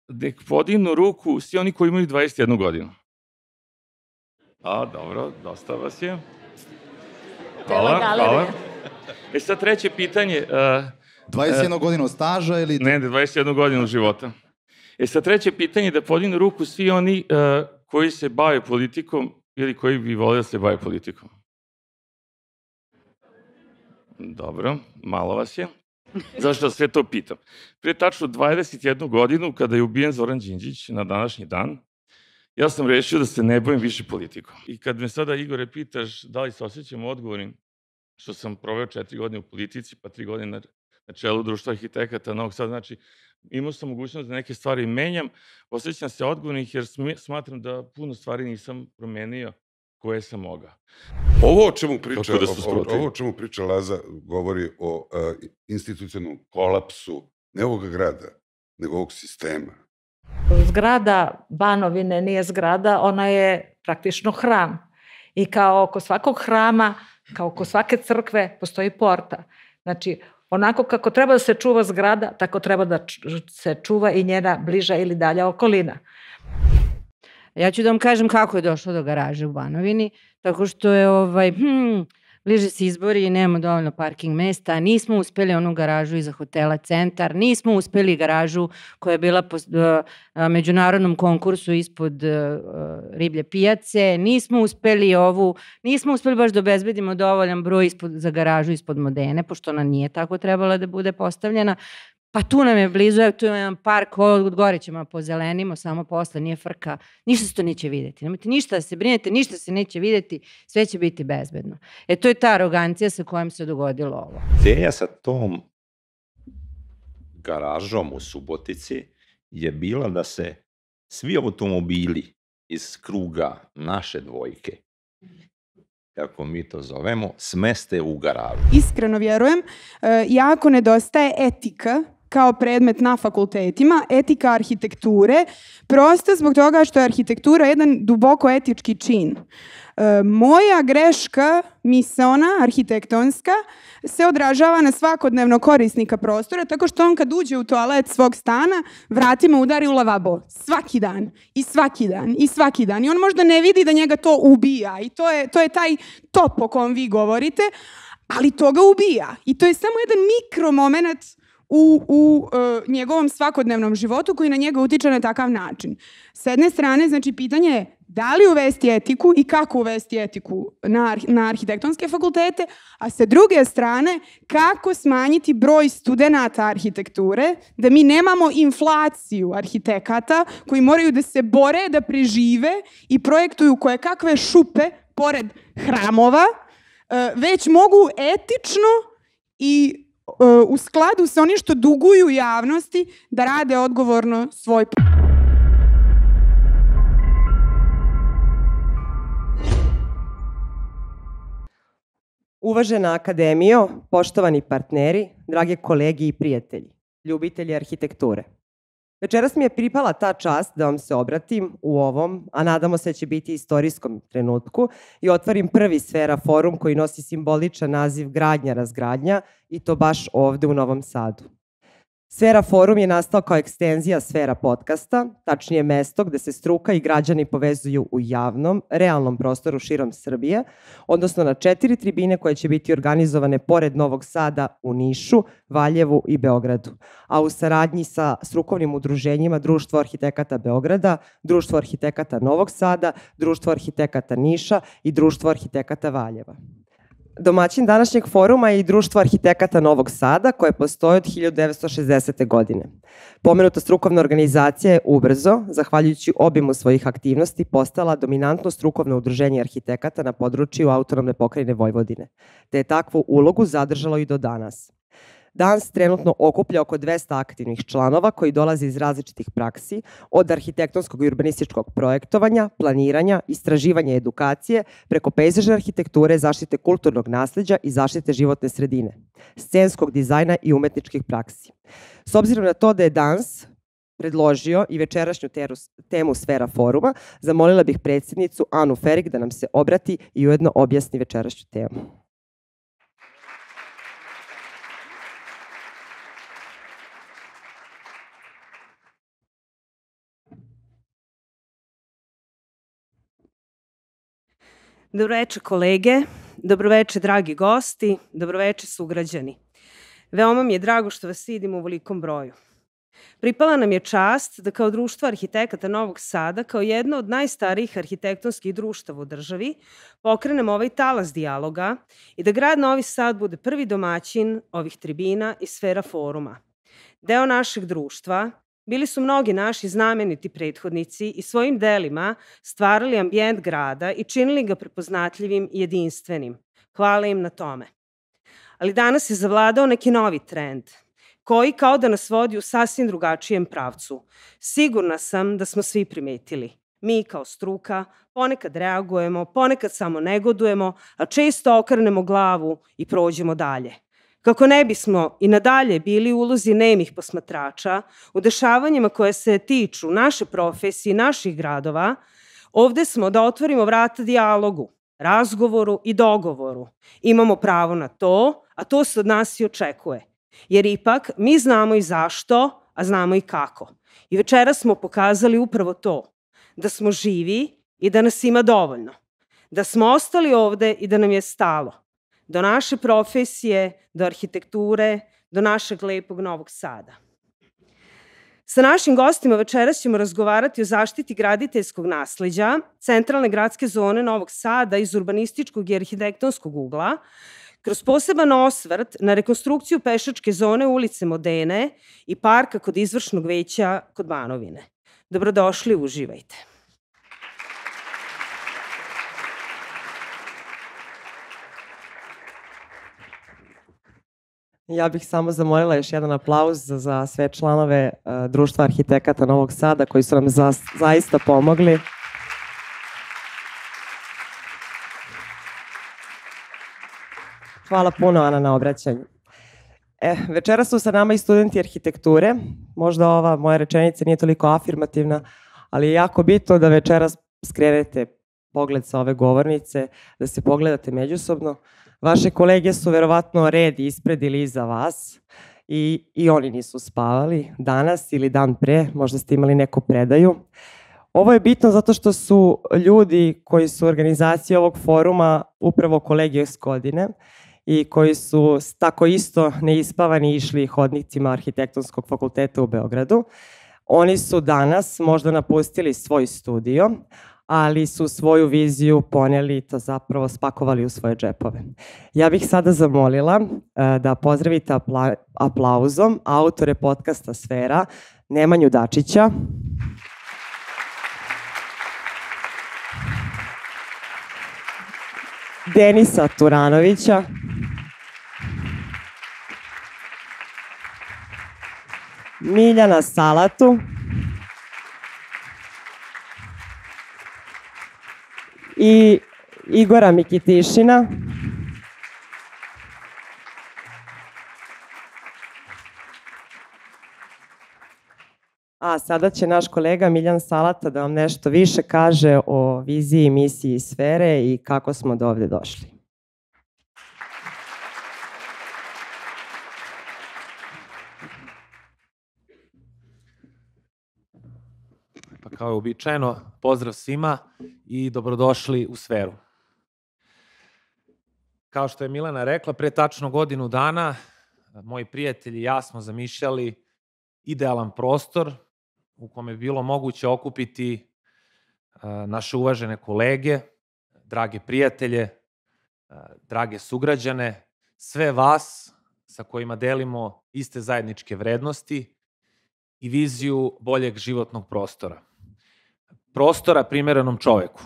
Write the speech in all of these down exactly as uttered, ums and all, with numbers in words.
nek podignu ruku svi oni koji imaju dvadeset jednu godinu. A, dobro, dosta vas je. Hvala, hvala. E sad treće pitanje. dvadeset jednu godinu staža ili... Ne, ne, dvadeset jednu godinu života. E sad treće pitanje da podignu ruku svi oni koji se bave politikom ili koji bi voleli da se bave politikom. Dobro, malo vas je. Zašto sve to pitam? Pre tačno dvadeset jednu godinu, kada je ubijen Zoran Đinđić na današnji dan, ja sam rešio da se ne bavim više politikom. I kad me sada, Igore, pitaš da li se osjećam odgovornim što sam proveo četiri godine u politici, pa tri godine na čelu Društva arhitekata Novog Sada, znači imao sam mogućnost da neke stvari menjam, osjećam se odgovornih jer smatram da puno stvari nisam promenio koje sam mogao. Ovo o čemu priča, ovo o čemu priča Laza govori o institucionalnom kolapsu ne ovoga grada, nego ovog sistema. Zgrada Banovine nije zgrada, ona je praktično hram. I kao oko svakog hrama, kao oko svake crkve, postoji porta. Znači, onako kako treba da se čuva zgrada, tako treba da se čuva i njena bliža ili dalja okolina. Ja ću da vam kažem kako je došlo do garaže u Banovini, tako što je, ovaj, hm, bliže se izbori i nema dovoljno parking mesta, nismo uspeli onu garažu iza hotela Centar, nismo uspeli garažu koja je bila po međunarodnom konkursu ispod Riblje pijace, nismo uspeli ovu, nismo uspeli baš da obezbedimo dovoljan broj za garažu ispod Modene, pošto ona nije tako trebala da bude postavljena. Pa tu nam je blizu, tu ima jedan park, od gore ćemo pozelenimo, samo posle, nije frka, ništa se to neće vidjeti. Nemojte ništa da se brinete, ništa se neće vidjeti, sve će biti bezbedno. E to je ta arogancija sa kojom se dogodilo ovo. Ideja sa tom garažom u Subotici je bila da se svi automobili iz kruga naše dvojke, kako mi to zovemo, smeste u garažu. Iskreno vjerujem, jako nedostaje etika kao predmet na fakultetima, etika arhitekture, prosto zbog toga što je arhitektura jedan duboko etički čin. Moja greška, misaona, arhitektonska, se odražava na svakodnevno korisnika prostora, tako što on kad uđe u toalet svog stana, vratima udari u lavabo. Svaki dan, i svaki dan, i svaki dan. I on možda ne vidi da njega to ubija. I to je, to je taj top o kom vi govorite, ali to ga ubija. I to je samo jedan mikromoment u, u uh, njegovom svakodnevnom životu koji na njega utiče na takav način. S jedne strane, znači, pitanje je da li uvesti etiku i kako uvesti etiku na, na arhitektonske fakultete, a sa druge strane, kako smanjiti broj studenata arhitekture, da mi nemamo inflaciju arhitekata koji moraju da se bore, da prežive i projektuju koje kakve šupe pored hramova, uh, već mogu etično i u skladu sa onim što duguju javnosti da rade odgovorno svoj posao. Uvažena akademijo, poštovani partneri, drage kolegi i prijatelji, ljubitelji arhitekture. Večeras mi je pripala ta čast da vam se obratim u ovom, a nadamo se da će biti istorijskom trenutku, i otvorim prvi Sfera forum koji nosi simboličan naziv Gradnja razgradnja, i to baš ovde u Novom Sadu. Sfera forum je nastao kao ekstenzija Sfera podcasta, tačnije mesto gde se struka i građani povezuju u javnom, realnom prostoru širom Srbije, odnosno na četiri tribine koje će biti organizovane pored Novog Sada u Nišu, Valjevu i Beogradu, a u saradnji sa strukovnim udruženjima Društvo arhitekata Beograda, Društvo arhitekata Novog Sada, Društvo arhitekata Niša i Društvo arhitekata Valjeva. Domaćin današnjeg foruma je i Društvo arhitekata Novog Sada, koje postoji od hiljadu devetsto šezdesete. godine. Pomenuta strukovna organizacija je ubrzo, zahvaljujući obimu svojih aktivnosti, postala dominantno strukovno udruženje arhitekata na području autonomne pokrajine Vojvodine, te je takvu ulogu zadržalo i do danas. Danas trenutno okuplja oko dvesta aktivnih članova koji dolaze iz različitih praksi, od arhitektonskog i urbanističkog projektovanja, planiranja, istraživanja i edukacije, preko pejzažne arhitekture, zaštite kulturnog nasleđa i zaštite životne sredine, scenskog dizajna i umetničkih praksi. S obzirom na to da je danas predložio i večerašnju temu Sfera foruma, zamolila bih predsjednicu Anu Ferik da nam se obrati i ujedno objasni večerašnju temu. Dobroveče kolege, dobroveče dragi gosti, dobroveče sugrađani. Veoma mi je drago što vas vidim u velikom broju. Pripala nam je čast da kao Društvo arhitekata Novog Sada, kao jedno od najstarijih arhitektonskih društava u državi, pokrenemo ovaj talas dijaloga i da grad Novi Sad bude prvi domaćin ovih tribina i sfera foruma. Deo našeg društva bili su mnogi naši znameniti prethodnici i svojim delima stvarali ambijent grada i činili ga prepoznatljivim i jedinstvenim. Hvala im na tome. Ali danas je zavladao neki novi trend, koji kao da nas vodi u sasvim drugačijem pravcu. Sigurna sam da smo svi primetili. Mi kao struka ponekad reagujemo, ponekad samo negodujemo, a često okrenemo glavu i prođemo dalje. Kako ne bismo i nadalje bili u ulozi nemih posmatrača u dešavanjima koje se tiču naše profesije i naših gradova, ovde smo da otvorimo vrata dijalogu, razgovoru i dogovoru. Imamo pravo na to, a to se od nas i očekuje. Jer ipak mi znamo i zašto, a znamo i kako. I večera smo pokazali upravo to, da smo živi i da nas ima dovoljno. Da smo ostali ovde i da nam je stalo. Do naše profesije, do arhitekture, do našeg lepog Novog Sada. Sa našim gostima večeras ćemo razgovarati o zaštiti graditeljskog nasleđa, centralne gradske zone Novog Sada iz urbanističkog i arhitektonskog ugla, kroz poseban osvrt na rekonstrukciju pešačke zone ulice Modene i parka kod izvršnog veća kod Banovine. Dobrodošli, uživajte. Ja bih samo zamolila još jedan aplauz za sve članove Društva arhitekata Novog Sada koji su nam za, zaista pomogli. Hvala puno, Ana, na obraćanju. E, večera su sa nama i studenti arhitekture. Možda ova moja rečenica nije toliko afirmativna, ali je jako bitno da večeras skrenete pogled sa ove govornice, da se pogledate međusobno. Vaše kolege su verovatno red ispred ili iza vas i, i oni nisu spavali danas ili dan pre, možda ste imali neku predaju. Ovo je bitno zato što su ljudi koji su organizacije ovog foruma upravo kolege iz godine i koji su tako isto neispavani išli hodnicima Arhitektonskog fakulteta u Beogradu. Oni su danas možda napustili svoj studio, ali su svoju viziju poneli, to zapravo spakovali u svoje džepove. Ja bih sada zamolila da pozdravite apla aplauzom autore podcasta Sfera, Nemanju Dačića, Denisa Turanovića, Miljana Salatu i Igora Mikitišina. A sada će naš kolega Miljan Salata da vam nešto više kaže o viziji, misiji Sfere i kako smo do ovde došli. Pa kao je uobičajeno, pozdrav svima i dobrodošli u Sferu. Kao što je Milena rekla, pre tačno godinu dana moji prijatelji i ja smo zamišljali idealan prostor u kome je bilo moguće okupiti naše uvažene kolege, drage prijatelje, drage sugrađane, sve vas sa kojima delimo iste zajedničke vrednosti i viziju boljeg životnog prostora. Prostora primerenom čoveku.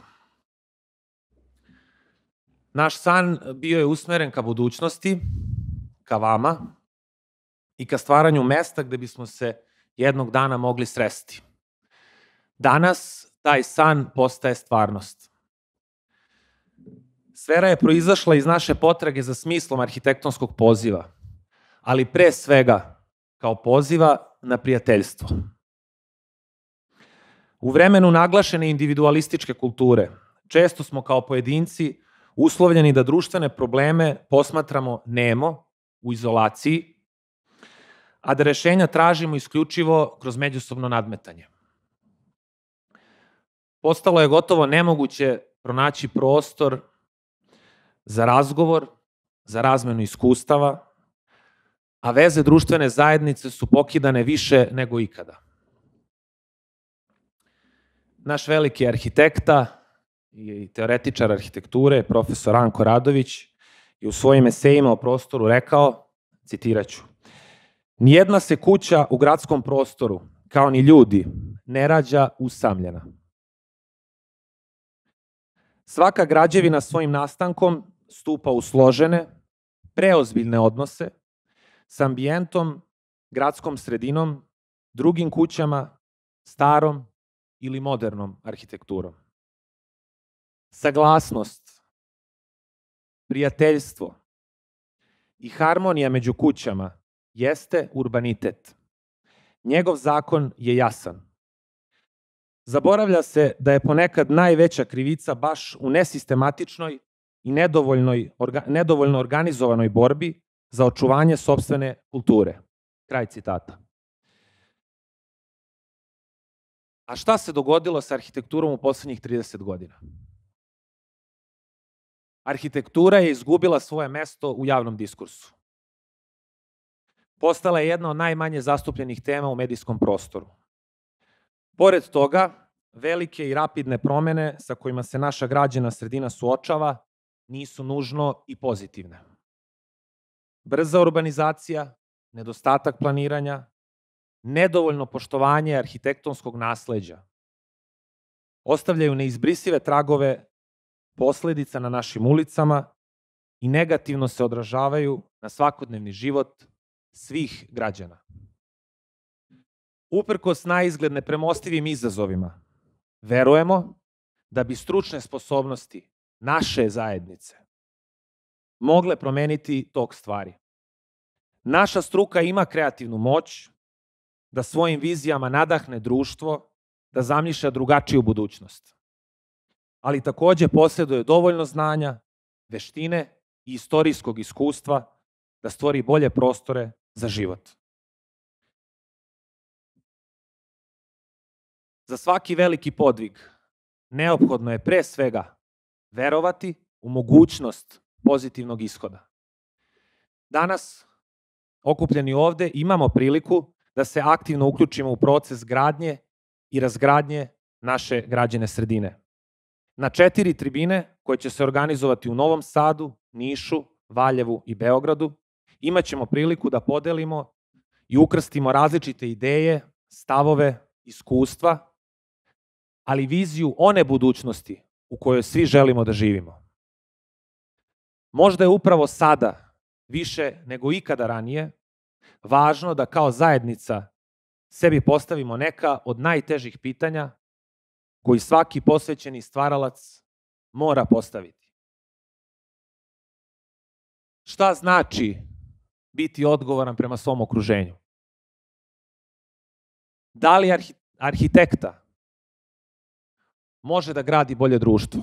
Naš san bio je usmeren ka budućnosti, ka vama i ka stvaranju mesta gde bismo se jednog dana mogli sresti. Danas taj san postaje stvarnost. Sfera je proizašla iz naše potrage za smislom arhitektonskog poziva, ali pre svega kao poziva na prijateljstvo. U vremenu naglašene individualističke kulture često smo kao pojedinci uslovljeni da društvene probleme posmatramo nemo, u izolaciji, a da rešenja tražimo isključivo kroz međusobno nadmetanje. Postalo je gotovo nemoguće pronaći prostor za razgovor, za razmenu iskustava, a veze društvene zajednice su pokidane više nego ikada. Naš veliki arhitekta i teoretičar arhitekture, profesor Ranko Radović, je u svojim esejima o prostoru rekao, citiraću, nijedna se kuća u gradskom prostoru, kao ni ljudi, ne rađa usamljena. Svaka građevina svojim nastankom stupa u složene, preozbiljne odnose s ambijentom, gradskom sredinom, drugim kućama, starom ili modernom arhitekturom. Saglasnost, prijateljstvo i harmonija među kućama jeste urbanitet. Njegov zakon je jasan. Zaboravlja se da je ponekad najveća krivica baš u nesistematičnoj i nedovoljnoj, orga, nedovoljno organizovanoj borbi za očuvanje sopstvene kulture. Kraj citata. A šta se dogodilo sa arhitekturom u poslednjih trideset godina? Arhitektura je izgubila svoje mesto u javnom diskursu. Postala je jedna od najmanje zastupljenih tema u medijskom prostoru. Pored toga, velike i rapidne promene sa kojima se naša građana sredina suočava nisu nužno i pozitivne. Brza urbanizacija, nedostatak planiranja, nedovoljno poštovanje arhitektonskog nasleđa ostavljaju neizbrisive tragove posledica na našim ulicama i negativno se odražavaju na svakodnevni život svih građana. Uprkos naizgled nepremostivim izazovima, verujemo da bi stručne sposobnosti naše zajednice mogle promeniti tok stvari. Naša struka ima kreativnu moć da svojim vizijama nadahne društvo da zamišlja drugačiju budućnost. Ali takođe posjeduje dovoljno znanja, veštine i istorijskog iskustva da stvori bolje prostore za život. Za svaki veliki podvig neophodno je pre svega verovati u mogućnost pozitivnog ishoda. Danas, okupljeni ovde, imamo priliku da se aktivno uključimo u proces gradnje i razgradnje naše građene sredine. Na četiri tribine koje će se organizovati u Novom Sadu, Nišu, Valjevu i Beogradu, imaćemo priliku da podelimo i ukrstimo različite ideje, stavove, iskustva, ali viziju one budućnosti u kojoj svi želimo da živimo. Možda je upravo sada, više nego ikada ranije, važno da kao zajednica sebi postavimo neka od najtežih pitanja koji svaki posvećeni stvaralac mora postaviti. Šta znači biti odgovoran prema svom okruženju? Da li arhitekta može da gradi bolje društvo?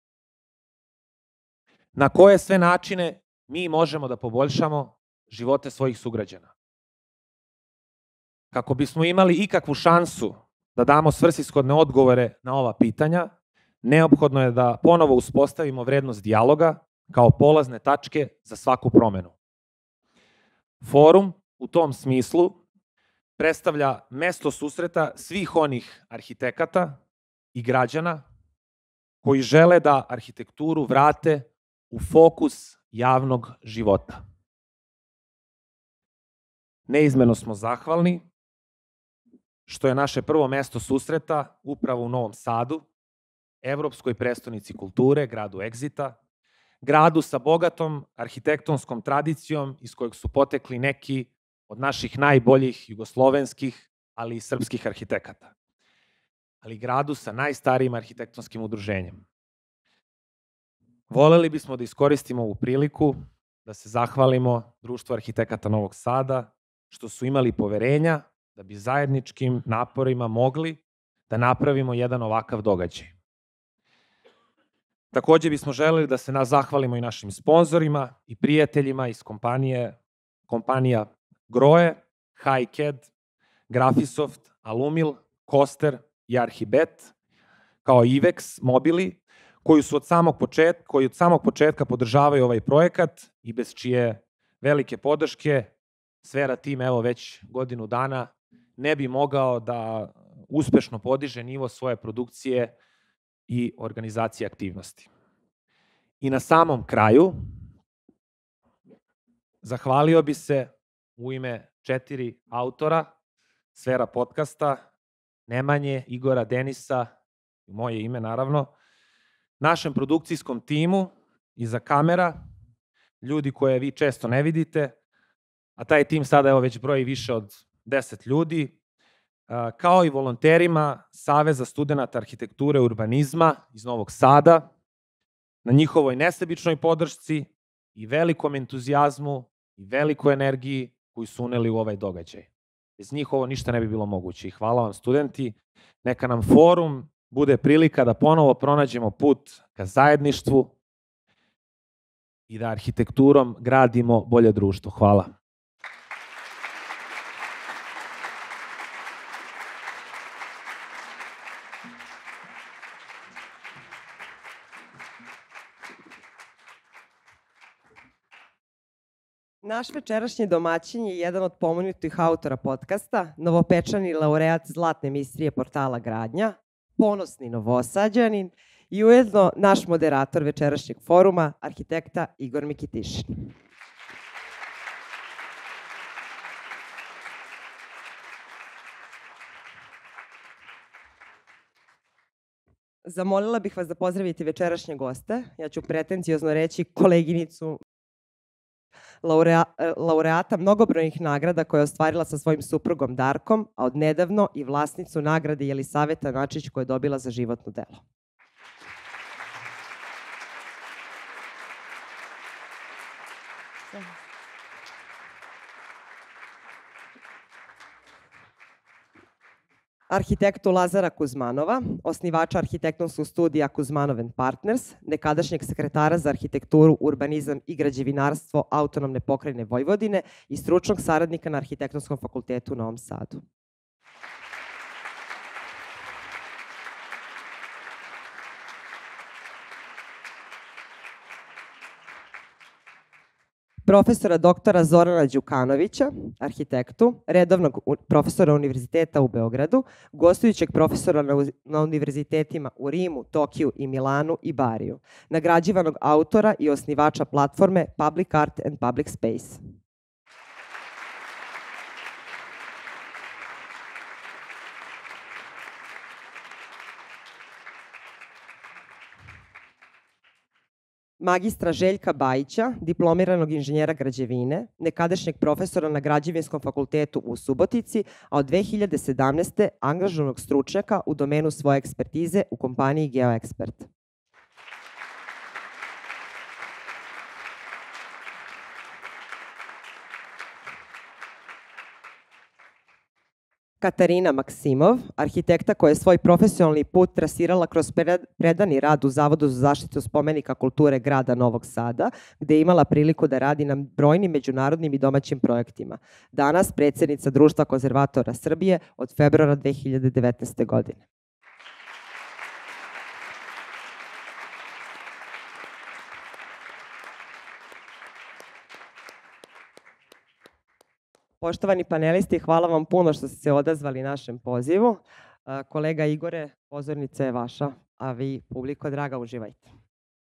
Na koje sve načine mi možemo da poboljšamo živote svojih sugrađana? Kako bismo imali ikakvu šansu da damo svrsishodne odgovore na ova pitanja, neophodno je da ponovo uspostavimo vrednost dijaloga kao polazne tačke za svaku promenu. Forum u tom smislu predstavlja mesto susreta svih onih arhitekata i građana koji žele da arhitekturu vrate u fokus javnog života. Neizmerno smo zahvalni što je naše prvo mesto susreta upravo u Novom Sadu, evropskoj prestonici kulture, gradu Egzita, gradu sa bogatom arhitektonskom tradicijom iz kojeg su potekli neki od naših najboljih jugoslovenskih, ali i srpskih arhitekata, ali gradu sa najstarijim arhitektonskim udruženjem. Voleli bismo da iskoristimo ovu priliku da se zahvalimo Društvu arhitekata Novog Sada što su imali poverenja da bi zajedničkim naporima mogli da napravimo jedan ovakav događaj. Takođe bismo želeli da se nas zahvalimo i našim sponzorima i prijateljima iz kompanije, kompanija Grohe, HiCAD, Graphisoft, Alumil, Koster i Arhibet, kao i Ivex Mobili, koji su od samog početka, koji od samog početka podržavaju ovaj projekat i bez čije velike podrške Sfera tim, evo već godinu dana, ne bi mogao da uspešno podiže nivo svoje produkcije i organizacije aktivnosti. I na samom kraju, zahvalio bi se u ime četiri autora Sfera podcasta, Nemanje, Igora, Denisa, moje ime naravno, našem produkcijskom timu iza kamera, ljudi koje vi često ne vidite, a taj tim sada evo već broji više od deset ljudi, kao i volonterima Saveza studenta arhitekture i urbanizma iz Novog Sada, na njihovoj nesebičnoj podršci i velikom entuzijazmu i velikoj energiji koju su uneli u ovaj događaj. Bez njih ovo ništa ne bi bilo moguće. I hvala vam studenti, neka nam forum bude prilika da ponovo pronađemo put ka zajedništvu i da arhitekturom gradimo bolje društvo. Hvala. Naš večerašnji domaćin je jedan od pomenutih autora podcasta, novopečani laureat Zlatne mistrije portala Gradnja, ponosni Novosađanin i ujedno naš moderator večerašnjeg foruma, arhitekta Igor Mikitišin. Zamolila bih vas da pozdravite večerašnje goste. Ja ću pretencijozno reći koleginicu laureata mnogobrojnih nagrada koje je ostvarila sa svojim suprugom Darkom, a od nedavno i vlasnicu nagrade Jelisaveta Načić koja je dobila za životno delo. Arhitektu Lazara Kuzmanova, osnivača arhitektonskog studija Kuzmanov and Partners, nekadašnjeg sekretara za arhitekturu, urbanizam i građevinarstvo Autonomne pokrajine Vojvodine i stručnog saradnika na Arhitektonskom fakultetu u Novom Sadu. Profesora doktora Zorana Đukanovića, arhitektu, redovnog profesora univerziteta u Beogradu, gostujućeg profesora na univerzitetima u Rimu, Tokiju i Milanu i Bariju, nagrađivanog autora i osnivača platforme Public Art and Public Space. Magistra Željka Bajića, diplomiranog inženjera građevine, nekadašnjeg profesora na Građevinskom fakultetu u Subotici, a od dve hiljade sedamnaeste. angažovanog stručnjaka u domenu svoje ekspertize u kompaniji GeoExpert. Katarina Maksimov, arhitekta koja je svoj profesionalni put trasirala kroz predani rad u Zavodu za zaštitu spomenika kulture grada Novog Sada, gde je imala priliku da radi na brojnim međunarodnim i domaćim projektima. Danas predsjednica Društva konzervatora Srbije od februara dve hiljade devetnaeste. godine. Poštovani panelisti, hvala vam puno što ste se odazvali našem pozivu. Kolega Igore, pozornica je vaša, a vi, publiko draga, uživajte.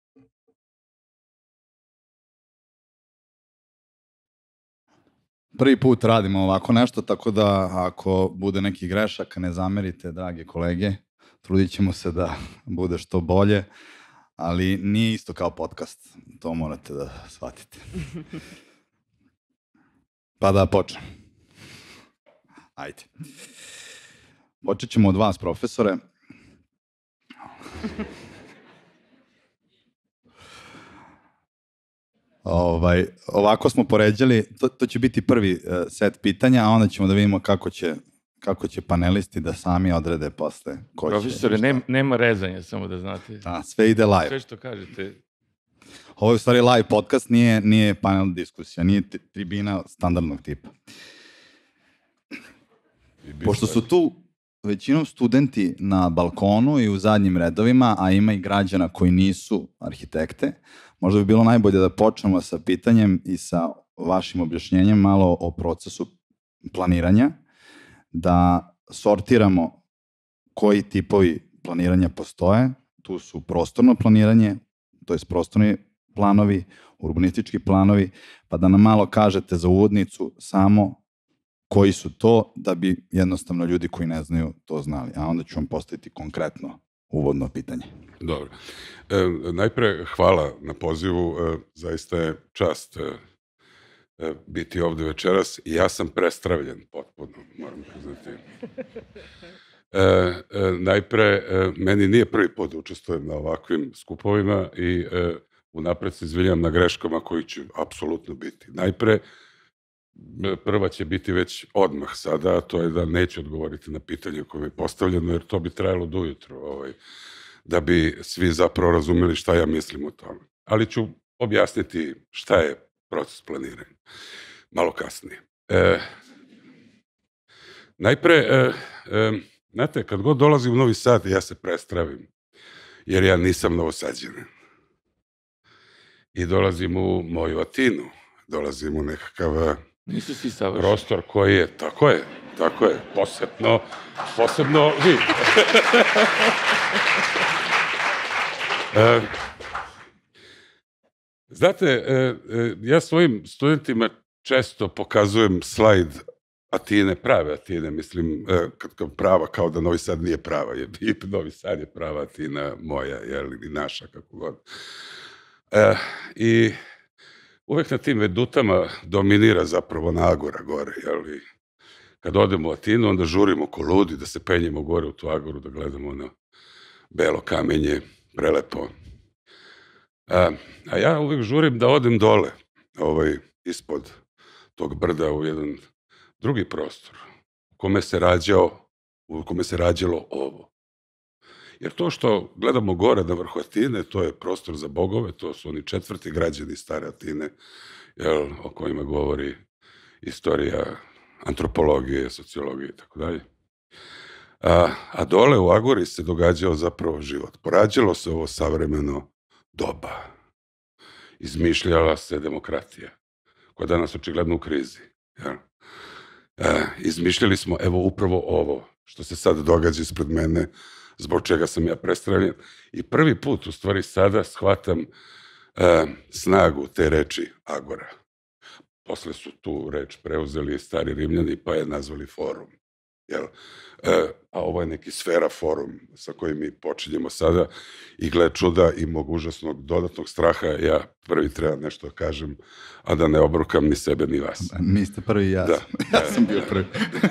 Prvi put radimo ovako nešto, tako da ako bude neki grešaka, ne zamerite, drage kolege. Trudit ćemo se da bude što bolje, ali nije isto kao podcast. To morate da shvatite. Pa da počnem. Ajde. Počet ćemo od vas, profesore. Ovaj, ovako smo poređali, to, to će biti prvi uh, set pitanja, a onda ćemo da vidimo kako će, kako će panelisti da sami odrede posle. Ko Profesore, će, nema, nema rezanja, samo da znate. Da, sve ide live. Sve što kažete. Ovo je u stvari live podcast, nije, nije panel diskusija, nije tribina standardnog tipa. Pošto su tu većinom studenti na balkonu i u zadnjim redovima, a ima i građana koji nisu arhitekte. Možda bi bilo najbolje da počnemo sa pitanjem i sa vašim objašnjenjem malo o procesu planiranja, da sortiramo koji tipovi planiranja postoje. Tu su prostorno planiranje, to je prostorni planovi, urbanistički planovi, pa da nam malo kažete za uvodnicu samo koji su to, da bi jednostavno ljudi koji ne znaju to znali. A onda ću vam postaviti konkretno uvodno pitanje. Dobro. E, najpre hvala na pozivu, e, zaista je čast e, e, biti ovde večeras i ja sam prestravljen potpuno, moram priznati. E, e, najpre, e, meni nije prvi put da učestvujem na ovakvim skupovima i e, unapred se izvinjam na greškama koji će apsolutno biti. Najpre, prva će biti već odmah sada, a to je da neću odgovoriti na pitanje koje je postavljeno, jer to bi trajalo do ujutro, ovaj, da bi svi zapravo razumeli šta ja mislim o tome. Ali ću objasniti šta je proces planiranja. Malo kasnije. E, najpre, e, e, znate, kad god dolazim u Novi Sad, ja se prestravim, jer ja nisam Novosađanin. I dolazim u moju Atinu, dolazim u nekakav Nisu svi savršeni. Prostor koji je, tako je, tako je, posebno, posebno vi. e, znate, e, e, ja svojim studentima često pokazujem slajd Atine, prave Atine, mislim, e, kad, kad prava, kao da Novi Sad nije prava, je, i Novi Sad je prava Atina moja, jel, i naša, kako god. E, I uvek na tim vedutama dominira zapravo Agora gore, jel? I kad odemo u Atinu, onda žurimo ko ludi da se penjemo gore u tu Agoru, da gledamo na belo kamenje, prelepo. A, a ja uvek žurim da odem dole, ovaj, ispod tog brda u jedan drugi prostor, u kome se rađao, u kome se rađalo ovo. Jer to što gledamo gore na vrhu Atine, to je prostor za bogove, to su oni četvrti građani stare Atine, jel, o kojima govori istorija antropologije, sociologije i tako dalje. A, a dole u Agori se događao zapravo život. Porađalo se ovo savremeno doba. Izmišljala se demokratija, koja je danas očigledno u krizi. Jel? A, izmišljali smo, evo, upravo ovo što se sad događa ispred mene, zbog čega sam ja prestravljen. I prvi put, u stvari, sada shvatam e, snagu te reči Agora. Posle su tu reč preuzeli stari Rimljani, pa je nazvali forum. Jel? E, a ovo je neki sfera forum sa kojim mi počinjemo sada i gled čuda i mog užasnog dodatnog straha, ja prvi treba nešto da kažem, a da ne obrukam ni sebe ni vas. Niste prvi, ja, da. sam, ja sam bio prvi.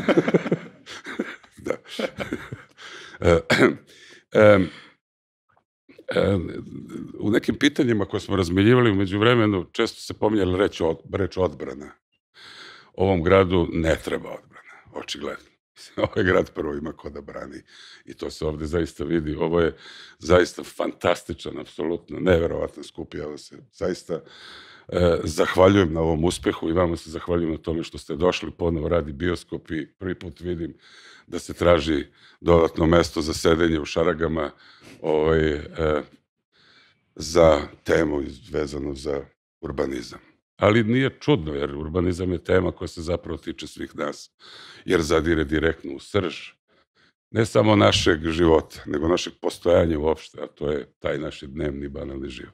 Da. E, e, e, u nekim pitanjima koje smo razmeljivali umeđu vremenu često se pominjala reč, od, reč odbrana. Ovom gradu ne treba odbrana, očigledno. Ovaj grad prvo ima ko da brani i to se ovde zaista vidi. Ovo je zaista fantastičan, apsolutno neverovatan skup. Ja vam se zaista e, zahvaljujem na ovom uspehu i vama se zahvaljujem na tome što ste došli. Ponovo radi bioskop i prvi put vidim da se traži dodatno mesto za sedenje u šaragama ovaj, e, za temu vezanu za urbanizam. Ali nije čudno, jer urbanizam je tema koja se zapravo tiče svih nas, jer zadire direktno u srž, ne samo našeg života, nego našeg postojanja uopšte, a to je taj naš dnevni banalni život.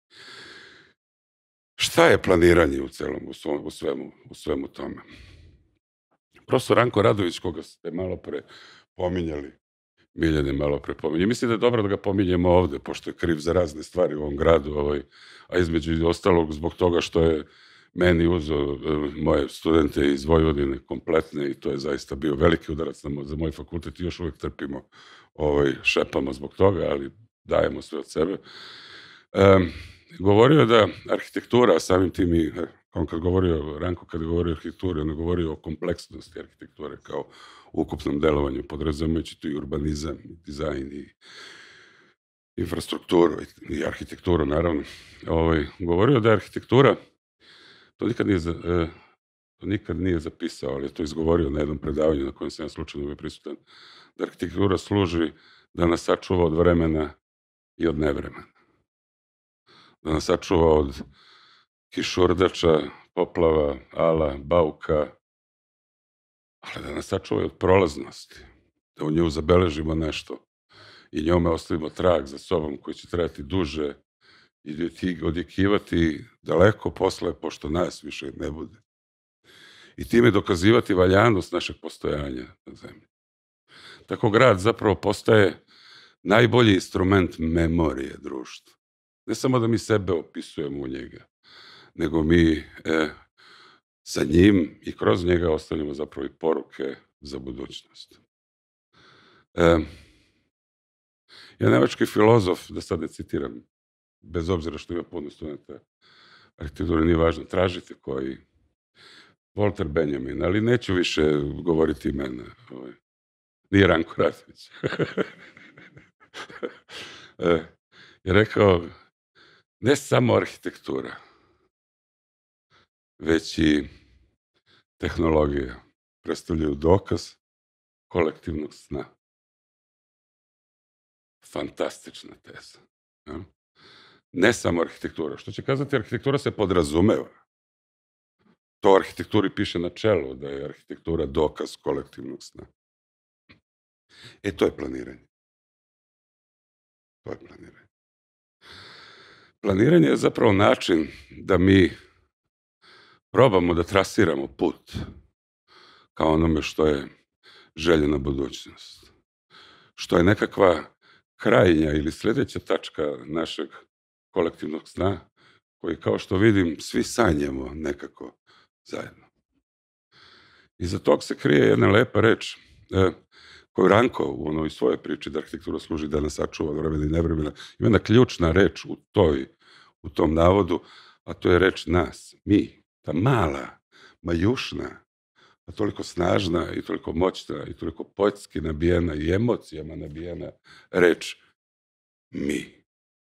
Šta je planiranje u celom, u, svom, u, svemu, u svemu tome? Profesor Ranko Radović, koga ste malo pre pominjali, Miljane malo pre pominje. Mislim da je dobro da ga pominjemo ovde, pošto je kriv za razne stvari u ovom gradu, ovaj, a između ostalog zbog toga što je meni uzeo moje studente iz Vojvodine kompletne i to je zaista bio veliki udarac na, za moj fakultet i još uvijek trpimo, ovaj, šepamo zbog toga, ali dajemo sve od sebe. E, govorio je da arhitektura, a samim tim i on kad govorio, Ranko kad je govorio o arhitekturi, on je govorio o kompleksnosti arhitekture kao ukupnom delovanju, podrazumajući tu i urbanizam, i dizajn, i infrastrukturu, i arhitekturu, naravno. Ovaj, govorio da je arhitektura, to nikad nije, to nikad nije zapisao, ali je to izgovorio na jednom predavanju na kojem sam ja slučajno bio prisutan, da arhitektura služi da nas sačuva od vremena i od nevremena. Da nas sačuva od kišurdača, poplava, ala, bauka, ali da nas sačuva od prolaznosti, da u nju zabeležimo nešto i njome ostavimo trag za sobom koji će trajati duže i odjekivati daleko posle, pošto nas više ne bude. I time dokazivati valjanost našeg postojanja na zemlji. Tako grad zapravo postaje najbolji instrument memorije društva. Ne samo da mi sebe opisujemo u njega, nego mi e, sa njim i kroz njega ostavljamo zapravo i poruke za budućnost. E, ja nemački filozof, da sad ne citiram, bez obzira što ima puno studenta arhitekture, nije važno, tražite koji Walter Benjamin, ali neću više govoriti imena. Ovaj. Nije Ranko Ratović. e, je rekao, ne samo arhitektura, već i tehnologija predstavljaju dokaz kolektivnog sna. Fantastična teza. Ja? Ne samo arhitektura. Što će kazati, arhitektura se podrazumeva. To arhitekturi piše na čelu, da je arhitektura dokaz kolektivnog sna. E, to je planiranje. To je planiranje. Planiranje je zapravo način da mi probamo da trasiramo put kao onome što je željena budućnost. Što je nekakva krajnja ili sljedeća tačka našeg kolektivnog sna, koji, kao što vidim, svi sanjamo nekako zajedno. Iza tog se krije jedna lepa reč, e, koju Ranko u onoj svojoj priči da arhitektura služi da nas sačuva od vremena i nevremena, ima jedna ključna reč u, toj, u tom navodu, a to je reč nas, mi, ta mala, majušna, a toliko snažna i toliko moćna i toliko poetski nabijena i emocijama nabijena reč mi.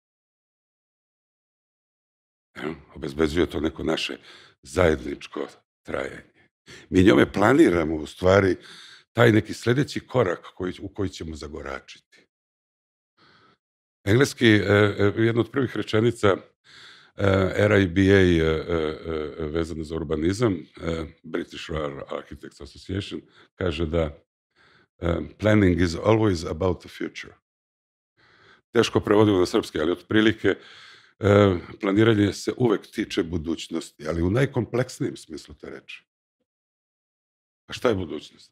Evo, obezbeđuje to neko naše zajedničko trajanje. Mi njome planiramo u stvari taj neki sljedeći korak koji, u koji ćemo zagoračiti. Engleski, eh, jedna od prvih rečenica eh, R I B A eh, eh, vezano za urbanizam, eh, British Royal Architects Association, kaže da eh, planning is always about the future. Teško prevodimo na srpski, ali otprilike eh, planiranje se uvek tiče budućnosti, ali u najkompleksnijem smislu te reči. A šta je budućnost?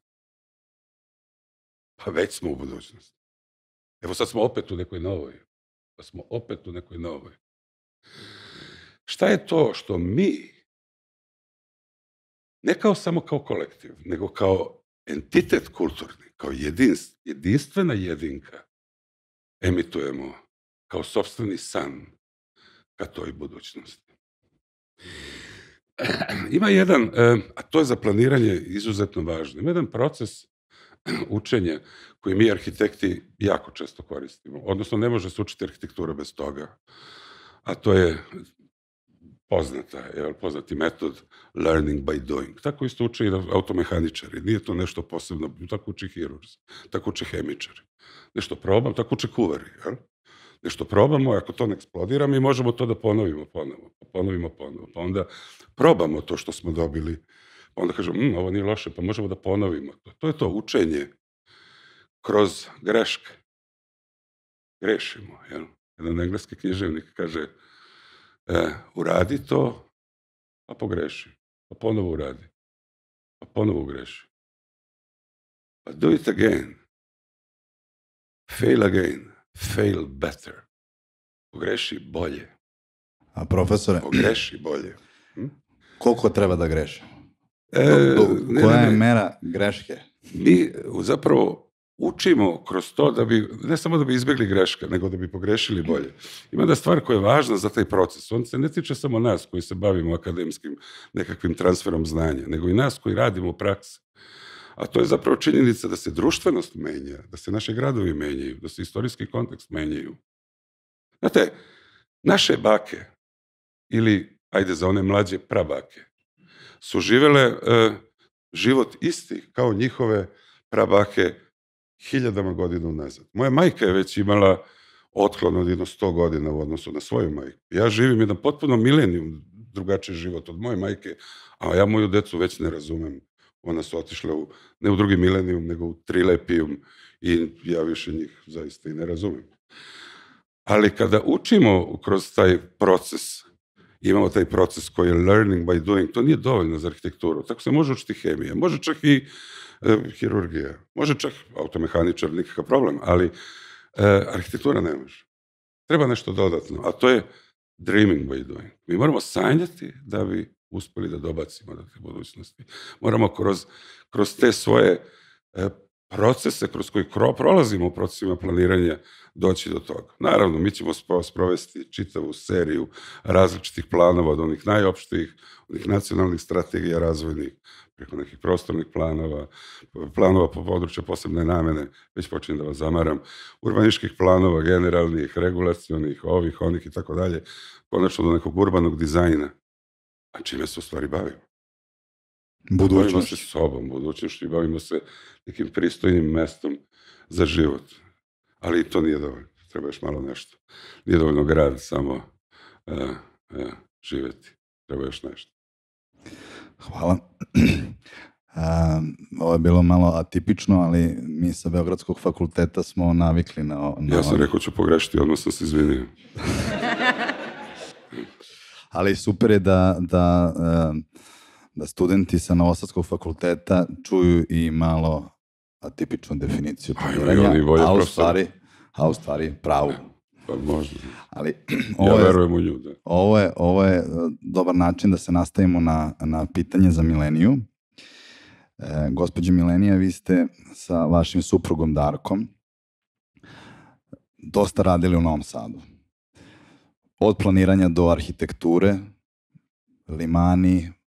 Pa već smo u budućnosti. Evo sad smo opet u nekoj novoj. Pa smo opet u nekoj novoj. Šta je to što mi, ne kao samo kao kolektiv, nego kao entitet kulturni, kao jedinst, jedinstvena jedinka, emitujemo kao sopstveni san ka toj budućnosti. Ima jedan, a to je za planiranje izuzetno važno, ima jedan proces učenja koji mi arhitekti jako često koristimo. Odnosno, ne može se učiti arhitektura bez toga. A to je poznata, je, poznati metod learning by doing. Tako isto uče i automehaničari. Nije to nešto posebno. Tako uče hirurzi. Tako uče hemičari. Nešto probam, tako uče kuvari. Je? Nešto probamo, ako to ne eksplodira, mi možemo to da ponovimo ponovo. Ponovimo ponovo. Pa onda probamo to što smo dobili. Pa onda kažemo, mmm, ovo nije loše, pa možemo da ponovimo to. To je to učenje kroz greške. Grešimo, jel? Jedan engleski književnik kaže, e, uradi to, pa pogreši. Pa ponovo uradi. Pa ponovo greši. Pa do it again. Fail again. Fail better. Pogreši bolje. A profesore? Pogreši bolje. Hm? Koliko treba da grešimo? E, do, do, ne, koja ne, je ne. mera greške? Mi zapravo učimo kroz to da bi, ne samo da bi izbjegli greške, nego da bi pogrešili bolje. Ima da stvar koja je važna za taj proces. On se ne tiče samo nas koji se bavimo akademskim nekakvim transferom znanja, nego i nas koji radimo u praksi. A to je zapravo činjenica da se društvenost menja, da se naši gradovi menjaju, da se istorijski kontekst menjaju. Znate, naše bake, ili, ajde za one mlađe, prabake, su živele e, život isti kao njihove prabake hiljadama godina unazad. Moja majka je već imala otklon od jedno sto godina u odnosu na svoju majku. Ja živim jedan potpuno milenijum drugačiji život od moje majke, a ja moju decu već ne razumem. Ona su otišle u, ne u drugi milenijum, nego u trilepijum i ja više njih zaista i ne razumem. Ali kada učimo kroz taj proces, imamo taj proces koji je learning by doing, to nije dovoljno za arhitekturu. Tako se može učiti hemija, može čak i e, hirurgija, može čak automehaničar, nikakav problem, ali e, arhitektura ne može. Treba nešto dodatno, a to je dreaming by doing. Mi moramo sanjati da bi uspeli da dobacimo do te budućnosti. Moramo kroz, kroz te svoje e, procese kroz koji kro, prolazimo u procesima planiranja doći do toga. Naravno, mi ćemo sprovesti čitavu seriju različitih planova od onih najopštijih, onih nacionalnih strategija razvojnih, preko nekih prostornih planova, planova po području posebne namene, već počinjem da vas zamaram, urbanističkih planova, generalnih, regulacionih, ovih, onih i tako dalje, konačno do nekog urbanog dizajna. A čime se u stvari bavimo? Budućnost. Bavimo se sobom, budućnošću i bavimo se nekim pristojnim mestom za život. Ali i to nije dovoljno. Treba još malo nešto. Nije dovoljno grad, samo uh, uh, živeti. Treba još nešto. Hvala. Um, ovo je bilo malo atipično, ali mi sa Beogradskog fakulteta smo navikli na... na ja sam rekao ću pogrešiti, odmah sam se izvinio. Ali super je da, da, da studenti sa Novosadskog fakulteta čuju i malo atipičnu definiciju planiranja, a u stvari, a u stvari pravu. Pa možda. Ali, ja ovo je, verujem u nju. Da. Ovo je, ovo je dobar način da se nastavimo na, na pitanje za Mileniju. E, gospođo Milenija, vi ste sa vašim suprugom Darkom dosta radili u Novom Sadu. Od planiranja do arhitekture, Limani, e,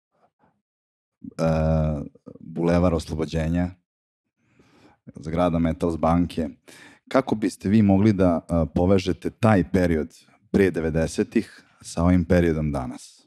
Bulevar Oslobođenja, zgrada Metals banke. Kako biste vi mogli da a, povežete taj period pre devedesetih sa ovim periodom danas?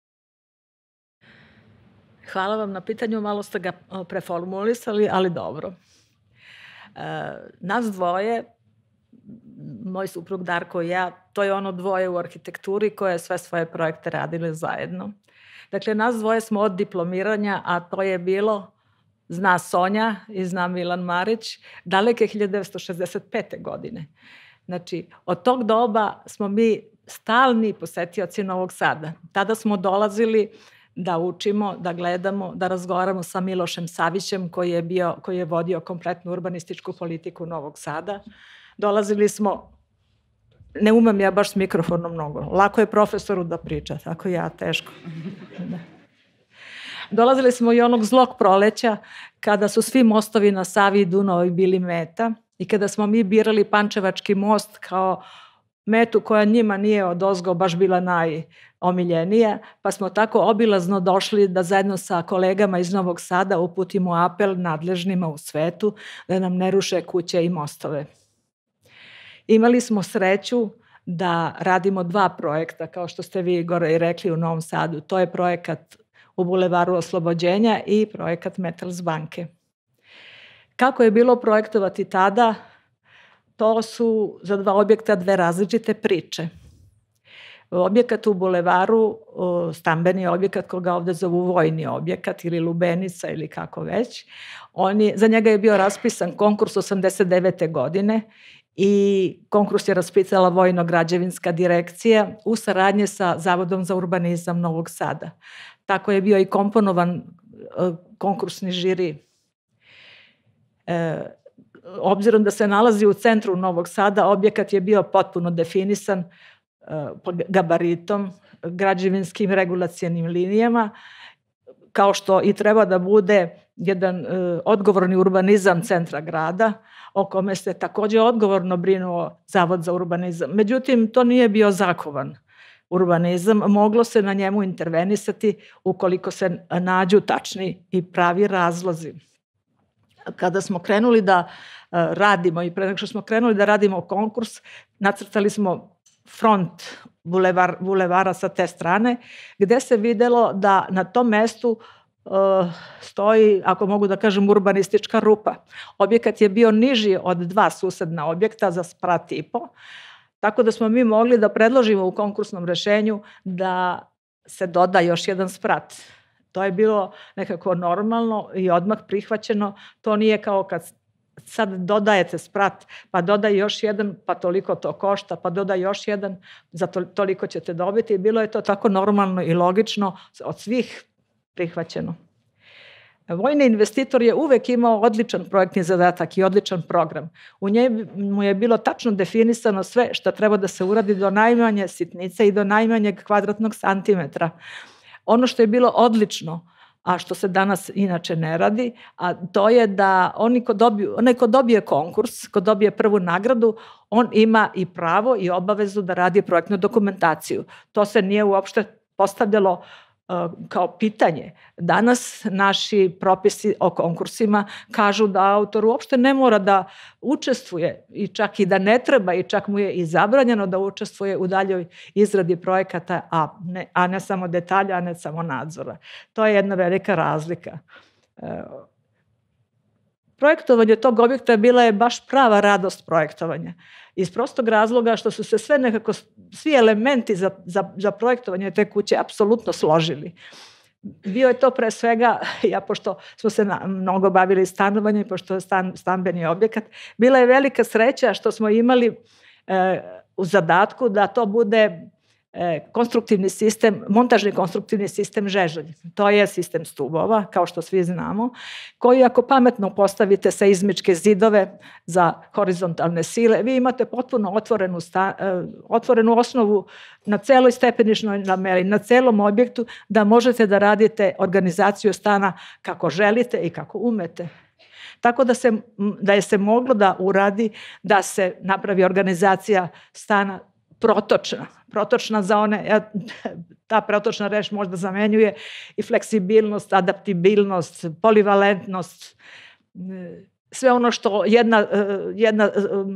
Hvala vam na pitanju, malo ste ga preformulisali, ali dobro. E, nas dvoje, moj suprug Darko i ja, to je ono dvoje u arhitekturi koje sve svoje projekte radile zajedno. Dakle, nas dvoje smo od diplomiranja, a to je bilo, zna Sonja i zna Milan Marić, daleke hiljade devetsto šezdeset pete. godine. Znači, od tog doba smo mi stalni posetioci Novog Sada. Tada smo dolazili da učimo, da gledamo, da razgovaramo sa Milošem Savićem koji je, bio, koji je vodio kompletnu urbanističku politiku Novog Sada. Dolazili smo, ne umem ja baš s mikrofonom mnogo, lako je profesoru da priča, tako ja teško. Da. Dolazili smo i onog zlog proleća kada su svi mostovi na Savi i Dunavu bili meta i kada smo mi birali Pančevački most kao metu koja njima nije odozgo baš bila najomiljenija, pa smo tako obilazno došli da zajedno sa kolegama iz Novog Sada uputimo apel nadležnima u svetu da nam ne ruše kuće i mostove. Imali smo sreću da radimo dva projekta, kao što ste vi gore i rekli u Novom Sadu. To je projekat u Bulevaru Oslobođenja i projekat Metals banke. Kako je bilo projektovati tada? To su za dva objekta dve različite priče. Objekat u Bulevaru, stambeni objekat koga ovde zovu vojni objekat ili lubenica ili kako već, on je, za njega je bio raspisan konkurs osamdeset devete. godine i konkurs je raspisala Vojno-građevinska direkcija u saradnji sa Zavodom za urbanizam Novog Sada. Tako je bio i komponovan konkursni žiri. E, obzirom da se nalazi u centru Novog Sada, objekat je bio potpuno definisan e, po gabaritom, građevinskim regulacijenim linijama, kao što i treba da bude jedan e, odgovorni urbanizam centra grada, o kome se takođe odgovorno brinuo Zavod za urbanizam. Međutim, to nije bio zakovan urbanizam, moglo se na njemu intervenisati ukoliko se nađu tačni i pravi razlozi. Kada smo krenuli da radimo i pre nego što smo krenuli da radimo konkurs, nacrtali smo front bulevar, bulevara sa te strane, gde se videlo da na tom mestu uh, stoji, ako mogu da kažem, urbanistička rupa. Objekat je bio niži od dva susedna objekta za sprat i po, tako da smo mi mogli da predložimo u konkursnom rešenju da se doda još jedan sprat. To je bilo nekako normalno i odmah prihvaćeno. To nije kao kad sad dodajete sprat, pa dodaj još jedan, pa toliko to košta, pa dodaj još jedan, za to, toliko ćete dobiti. I bilo je to tako normalno i logično, od svih prihvaćeno. Vojni investitor je uvek imao odličan projektni zadatak i odličan program. U njemu je bilo tačno definisano sve što treba da se uradi do najmanje sitnice i do najmanjeg kvadratnog santimetra. Ono što je bilo odlično, a što se danas inače ne radi, a to je da oni ko dobiju, onaj ko dobije konkurs, ko dobije prvu nagradu, on ima i pravo i obavezu da radi projektnu dokumentaciju. To se nije uopšte postavljalo uh, kao pitanje. Danas naši propisi o konkursima kažu da autor uopšte ne mora da učestvuje i čak i da ne treba i čak mu je i zabranjeno da učestvuje u daljoj izradi projekata, a ne, a ne samo detalja, a ne samo nadzora. To je jedna velika razlika. Uh, Projektovanje tog objekta bila je baš prava radost projektovanja. Iz prostog razloga što su se sve nekako, svi elementi za, za, za projektovanje te kuće apsolutno složili. Bio je to pre svega, ja pošto smo se na, mnogo bavili stanovanjem, pošto je stan, stambeni objekat, bila je velika sreća što smo imali e, u zadatku da to bude E, konstruktivni sistem, montažni konstruktivni sistem Žeželj. To je sistem stubova, kao što svi znamo, koji ako pametno postavite seizmičke zidove za horizontalne sile, vi imate potpuno otvorenu, sta, e, otvorenu osnovu na celoj stepenišnoj lameli, na celom objektu, da možete da radite organizaciju stana kako želite i kako umete. Tako da, se, da je se moglo da uradi, da se napravi organizacija stana protočna. Protočna za one, ta protočna reč možda zamenjuje i fleksibilnost, adaptibilnost, polivalentnost, sve ono što jedna, jedna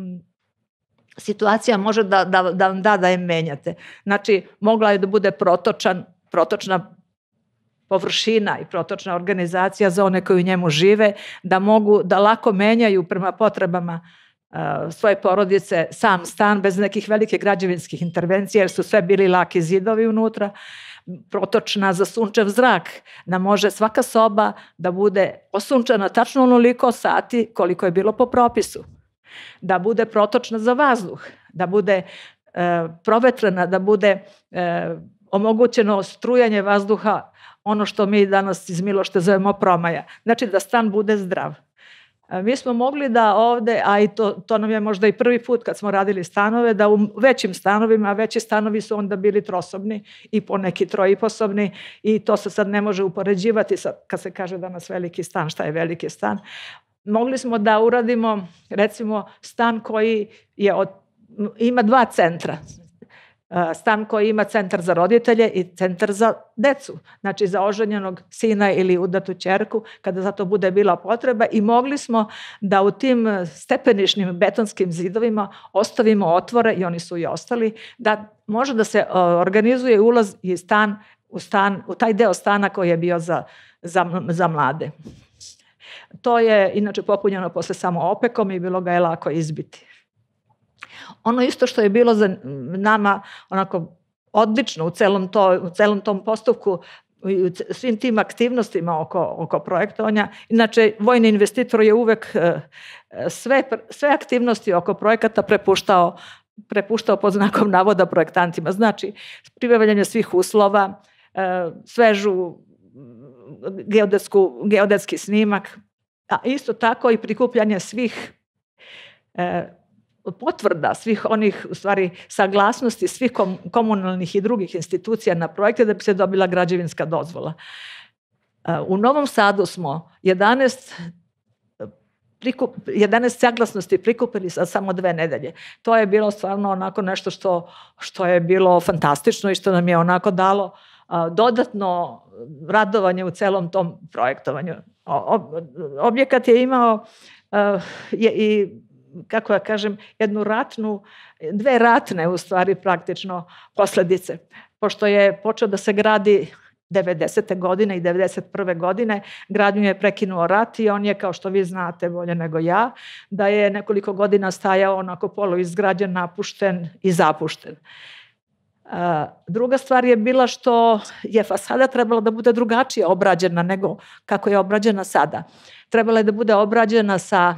situacija može da, da, da vam da da je menjate. Znači, mogla je da bude protočan, protočna površina i protočna organizacija za one koji u njemu žive, da mogu da lako menjaju prema potrebama svoje porodice sam stan bez nekih velikih građevinskih intervencija, jer su sve bili laki zidovi unutra, protočna za sunčev zrak, da može svaka soba da bude osunčana tačno onoliko sati koliko je bilo po propisu, da bude protočna za vazduh, da bude e, provetrena, da bude e, omogućeno strujanje vazduha, ono što mi danas iz Milošte zovemo promaja. Znači da stan bude zdrav. Mi smo mogli da ovde, a i to, to nam je možda i prvi put kad smo radili stanove, da u većim stanovima, a veći stanovi su onda bili trosobni i poneki trojiposobni i to se sad ne može upoređivati sa, kad se kaže danas veliki stan, šta je veliki stan. Mogli smo da uradimo recimo stan koji je od, ima dva centra. Stan koji ima centar za roditelje i centar za decu, znači za oženjenog sina ili udatu ćerku, kada za to bude bila potreba, i mogli smo da u tim stepenišnim betonskim zidovima ostavimo otvore, i oni su i ostali, da može da se organizuje ulaz i stan u, stan, u taj deo stana koji je bio za, za, za mlade. To je inače popunjeno posle samo opekom i bilo ga je lako izbiti. Ono isto što je bilo za nama onako odlično u celom, to, u celom tom postupku i u svim tim aktivnostima oko, oko projektovanja. Inače, vojni investitor je uvek sve, sve aktivnosti oko projekata prepuštao, prepuštao pod znakom navoda projektantima. Znači, pribavljanje svih uslova, svežu geodetsku, geodetski snimak, a isto tako i prikupljanje svih potvrda, svih onih, u stvari, saglasnosti svih komunalnih i drugih institucija na projekte da bi se dobila građevinska dozvola. U Novom Sadu smo jedanaest, prikup, jedanaest saglasnosti prikupili sa samo dve nedelje. To je bilo stvarno onako nešto što, što je bilo fantastično i što nam je onako dalo dodatno radovanje u celom tom projektovanju. Objekat je imao je i kako ja kažem, jednu ratnu, dve ratne u stvari praktično posledice. Pošto je počeo da se gradi devedesete godine i devedeset prve godine, gradnju je prekinuo rat i on je, kao što vi znate bolje nego ja, da je nekoliko godina stajao onako poluizgrađen, napušten i zapušten. Druga stvar je bila što je fasada trebala da bude drugačije obrađena nego kako je obrađena sada. Trebala je da bude obrađena sa,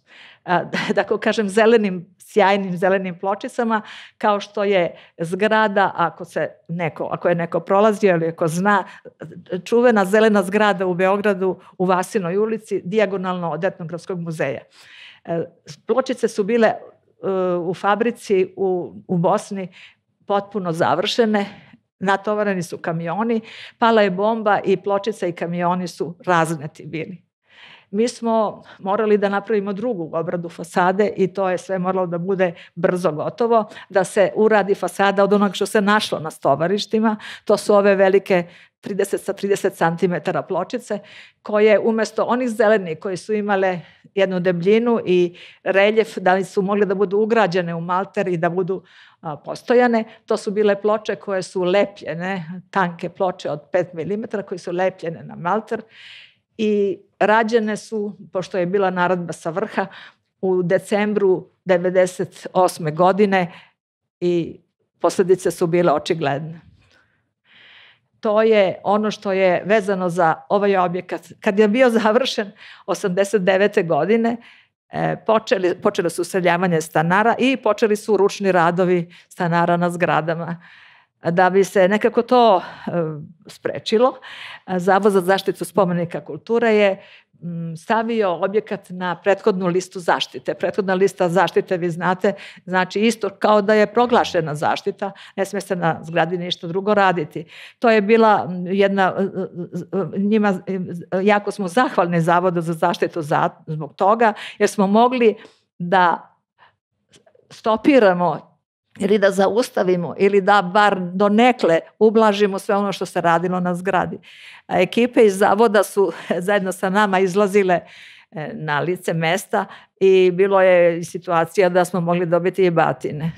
da kažem, zelenim, sjajnim zelenim pločicama, kao što je zgrada, ako, se neko, ako je neko prolazio ili ako zna, čuvena zelena zgrada u Beogradu u Vasinoj ulici, dijagonalno od Etnografskog muzeja. Pločice su bile u fabrici u, u Bosni potpuno završene, natovareni su kamioni, pala je bomba i pločica i kamioni su razneti bili. Mi smo morali da napravimo drugu obradu fasade i to je sve moralo da bude brzo gotovo, da se uradi fasada od onog što se našlo na stovarištima. To su ove velike trideset sa trideset centimetara pločice, koje umesto onih zelenih koji su imale jednu debljinu i reljef, da su mogli da budu ugrađene u malter i da budu a, postojane, to su bile ploče koje su lepljene, tanke ploče od pet milimetara koje su lepljene na malter i rađene su, pošto je bila naredba sa vrha, u decembru devedeset osme godine i posledice su bile očigledne. To je ono što je vezano za ovaj objekat. Kad je bio završen osamdeset devete godine, počeli, počeli su useljavanje stanara i počeli su ručni radovi stanara na zgradama. Da bi se nekako to sprečilo, Zavod za zaštitu spomenika kulture je stavio objekat na prethodnu listu zaštite. Prethodna lista zaštite, vi znate, znači isto kao da je proglašena zaštita, ne sme se na zgradi ništa drugo raditi. To je bila jedna, njima, jako smo zahvalni Zavodu za zaštitu zbog toga, jer smo mogli da stopiramo ili da zaustavimo, ili da bar donekle ublažimo sve ono što se radilo na zgradi. Ekipe iz zavoda su zajedno sa nama izlazile na lice mesta i bilo je situacija da smo mogli dobiti i batine.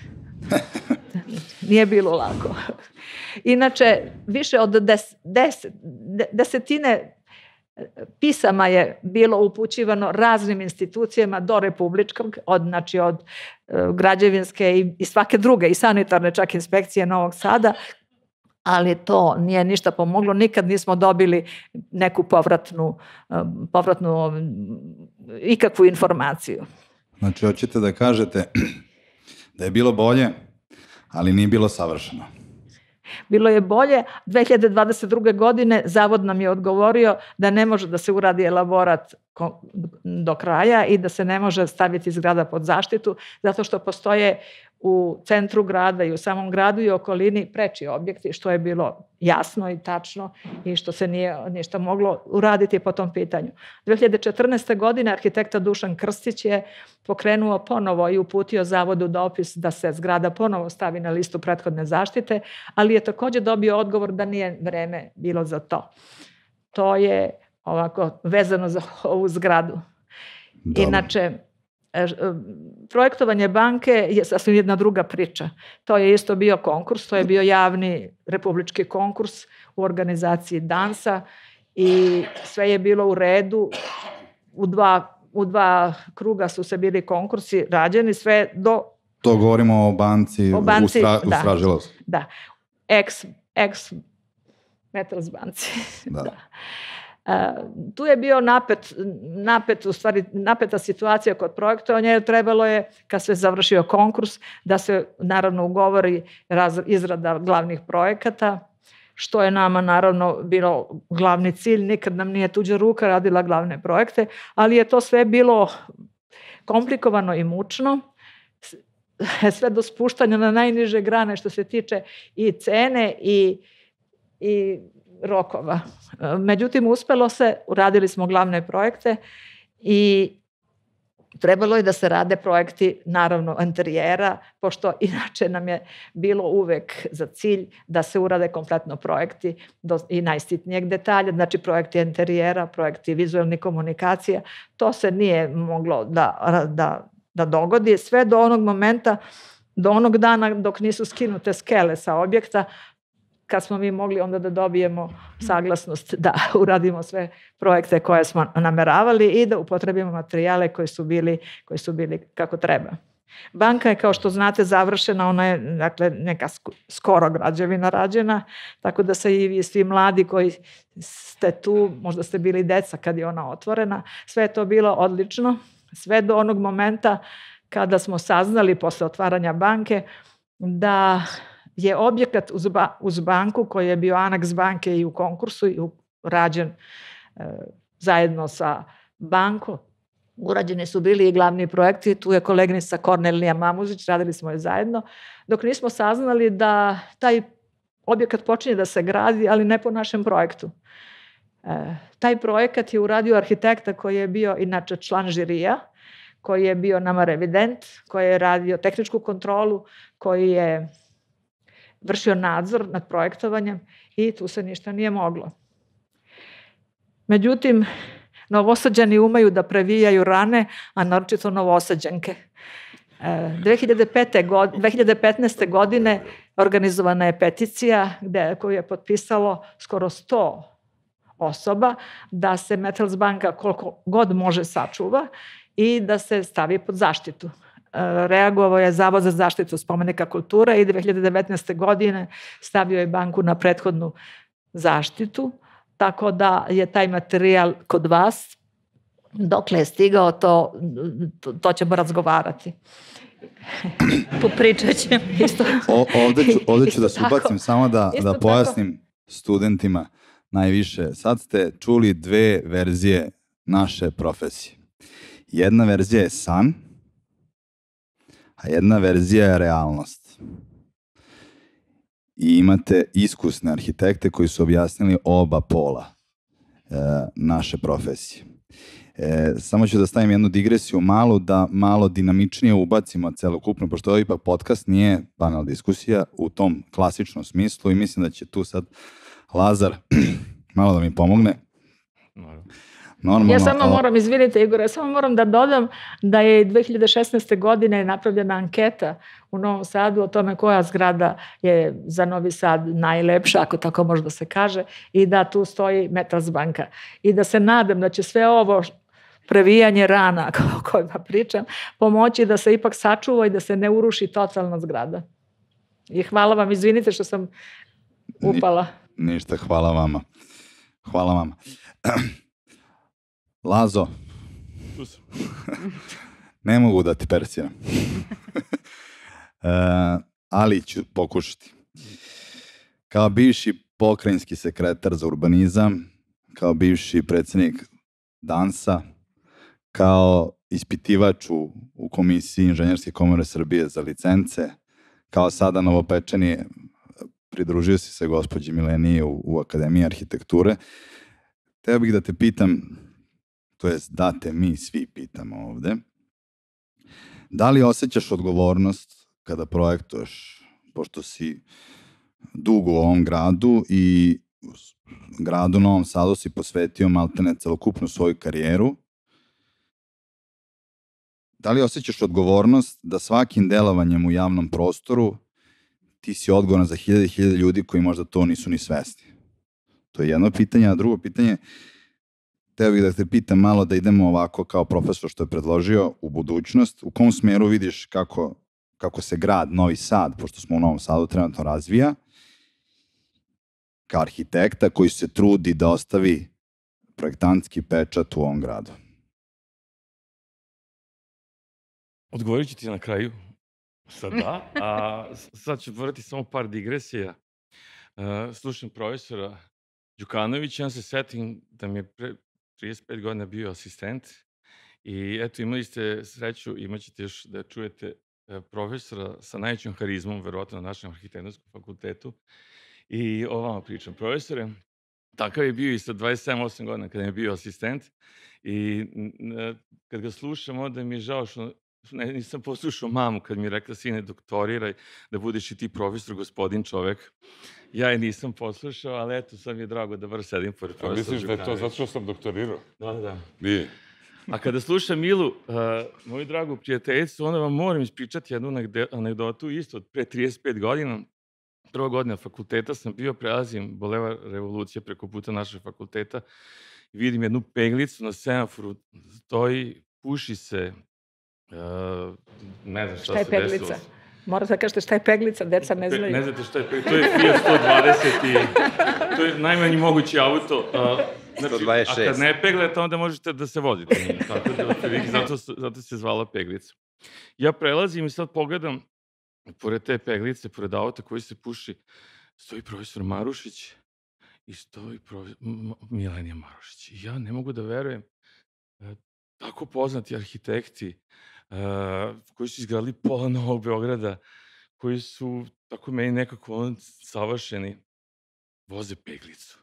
Nije bilo lako. Inače, više od des, deset, desetine pisama je bilo upućivano raznim institucijama do republičkog, od, znači od uh, građevinske i, i svake druge, i sanitarne čak inspekcije Novog Sada, ali to nije ništa pomoglo, nikad nismo dobili neku povratnu, uh, povratnu um, ikakvu informaciju. Znači, hoćete da kažete da je bilo bolje, ali nije bilo savršeno. Bilo je bolje. dve hiljade dvadeset druge. godine Zavod nam je odgovorio da ne može da se uradi elaborat do kraja i da se ne može staviti zgrada pod zaštitu, zato što postoje u centru grada i u samom gradu i okolini preči objekti, što je bilo jasno i tačno i što se nije ništa moglo uraditi po tom pitanju. dve hiljade četrnaeste. godine arhitekta Dušan Krstić je pokrenuo ponovo i uputio Zavodu dopis da se zgrada ponovo stavi na listu prethodne zaštite, ali je takođe dobio odgovor da nije vreme bilo za to. To je ovako vezano za ovu zgradu. Dobro. Inače, projektovanje banke je sasvim jedna druga priča. To je isto bio konkurs, to je bio javni republički konkurs u organizaciji dansa i sve je bilo u redu. U dva, u dva kruga su se bili konkursi rađeni, sve do... To govorimo o banci, o banci u, stra, u da, Stražilovcu. Da, ex, ex Metals banci. Da. da. Uh, tu je bio napet, napet, u stvari, napeta situacija kod projektovanja, jer trebalo je, kad se završio konkurs, da se naravno ugovori raz, izrada glavnih projekata, što je nama naravno bilo glavni cilj, nikad nam nije tuđa ruka radila glavne projekte, ali je to sve bilo komplikovano i mučno, sve do spuštanja na najniže grane što se tiče i cene i, i rokova. Međutim, uspelo se, uradili smo glavne projekte i trebalo je da se rade projekti, naravno, interijera, pošto inače nam je bilo uvek za cilj da se urade kompletno projekti do, i najsitnijeg detalja, znači projekti interijera, projekti vizualnih komunikacija. To se nije moglo da, da da dogodi, sve do onog momenta, do onog dana dok nisu skinute skele sa objekta, kad smo mi mogli onda da dobijemo saglasnost da uradimo sve projekte koje smo nameravali i da upotrebimo materijale koji su bili, koji su bili kako treba. Banka je, kao što znate, završena, ona je, dakle, neka skoro građevina rađena, tako da se i vi svi mladi koji ste tu, možda ste bili deca kad je ona otvorena, sve je to bilo odlično, sve do onog momenta kada smo saznali posle otvaranja banke da je objekat uz, ba, uz banku koji je bio aneks banke i u konkursu i u, rađen e, zajedno sa bankom. Urađeni su bili i glavni projekti, tu je koleginica Kornelija Mamuzić, radili smo je zajedno, dok nismo saznali da taj objekat počinje da se gradi, ali ne po našem projektu. E, taj projekat je uradio arhitekta koji je bio inače član žirija, koji je bio nama revident, koji je radio tehničku kontrolu, koji je vršio nadzor nad projektovanjem i tu se ništa nije moglo. Međutim, Novosađani umeju da previjaju rane, a naročito Novosađanke. dve hiljade petnaeste. godine organizovana je peticija gde, koju je potpisalo skoro sto osoba da se Metals banka koliko god može sačuva i da se stavi pod zaštitu. Reagovao je Zavod za zaštitu spomenika kulture i dve hiljade devetnaeste. godine stavio je banku na prethodnu zaštitu, tako da je taj materijal kod vas. Dokle je stigao, to, to, to ćemo razgovarati. Popričat ćemo. O, ovde, ću, ovde ću da se ubacim samo da, da pojasnim studentima najviše. Sad ste čuli dve verzije naše profesije. Jedna verzija je san, a jedna verzija je realnost. I imate iskusne arhitekte koji su objasnili oba pola e, naše profesije. E, samo ću da stavim jednu digresiju malu, da malo dinamičnije ubacimo celokupno, pošto ovo ipak podcast nije panel diskusija u tom klasičnom smislu i mislim da će tu sad Lazar malo da mi pomogne. Normalno, ja samo moram, izvinite Igor, ja samo moram da dodam da je dve hiljade šesnaeste. godine napravljena anketa u Novom Sadu o tome koja zgrada je za Novi Sad najlepša, ako tako može da se kaže, i da tu stoji Metals banka. I da se nadam da će sve ovo previjanje rana o kojima pričam pomoći da se ipak sačuva i da se ne uruši totalna zgrada. I hvala vam, izvinite što sam upala. Ni, ništa, hvala vama. Hvala vama. Lazo, ne mogu da ti persiram, uh, ali ću pokušati. Kao bivši pokrajinski sekretar za urbanizam, kao bivši predsjednik dansa, kao ispitivač u, u Komisiji Inženjerske komore Srbije za licence, kao sada novopečeni, pridružio si se gospođi Mileniji u, u Akademiji arhitekture. Teo bih da te pitam, to jest da te mi svi pitamo ovde, da li osjećaš odgovornost kada projektuješ, pošto si dugo u ovom gradu i gradu Novom Sadu si posvetio maltene celokupnu svoju karijeru, da li osjećaš odgovornost da svakim delovanjem u javnom prostoru ti si odgovoran za hiljade i hiljade ljudi koji možda to nisu ni svesni? To je jedno pitanje, a drugo pitanje, teo bih da te pitam malo da idemo ovako kao profesor što je predložio u budućnost. U kom smeru vidiš kako, kako se grad Novi Sad, pošto smo u Novom Sadu, trenutno razvija, kao arhitekta koji se trudi da ostavi projektantski pečat u ovom gradu? Odgovorit ću ti na kraju. Sad da. A sad ću otvoriti samo par digresija. Uh, slušam profesora Đukanovića, ja se setim da mi je pre trideset pet godina bio asistent i eto, imali ste sreću, imat ćete još da čujete profesora sa najvećom harizmom, verovatno na našem arhitektonskom fakultetu, i o vama pričam. Profesore, takav je bio i sa dvadeset sedam osam godina kada je bio asistent i kad ga slušam, onda mi je žao što ne, nisam poslušao mamu kad mi je rekla, sine, doktoriraj, da budeš i ti profesor, gospodin čovek. Ja je nisam poslušao, ali eto, sad mi je drago da bar sedim pored profesora. Misliš da je to zato što sam doktorirao? Da, da. Nije. A kada slušam Milu, uh, moju dragu prijateljicu, onda vam moram ispričati jednu anegdotu isto od pre trideset pet godina. Prva godina fakulteta sam bio, prelazim Bulevar Revolucije preko puta našeg fakulteta i vidim jednu peglicu na semaforu, stoji, puši se, uh, ne znam šta, šta se desilo. Šta je peglica? Morate da kažete šta je peglica, deca ne znaju. Ne znate šta je peglica, to je Fiat sto dvadeset i to je najmanji mogući auto. Uh, znači, sto dvadeset šest. A kad ne peglete, onda možete da se vozite. Tako da, zato, zato se zvala peglica. Ja prelazim i sad pogledam, pored te peglice, pored auta koji se puši, stoji profesor Marušić i stoji profesor Milenija Marušić. I ja ne mogu da verujem, tako poznati arhitekti, Uh, koji su izgradili pola Novog Beograda, koji su, tako meni nekako on, savršeni, voze peglicu.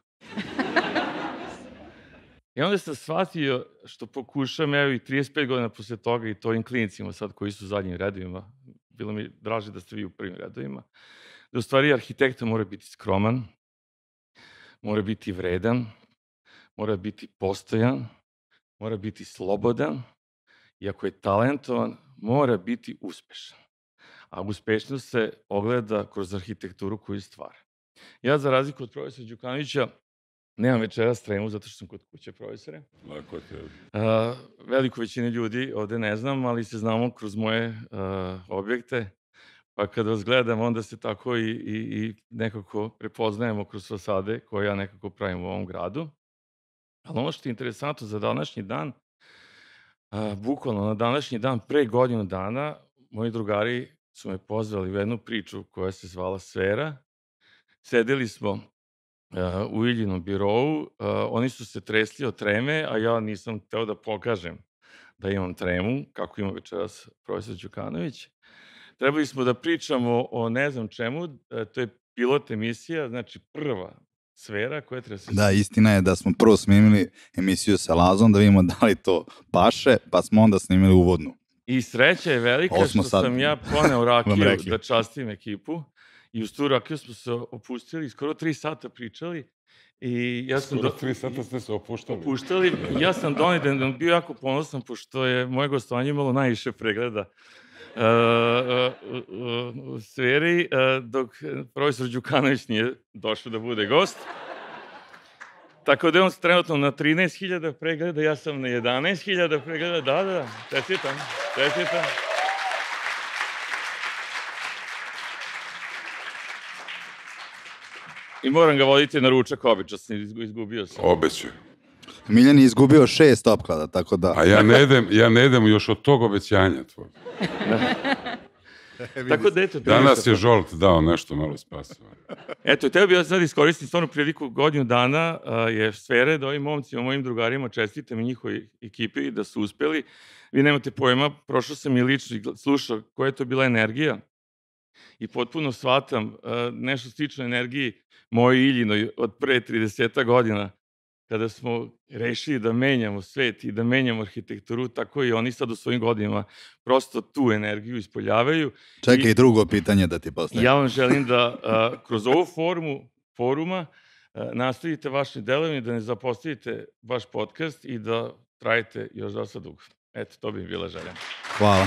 I onda sam shvatio, što pokušam, evo i trideset pet godina posle toga i to ovim klinicima sad koji su u zadnjim redovima, bilo mi draže da ste vi u prvim redovima, da u stvari arhitekta mora biti skroman, mora biti vredan, mora biti postojan, mora biti slobodan, i ako je talentovan, mora biti uspešan. A uspešnost se ogleda kroz arhitekturu koju stvara. Ja, za razliku od profesora Đukanovića, nemam večeras tremu, zato što sam kod kuće profesore. Lako te... Uh, veliku većinu ljudi ovde ne znam, ali se znamo kroz moje uh, objekte. Pa kad vas gledam, onda se tako i, i, i nekako prepoznajemo kroz fasade koje ja nekako pravim u ovom gradu. Ali ono što je interesantno za današnji dan, A, bukvalno na današnji dan, pre godinu dana, moji drugari su me pozvali u jednu priču koja se zvala Sfera. Sedeli smo uh, u Iljinom birovu, uh, oni su se tresli od treme, a ja nisam hteo da pokažem da imam tremu, kako ima večeras profesor Đukanović. Trebali smo da pričamo o ne znam čemu, uh, to je pilot emisija, znači prva Sfera koja treba se... Da, istina je da smo prvo snimili emisiju sa Lazom, da vidimo da li to paše, pa smo onda snimili uvodnu. I sreća je velika što sad... sam ja poneo rakiju da častim ekipu i uz tu rakiju smo se opustili, skoro tri sata pričali. I ja sam skoro do... tri sata ste se opuštali. Opuštali. Ja sam doneden, bio jako ponosan, pošto je moje gostovanje imalo najviše pregleda Uh, uh, uh, u Sferi, uh, dok profesor Đukanović nije došao da bude gost. Tako da je on trenutno na trinaest hiljada pregleda, ja sam na jedanaest hiljada pregleda, da, da, da, čestitam, čestitam. I moram ga voditi na ručak, obično sam izgubio sam. Obećaj. Miljan je izgubio šest opklada, tako da... A ja ne idem, ja ne idem još od tog obećanja tvoj. Tako da eto... Danas je Žolt dao nešto malo spasova. Eto, teo bih ja sad iskoristiti stvarno priliku godinu dana uh, je Sfere da ovim momcima, mojim drugarima čestitam i njihovoj ekipi da su uspeli. Vi nemate pojma, prošao sam i lično slušao koja je to bila energija i potpuno shvatam uh, nešto slično energiji mojoj Iljinoj od pre trideset godina, kada smo rešili da menjamo svet i da menjamo arhitekturu, tako i oni sad u svojim godinama prosto tu energiju ispoljavaju. Čekaj, I, drugo pitanje da ti postavim. Ja vam želim da a, kroz ovu formu foruma a, nastavite vaše delovanje, da ne zapostavite vaš podcast i da trajite još dosta dugo. Eto, to bi bila želja. Hvala.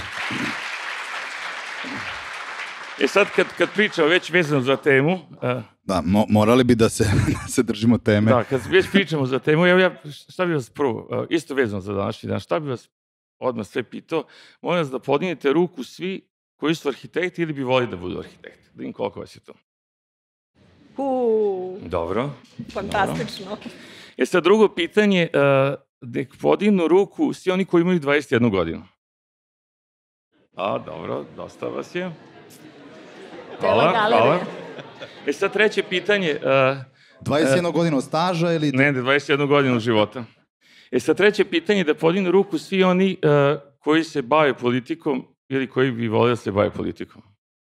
E sad, kad, kad pričam već vezano za temu... A, da, mo morali bi da se, da se držimo teme. Da, kad već pričamo za temu, evo ja, šta bi vas prvo, isto vezano za današnji dan, šta bi vas odmah sve pitao, molim vas da podignete ruku svi koji su arhitekti ili bi volili da budu arhitekti. Da im koliko vas je to. Uuu, Dobro. fantastično. Dobro. E sad, drugo pitanje, uh, nek podignu ruku svi oni koji imaju dvadeset jednu godinu. A, dobro, dosta vas je. Hvala, hvala. E sad treće pitanje... Uh, dvadeset jednu uh, godinu staža ili... Ne, dvadeset jednu godinu života. E sad treće pitanje da podignu ruku svi oni uh, koji se bave politikom ili koji bi volili da se bave politikom.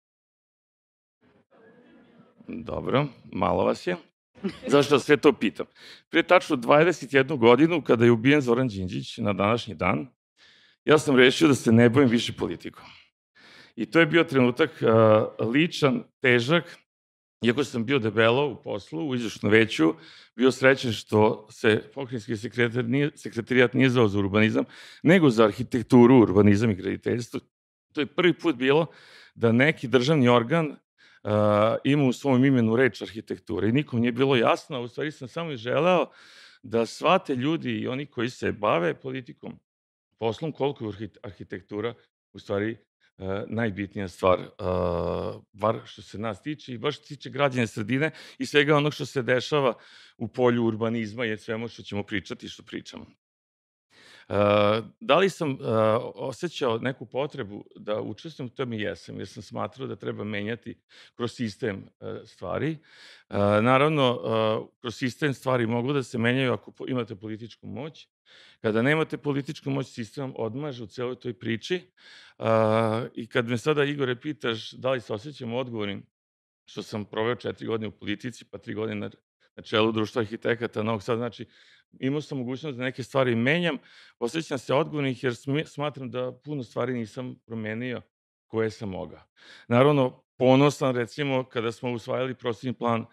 Dobro, malo vas je. Zašto sve to pitam? Pre tačno dvadeset jednu godinu, kada je ubijen Zoran Đinđić na današnji dan, ja sam rešio da se ne bavim više politikom. I to je bio trenutak uh, ličan, težak, iako sam bio debelo u poslu, u izvršnom veću, bio srećen što se pokrajinski sekretar nije, sekretarijat nije zvao za urbanizam, nego za arhitekturu, urbanizam i graditeljstvo. To je prvi put bilo da neki državni organ uh, ima u svom imenu reč arhitektura i nikom nije bilo jasno, a u stvari sam samo i želeo da shvate ljudi i oni koji se bave politikom, poslom, koliko je arhitektura u stvari uh, najbitnija stvar, uh, bar što se nas tiče i baš što se tiče građane sredine i svega onog što se dešava u polju urbanizma i svemu što ćemo pričati i što pričamo. Uh, da li sam uh, osjećao neku potrebu da učestvujem, to mi jesam, jer sam smatrao da treba menjati kroz sistem uh, stvari. Uh, naravno, uh, kroz sistem stvari mogu da se menjaju ako po, imate političku moć. Kada nemate političku moć, sistem odmaže u celoj toj priči. Uh, I kad me sada, Igore, pitaš da li se osjećam odgovornim, što sam proveo četiri godine u politici, pa tri godine na, na čelu Društva arhitekata Novog Sada, znači imao sam mogućnost da neke stvari menjam, osjećam se odgovornih jer smatram da puno stvari nisam promenio koje sam mogao. Naravno, ponosan, recimo, kada smo usvajali prostorni plan uh,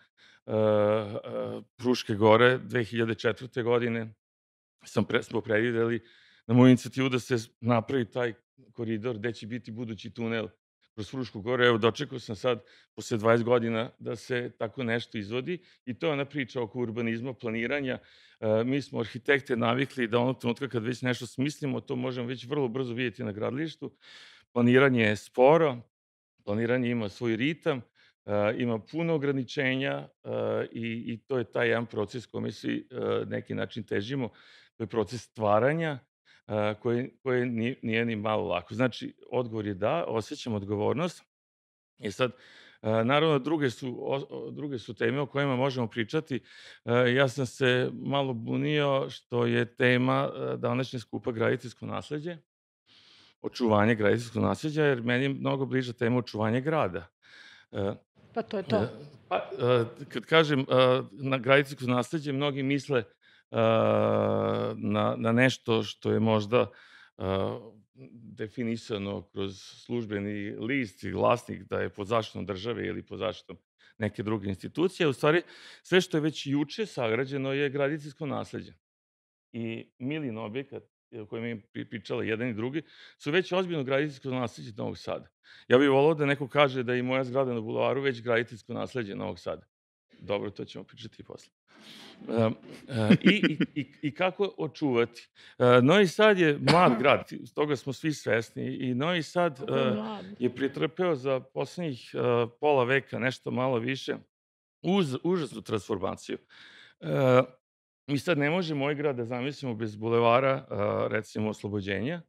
uh, Fruške gore dve hiljade četvrte. godine, sam pre, smo predvideli na moju inicijativu da se napravi taj koridor gde će biti budući tunel kroz Frušku goru. Evo, dočekao sam sad, posle dvadeset godina, da se tako nešto izvodi i to je ona priča oko urbanizma, planiranja. E, mi smo arhitekte navikli da onog trenutka kad već nešto smislimo, to možemo već vrlo brzo vidjeti na gradilištu. Planiranje je sporo, planiranje ima svoj ritam, e, ima puno ograničenja e, i, i to je taj jedan proces kome svi e, neki način težimo. To je proces stvaranja, koji, koji nije, nije ni malo lako. Znači, odgovor je da, osjećam odgovornost. I sad, naravno, druge su, o, druge su teme o kojima možemo pričati. Ja sam se malo bunio što je tema današnje skupa graditeljsko nasleđe, očuvanje graditeljskog nasleđa, jer meni je mnogo bliža tema očuvanje grada. Pa to je to. Pa, kad kažem na graditeljsko nasleđe, mnogi misle Na, na nešto što je možda uh, definisano kroz službeni list i glasnik da je pod zaštitom države ili pod zaštitom neke druge institucije. U stvari, sve što je već juče sagrađeno je graditeljsko nasleđe. I Milin objekat, o kojem je pričala jedan i drugi, su već ozbiljno graditeljsko nasleđe Novog Sada. Ja bih volao da neko kaže da je i moja zgrada na Bulevaru već graditeljsko nasleđe Novog Sada. Dobro, to ćemo pričati posle. Uh, uh, i, i, I kako očuvati? Uh, Novi Sad je mlad grad, toga smo svi svesni i Novi Sad uh, je pretrpeo za poslednjih uh, pola veka, nešto malo više, uz užasnu transformaciju. Uh, mi sad ne možemo ovaj grad da zamislimo bez bulevara, uh, recimo, Oslobođenja,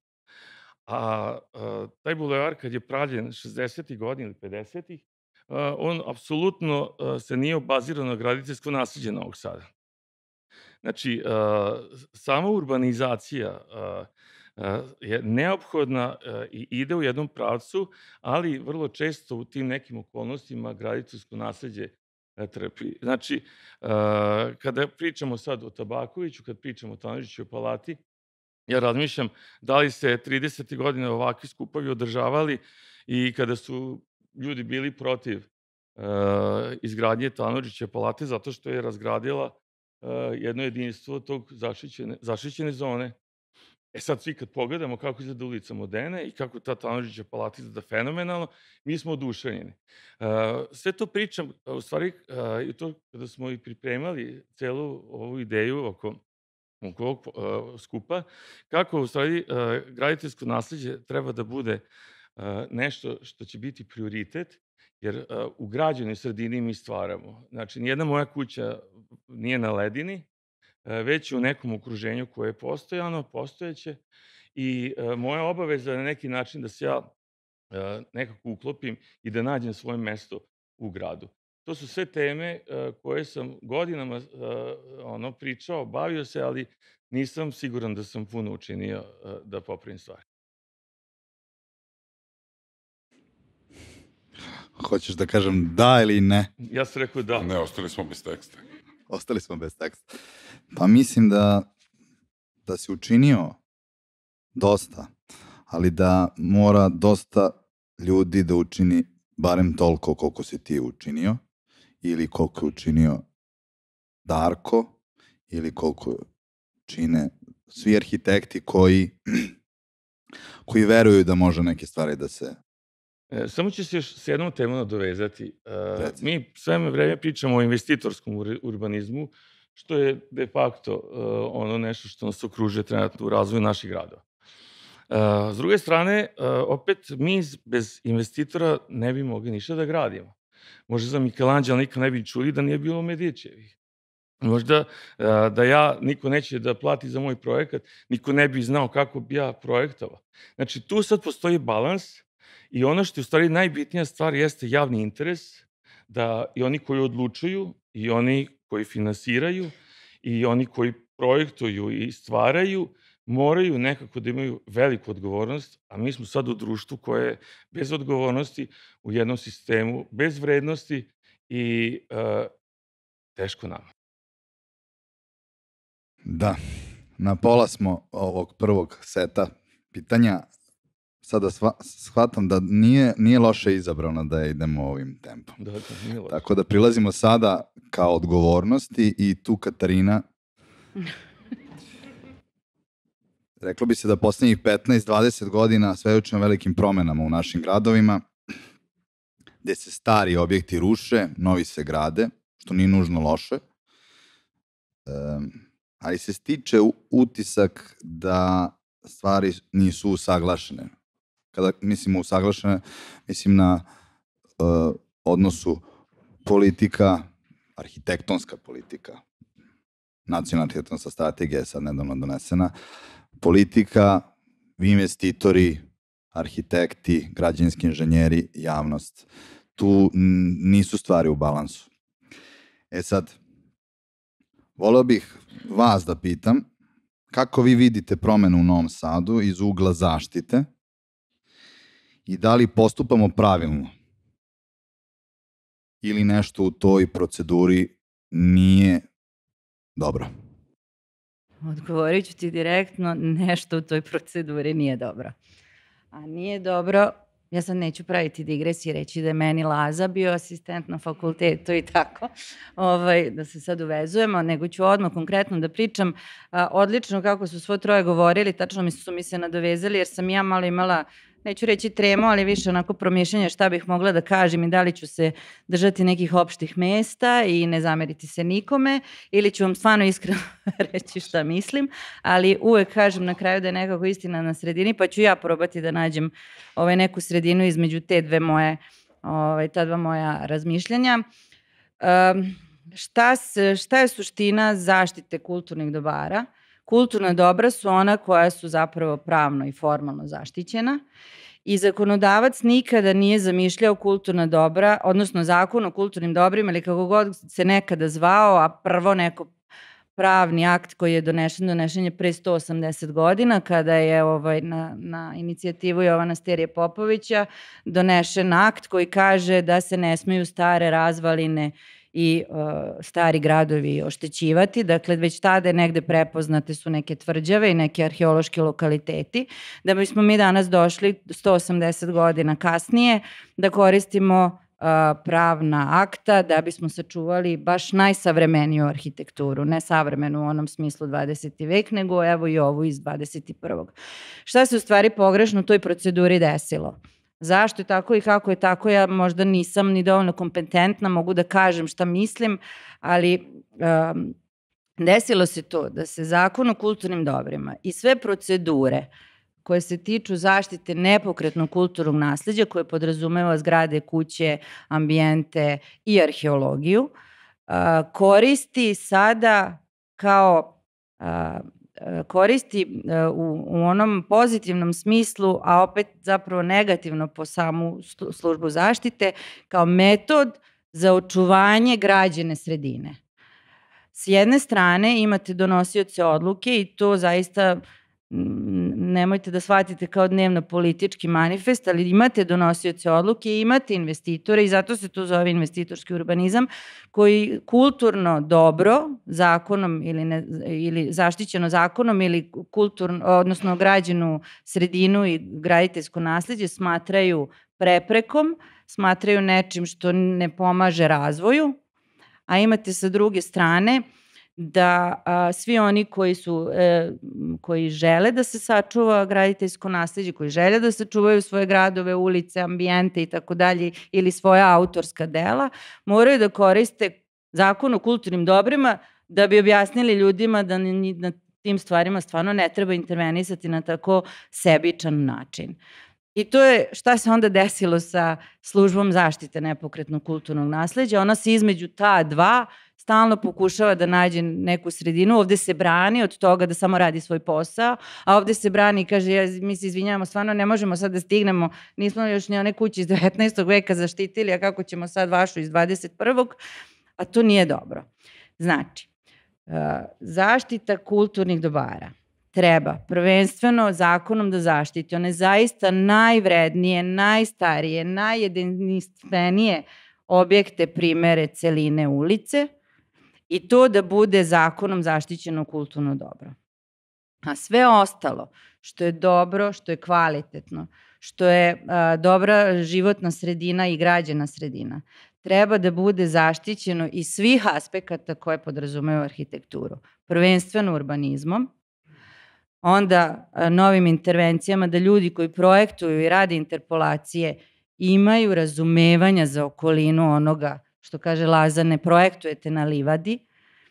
a uh, taj bulevar kad je pravljen šezdesetih godina ili pedesetih, Uh, on apsolutno uh, se nije obazirao na graditeljsko nasleđe Novog Sada. Znači, uh, sama urbanizacija uh, uh, je neophodna uh, i ide u jednom pravcu, ali vrlo često u tim nekim okolnostima graditeljsko nasleđe uh, trpi. Znači, uh, kada pričamo sad o Tabakoviću, kad pričamo o Tanžićevoj palati, ja razmišljam da li se tridesetih godina ovakvi skupovi održavali i kada su ljudi bili protiv uh, izgradnje Tanurićeve palate zato što je razgradila uh, jedno jedinstvo tog zaštićene, zaštićene zone. E sad svi kad pogledamo kako izgleda ulica Modene i kako ta Tanurićeva palata izgleda fenomenalno, mi smo oduševljeni. Uh, sve to pričam, u stvari, uh, i to kada smo i pripremali celu ovu ideju oko oko ovog uh, skupa, kako u stvari uh, graditeljsko nasleđe treba da bude Uh, nešto što će biti prioritet, jer uh, u građenoj sredini mi stvaramo. Znači, nijedna moja kuća nije na ledini, uh, već u nekom okruženju koje je postojano, postojeće i uh, moja obaveza je na neki način da se ja uh, nekako uklopim i da nađem svoje mesto u gradu. To su sve teme uh, koje sam godinama uh, ono, pričao, bavio se, ali nisam siguran da sam puno učinio uh, da popravim stvari. Hoćeš da kažem da ili ne? Ja sam rekao da. Ne, ostali smo bez teksta. Ostali smo bez teksta. Pa mislim da, da si učinio dosta, ali da mora dosta ljudi da učini barem toliko koliko si ti učinio ili koliko je učinio Darko, ili koliko čine svi arhitekti koji, koji veruju da može neke stvari da se... E, samo ću se još s jednom temom nadovezati. E, Reci. mi sve vreme pričamo o investitorskom ur- urbanizmu, što je de facto e, ono nešto što nas okružuje trenutno u razvoju naših gradova. E, s druge strane, e, opet mi bez investitora ne bi mogli ništa da gradimo. Možda za Michelangelo nikad ne bi čuli da nije bilo Medićevih. Možda a, da ja, niko neće da plati za moj projekat, niko ne bi znao kako bi ja projektovao. Znači, tu sad postoji balans i ono što je u stvari najbitnija stvar jeste javni interes, da i oni koji odlučuju, i oni koji finansiraju, i oni koji projektuju i stvaraju, moraju nekako da imaju veliku odgovornost, a mi smo sad u društvu koje je bez odgovornosti, u jednom sistemu, bez vrednosti i a, teško nama. Da, na pola smo ovog prvog seta pitanja. Sada sva, shvatam da nije, nije loše izabrano da idemo ovim tempom. Da, da, nije loše. Tako da prilazimo sada ka odgovornosti i tu Katarina... Reklo bi se da poslednjih petnaest do dvadeset godina svedočimo velikim promenama u našim gradovima, gde se stari objekti ruše, novi se grade, što nije nužno loše. Um, ali se stiče utisak da stvari nisu usaglašene. Kada mislim usaglašene, mislim na uh, odnosu politika, arhitektonska politika, nacionalna arhitektonska strategija je sad nedavno donesena, politika, investitori, arhitekti, građevinski inženjeri, javnost. Tu nisu stvari u balansu. E sad, voleo bih vas da pitam kako vi vidite promenu u Novom Sadu iz ugla zaštite i da li postupamo pravilno ili nešto u toj proceduri nije dobro. Odgovorit ću ti direktno, nešto u toj proceduri nije dobro. A nije dobro, ja sad neću praviti digresije, reći da je meni Laza bio asistent na fakultetu i tako, ovaj, da se sad uvezujemo, nego ću odmah konkretno da pričam. A, odlično kako su svo troje govorili, tačno mi su mi se nadovezali, jer sam ja malo imala, neću reći tremu, ali više onako promišljanja šta bih mogla da kažem i da li ću se držati nekih opštih mesta i ne zameriti se nikome, ili ću vam stvarno iskreno reći šta mislim, ali uvek kažem na kraju da je nekako istina na sredini, pa ću ja probati da nađem ovaj, neku sredinu između te dve moje, ovaj, ta dva moja razmišljanja. Um, šta, se, šta je suština zaštite kulturnih dobara? Kulturna dobra su ona koja su zapravo pravno i formalno zaštićena i zakonodavac nikada nije zamišljao kulturna dobra, odnosno zakon o kulturnim dobrima ili kako god se nekada zvao, a prvo neko pravni akt koji je donešen, donešen je pre sto osamdeset godina, kada je ovaj, na, na inicijativu Jovana Sterije Popovića donešen akt koji kaže da se ne smeju stare razvaline i uh, stari gradovi oštećivati. Dakle, već tada negde prepoznate su neke tvrđave i neke arheološki lokaliteti, da bismo mi danas došli sto osamdeset godina kasnije da koristimo uh, pravna akta da bismo sačuvali baš najsavremeniju arhitekturu, ne savremenu u onom smislu dvadeseti vek, nego evo i ovu iz dvadeset prvog. Šta se u stvari pogrešno u toj proceduri desilo? Zašto je tako i kako je tako, ja možda nisam ni dovoljno kompetentna, mogu da kažem šta mislim, ali um, desilo se to da se zakon o kulturnim dobrima i sve procedure koje se tiču zaštite nepokretnog kulturnog nasleđa, koje podrazumeva zgrade, kuće, ambijente i arheologiju, uh, koristi sada kao... Uh, koristi u, u onom pozitivnom smislu, a opet zapravo negativno po samu službu zaštite, kao metod za očuvanje građene sredine. S jedne strane imate donosioce odluke i to zaista nemojte da shvatite kao dnevno politički manifest, ali imate donosioce odluke i imate investitore i zato se to zove investitorski urbanizam, koji kulturno dobro zakonom ili, ne, ili zaštićeno zakonom ili kulturno, odnosno građenu sredinu i graditeljsko nasleđe smatraju preprekom, smatraju nečim što ne pomaže razvoju, a imate sa druge strane da a, svi oni koji su e, koji žele da se sačuva graditeljsko nasleđe, koji žele da sačuvaju svoje gradove, ulice, ambijente i tako dalje ili svoja autorska dela, moraju da koriste Zakon o kulturnim dobrima da bi objasnili ljudima da na tim stvarima stvarno ne treba intervenisati na tako sebičan način. I to je šta se onda desilo sa službom zaštite nepokretnog kulturnog nasleđa. Ona se između ta dva stalno pokušava da nađe neku sredinu. Ovde se brani od toga da samo radi svoj posao, a ovde se brani i kaže, ja, mi se izvinjavamo, stvarno ne možemo sad da stignemo, nismo još ni one kuće iz devetnaestog veka zaštitili, a kako ćemo sad vašu iz dvadeset prvog A to nije dobro. Znači, zaštita kulturnih dobara treba prvenstveno zakonom da zaštiti one zaista najvrednije, najstarije, najjedinstvenije objekte, primere, celine, ulice i to da bude zakonom zaštićeno kulturno dobro. A sve ostalo što je dobro, što je kvalitetno, što je a, dobra životna sredina i građena sredina, treba da bude zaštićeno iz svih aspekata koje podrazumaju arhitekturu. Prvenstveno urbanizmom, onda a, novim intervencijama da ljudi koji projektuju i rade interpolacije imaju razumevanja za okolinu onoga što kaže Laza, ne projektujete na livadi.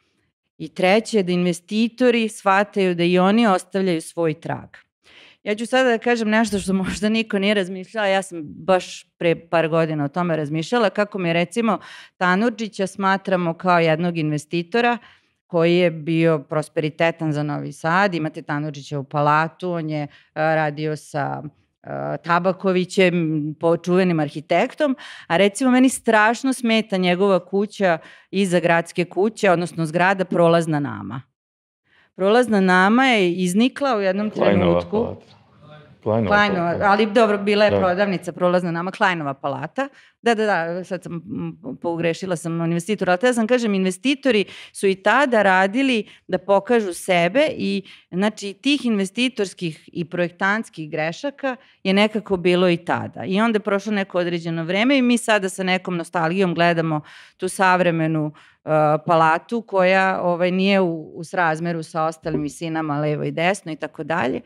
I treće, da investitori shvataju da i oni ostavljaju svoj trag. Ja ću sada da kažem nešto što možda niko nije razmišljala, ja sam baš pre par godina o tome razmišljala, kako mi recimo Tanurdžića smatramo kao jednog investitora koji je bio prosperitetan za Novi Sad. Imate Tanurdžića u Palatu, on je radio sa Tabakovićem, čuvenim arhitektom, a recimo meni strašno smeta njegova kuća iza gradske kuće, odnosno zgrada Prolazna nama. Prolazna nama je iznikla u jednom Klajnova trenutku. palata. Klajnova Klajnova, palata. ali dobro, bila je Da. prodavnica Prolazna nama, Klajnova palata. Da, da, da, sad sam mm, pogrešila sam investitora, ali tada sam kažem, investitori su i tada radili da pokažu sebe i znači tih investitorskih i projektantskih grešaka je nekako bilo i tada. I onda je prošlo neko određeno vreme i mi sada sa nekom nostalgijom gledamo tu savremenu uh, palatu koja ovaj, nije u, u srazmeru sa ostalim visinama levo i desno i tako dalje.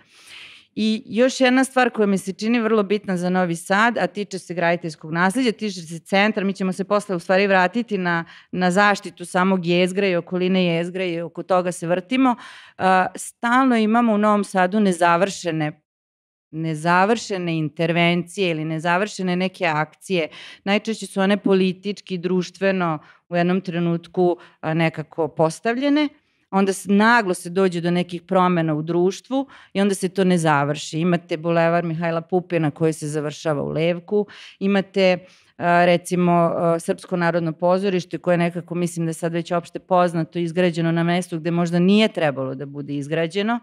I još jedna stvar koja mi se čini vrlo bitna za Novi Sad, a tiče se graditeljskog nasleđa, tiče se centra, mi ćemo se posle u stvari vratiti na, na zaštitu samog jezgra i okoline jezgra i oko toga se vrtimo. Uh, stalno imamo u Novom Sadu nezavršene nezavršene intervencije ili nezavršene neke akcije. Najčešće su one politički, društveno u jednom trenutku a, nekako postavljene. Onda se, naglo se dođe do nekih promena u društvu i onda se to ne završi. Imate bulevar Mihajla Pupina koji se završava u Levku, imate a, recimo a, Srpsko narodno pozorište koje nekako, mislim da je sad već opšte poznato, izgrađeno na mestu gde možda nije trebalo da bude izgrađeno.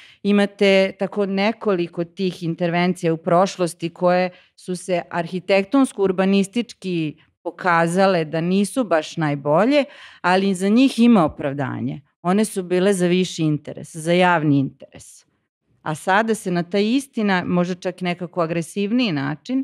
Imate tako nekoliko tih intervencija u prošlosti koje su se arhitektonsko-urbanistički pokazale da nisu baš najbolje, ali za njih ima opravdanje. One su bile za viši interes, za javni interes. A sada se na taj istina, možda čak nekako agresivniji način,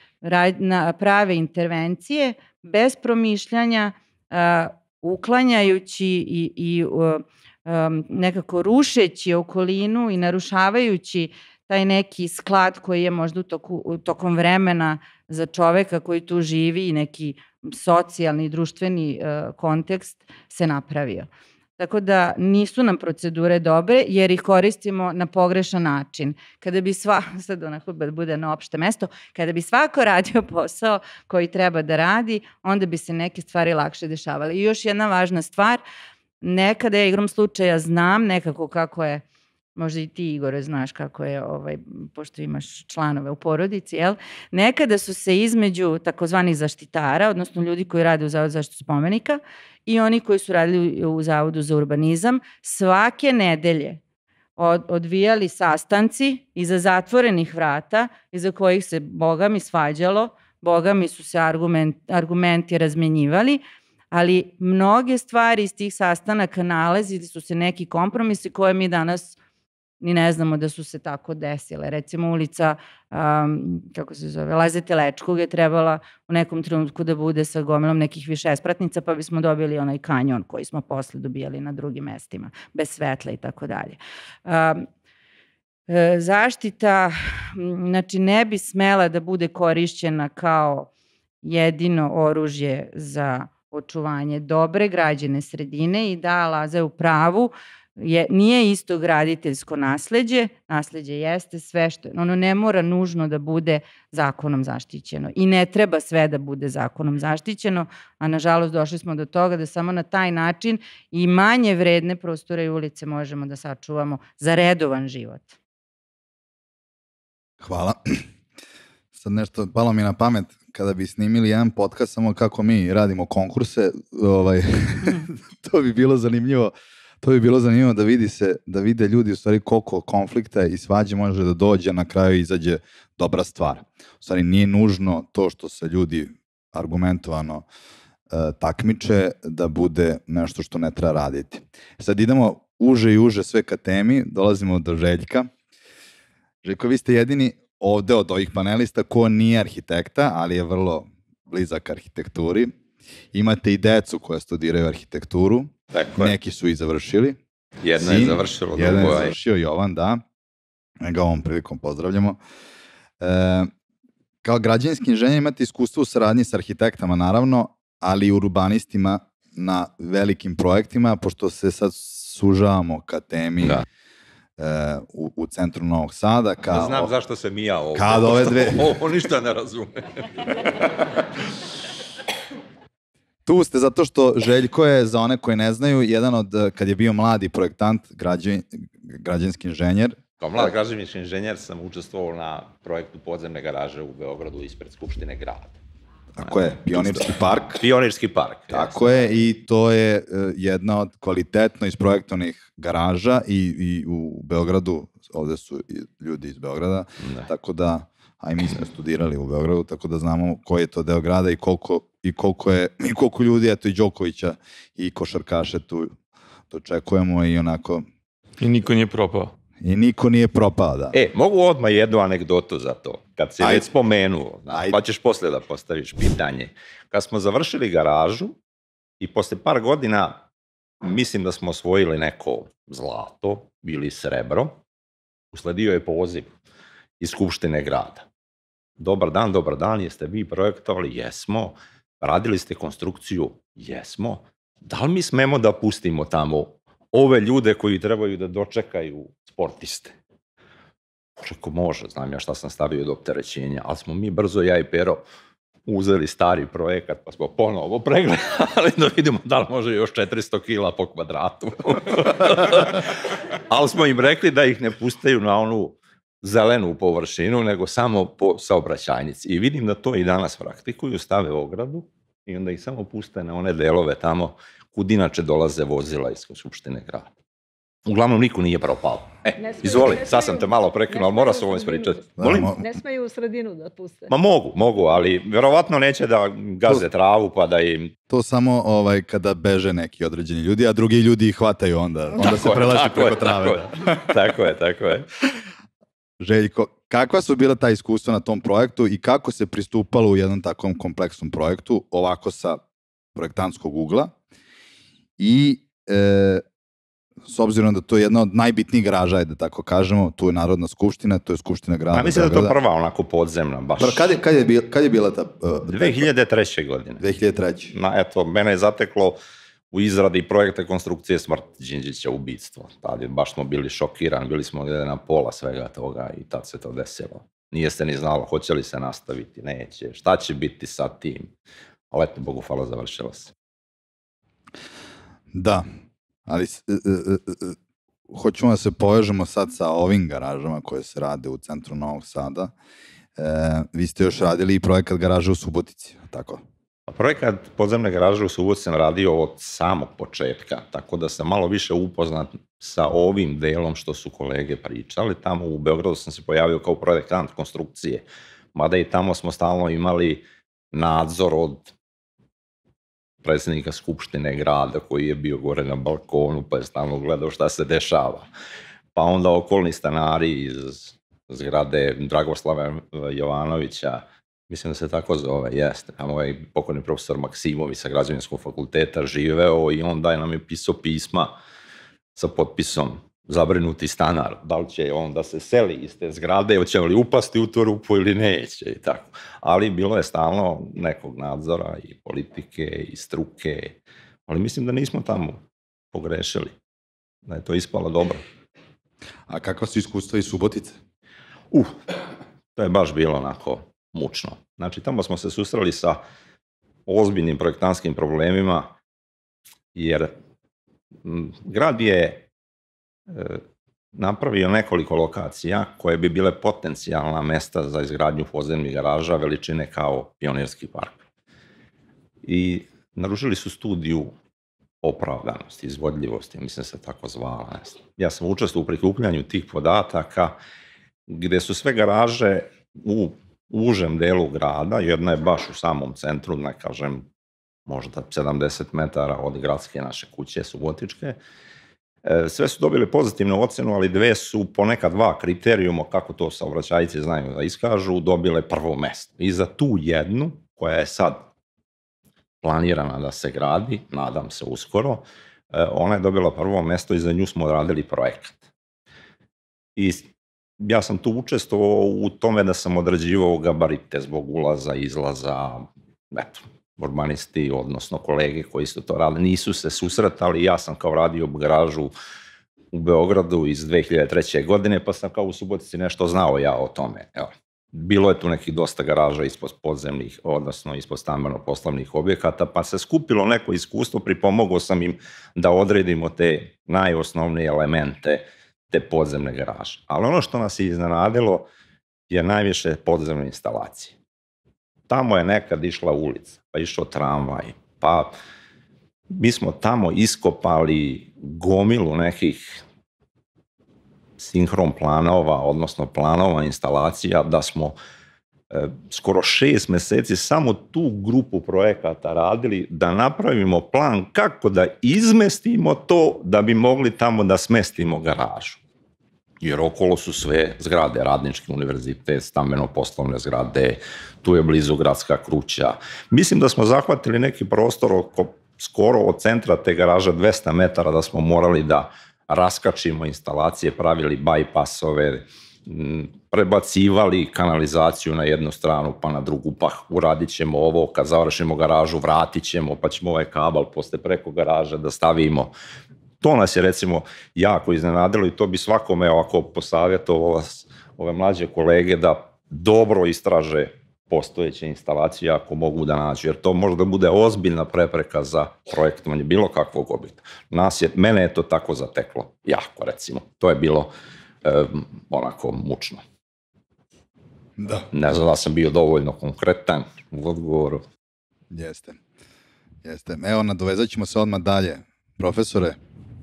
prave intervencije bez promišljanja, uh, uklanjajući i, i uh, um, nekako rušeći okolinu i narušavajući taj neki sklad koji je možda u, toku, u tokom vremena za čoveka koji tu živi i neki socijalni i društveni uh, kontekst se napravio. Tako da nisu nam procedure dobre jer ih koristimo na pogrešan način. Kada bi sva, sad onako bude na opšte mesto, kada bi svako radio posao koji treba da radi, onda bi se neke stvari lakše dešavale. I još jedna važna stvar, nekada ja igrom slučaja znam nekako kako je, možda i ti Igore znaš kako je, ovaj, pošto imaš članove u porodici, jel? Nekada su se između takozvanih zaštitara, odnosno ljudi koji rade u Zavodu za zaštitu spomenika i oni koji su radili u Zavodu za urbanizam, svake nedelje od, odvijali sastanci iza zatvorenih vrata, iza kojih se Boga mi svađalo, Boga mi su se argument, argumenti razmenjivali, ali mnoge stvari iz tih sastanaka nalazili su se neki kompromisi koje mi danas ni ne znamo da su se tako desile. Recimo ulica, um, kako se zove, Laze Telečkog je trebala u nekom trenutku da bude sa gomilom nekih višespratnica, pa bismo dobili onaj kanjon koji smo posle dobijali na drugim mestima, bez svetla i tako dalje. Um, Zaštita, znači, ne bi smela da bude korišćena kao jedino oružje za očuvanje dobre građane sredine i da, Laza je u pravu, je, nije isto graditeljsko nasleđe, nasleđe jeste sve što, ono ne mora nužno da bude zakonom zaštićeno i ne treba sve da bude zakonom zaštićeno, a nažalost došli smo do toga da samo na taj način i manje vredne prostore i ulice možemo da sačuvamo za redovan život. Hvala. Sad nešto palo mi na pamet, kada bi snimili jedan podcast samo kako mi radimo konkurse, ovaj, to bi bilo zanimljivo, to bi bilo zanimljivo da vidi se, da vide ljudi u stvari koliko konflikta i svađe može da dođe, na kraju izađe dobra stvar. U stvari nije nužno to što se ljudi argumentovano uh, takmiče da bude nešto što ne treba raditi. Sad idemo uže i uže sve ka temi, dolazimo do Željka. Željko, vi ste jedini ovde od ovih panelista ko nije arhitekta, ali je vrlo blizak arhitekturi. Imate i decu koja studiraju arhitekturu. Tako Neki su i završili. Jedno je završilo. Jedan je završio, Jovan, da. Ga ovom prilikom pozdravljamo. E, kao građevinski inženjer imate iskustvo u saradnji sa arhitektama, naravno, ali i urbanistima na velikim projektima, pošto se sad sužavamo ka temi da. U, u centru Novog Sada. Ka, ja znam zašto se mi ja ovo. Kad ove dve... Ovo ništa ne razume. Tu ste zato što Željko je, za one koji ne znaju, jedan od, kad je bio mladi projektant, građe, građanski inženjer. Kao mlad građevinski inženjer sam učestvovao na projektu podzemne garaže u Beogradu ispred Skupštine grada. Tako je, Pionirski park. Pionirski park. Tako je, i to je jedna od kvalitetno isprojektovanih garaža i, i u Beogradu, ovde su ljudi iz Beograda, ne. Tako da, a i mi smo studirali u Beogradu, tako da znamo koji je to deo grada i koliko, i koliko je, i koliko ljudi, eto i Đokovića i košarkaše tu dočekujemo i onako... I niko nije propao. I niko nije propao, da. E, mogu odmah jednu anegdotu za to. Kad si već spomenuo, da, pa ćeš posle da postaviš pitanje. Kad smo završili garažu i posle par godina, mislim da smo osvojili neko zlato ili srebro, usledio je poziv iz Skupštine grada. Dobar dan, dobar dan, jeste vi projektovali? Jesmo. Radili ste konstrukciju? Jesmo. Da li mi smemo da pustimo tamo ove ljude koji trebaju da dočekaju sportiste? Rekao, može, znam ja šta sam stavio do opterećenja, ali smo mi brzo, ja i Pero, uzeli stari projekat, pa smo ponovo pregledali da vidimo da li može još četiristo kila po kvadratu. Ali smo im rekli da ih ne pustaju na onu zelenu površinu, nego samo po saobraćajnici. I vidim da to i danas praktikuju, stave ogradu i onda ih samo puste na one delove tamo kud inače dolaze vozila iz Skupštine grada. Uglavnom, niko nije propao. E, izvoli, sad sam te malo prekinuo, ali mora se ovo ispričati. Ne smeju u sredinu da puste. Ma mogu, mogu, ali verovatno neće da gaze travu pa da im... To samo ovaj, kada beže neki određeni ljudi, a drugi ljudi ih hvataju onda. Onda se prelazi preko trave. Tako je, tako je. Željko, kakva su bila ta iskustva na tom projektu i kako se pristupalo u jednom takvom kompleksnom projektu, ovako sa projektantskog ugla? I e, s obzirom da to je jedna od najbitnijih garaža, da tako kažemo, tu je Narodna skupština, to je Skupština grada. Ja mislim da je to prva onako podzemna, baš. Kad je, kad je, bila, kad je bila ta... Uh, dve hiljade treće. godine. dve hiljade treće. Na, eto, mene je zateklo u izradi projekta konstrukcije smrt Đinđića, ubistvo. Tad je, baš smo bili šokirani, bili smo na pola svega toga i tad se to desilo. Nije se ni znalo hoće li se nastaviti, neće, šta će biti sa tim. Ali eto, Bogu hvala, završilo se. Da, ali e, e, e, hoćemo da se povežemo sad sa ovim garažama koje se rade u centru Novog Sada. E, vi ste još radili i projekat garaže u Subotici, tako? Projekat podzemne garaže u Subotici sam radio od samog početka, tako da sam malo više upoznat sa ovim delom što su kolege pričali. Tamo u Beogradu sam se pojavio kao projektant konstrukcije, mada i tamo smo stalno imali nadzor od predsjednika Skupštine grada koji je bio gore na balkonu pa je stalno gledao šta se dešava. pa onda okolni stanari iz zgrade Dragoslava Jovanovića, mislim da se tako zove, jeste. Tamo ovaj pokojni profesor Maksimović sa građevinskog fakulteta živeo i onda je nam je pisao pisma sa potpisom zabrinuti stanar, da li će on da se seli iz te zgrade, hoće li upasti u tu rupu ili neće i tako. Ali bilo je stalno nekog nadzora i politike i struke, ali mislim da nismo tamo pogrešili, da je to ispalo dobro. A kakva su iskustva iz Subotice? Uh, to je baš bilo onako mučno. Znači, tamo smo se susreli sa ozbiljnim projektanskim problemima, jer m, grad je e, napravio nekoliko lokacija koje bi bile potencijalna mesta za izgradnju podzemnih garaža veličine kao Pionirski park. I naručili su studiju opravdanosti, izvodljivosti, mislim se tako zvala. Ja sam učestvovao u prikupljanju tih podataka gde su sve garaže u užem delu grada, jedna je baš u samom centru, ne kažem, možda sedamdeset metara od gradske naše kuće Subotičke. Sve su dobili pozitivnu ocenu, ali dve su ponekad dva kriterijuma, kako to saobraćajci znaju da iskažu, dobile prvo mesto. I za tu jednu, koja je sad planirana da se gradi, nadam se uskoro, ona je dobila prvo mesto i za nju smo radili projekat. I ja sam tu učestvovao u tome da sam određivao gabarite zbog ulaza, izlaza, eto, urbanisti, odnosno kolege koji su to radili, nisu se susretali, ja sam kao radio garažu u Beogradu iz dve hiljade treće. godine, pa sam kao u Subotici nešto znao ja o tome. Evo. Bilo je tu nekih dosta garaža ispod podzemnih, odnosno ispod stambeno-poslovnih objekata, pa se skupilo neko iskustvo, pripomogao sam im da odredimo te najosnovnije elemente te podzemne garaže. Ali ono što nas je iznenadilo je najviše podzemne instalacije. Tamo je nekad išla ulica, pa išao tramvaj, pa mi smo tamo iskopali gomilu nekih sinhron planova, odnosno planova instalacija, da smo e, skoro šest meseci samo tu grupu projekata radili da napravimo plan kako da izmestimo to da bi mogli tamo da smestimo garažu. Jer okolo su sve zgrade, Radnički univerzitet, stambeno-poslovne zgrade, tu je blizu Gradska kuća. Mislim da smo zahvatili neki prostor oko, skoro od centra te garaže dvesta metara, da smo morali da raskačimo instalacije, pravili bajpasove, prebacivali kanalizaciju na jednu stranu pa na drugu, pa uradit ćemo ovo, kad završimo garažu vratit ćemo, pa ćemo ovaj kabal posle preko garaže da stavimo. To nas je recimo jako iznenadilo i to bi svakome ovako posavjetovao ove mlađe kolege da dobro istraže postojeće instalacije ako mogu da nađu, jer to može da bude ozbiljna prepreka za projektovanje bilo kakvog objekta. Nas je, mene je to tako zateklo, jako recimo. To je bilo e, onako mučno. Da. Ne znam da sam bio dovoljno konkretan u odgovoru. Jeste. Jeste. Evo, nadovezat ćemo se odmah dalje. Profesore,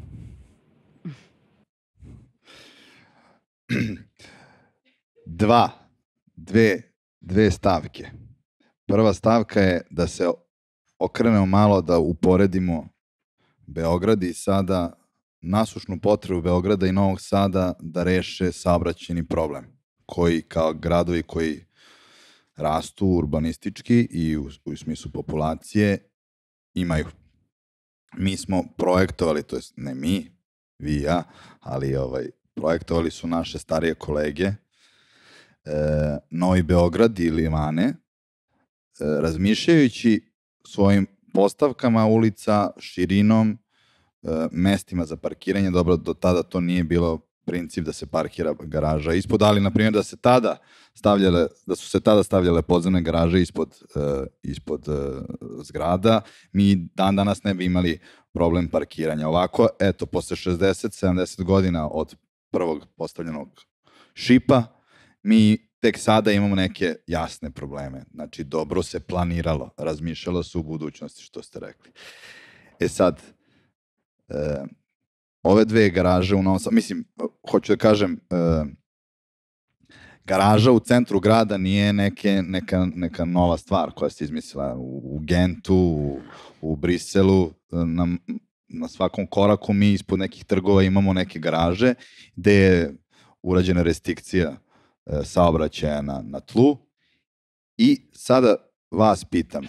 dva, dve, dve stavke. Prva stavka je da se okrenemo malo, da uporedimo Beograd i sada nasušnu potrebu Beograda i Novog Sada da reše saobraćajni problem, koji kao gradovi koji rastu urbanistički i u, u smislu populacije imaju. Mi smo projektovali, to jest ne mi, vi i ja, ali ovaj, projektovali su naše starije kolege, e, Novi Beograd i Livane, e, razmišljajući svojim postavkama ulica, širinom, e, mestima za parkiranje. Dobro, do tada to nije bilo princip da se parkira garaža ispod, ali na primjer da se tada stavljale, da su se tada stavljale podzemne garaže ispod, uh, ispod uh, zgrada, mi dan danas ne bi imali problem parkiranja. Ovako, eto, posle šezdeset sedamdeset godina od prvog postavljenog šipa, mi tek sada imamo neke jasne probleme. Znači, dobro se planiralo, razmišljalo se u budućnosti, što ste rekli. E sad, uh, ove dve garaže u Novom Sadu, mislim, hoću da kažem, uh, garaža u centru grada nije neke, neka, neka nova stvar koja se izmislila u, u Gentu, u, u Briselu. Nam, na svakom koraku mi ispod nekih trgova imamo neke garaže gde je urađena restrikcija e, saobraćaja na, na tlu. I sada vas pitam,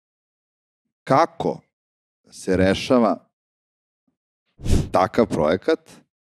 kako se rešava takav projekat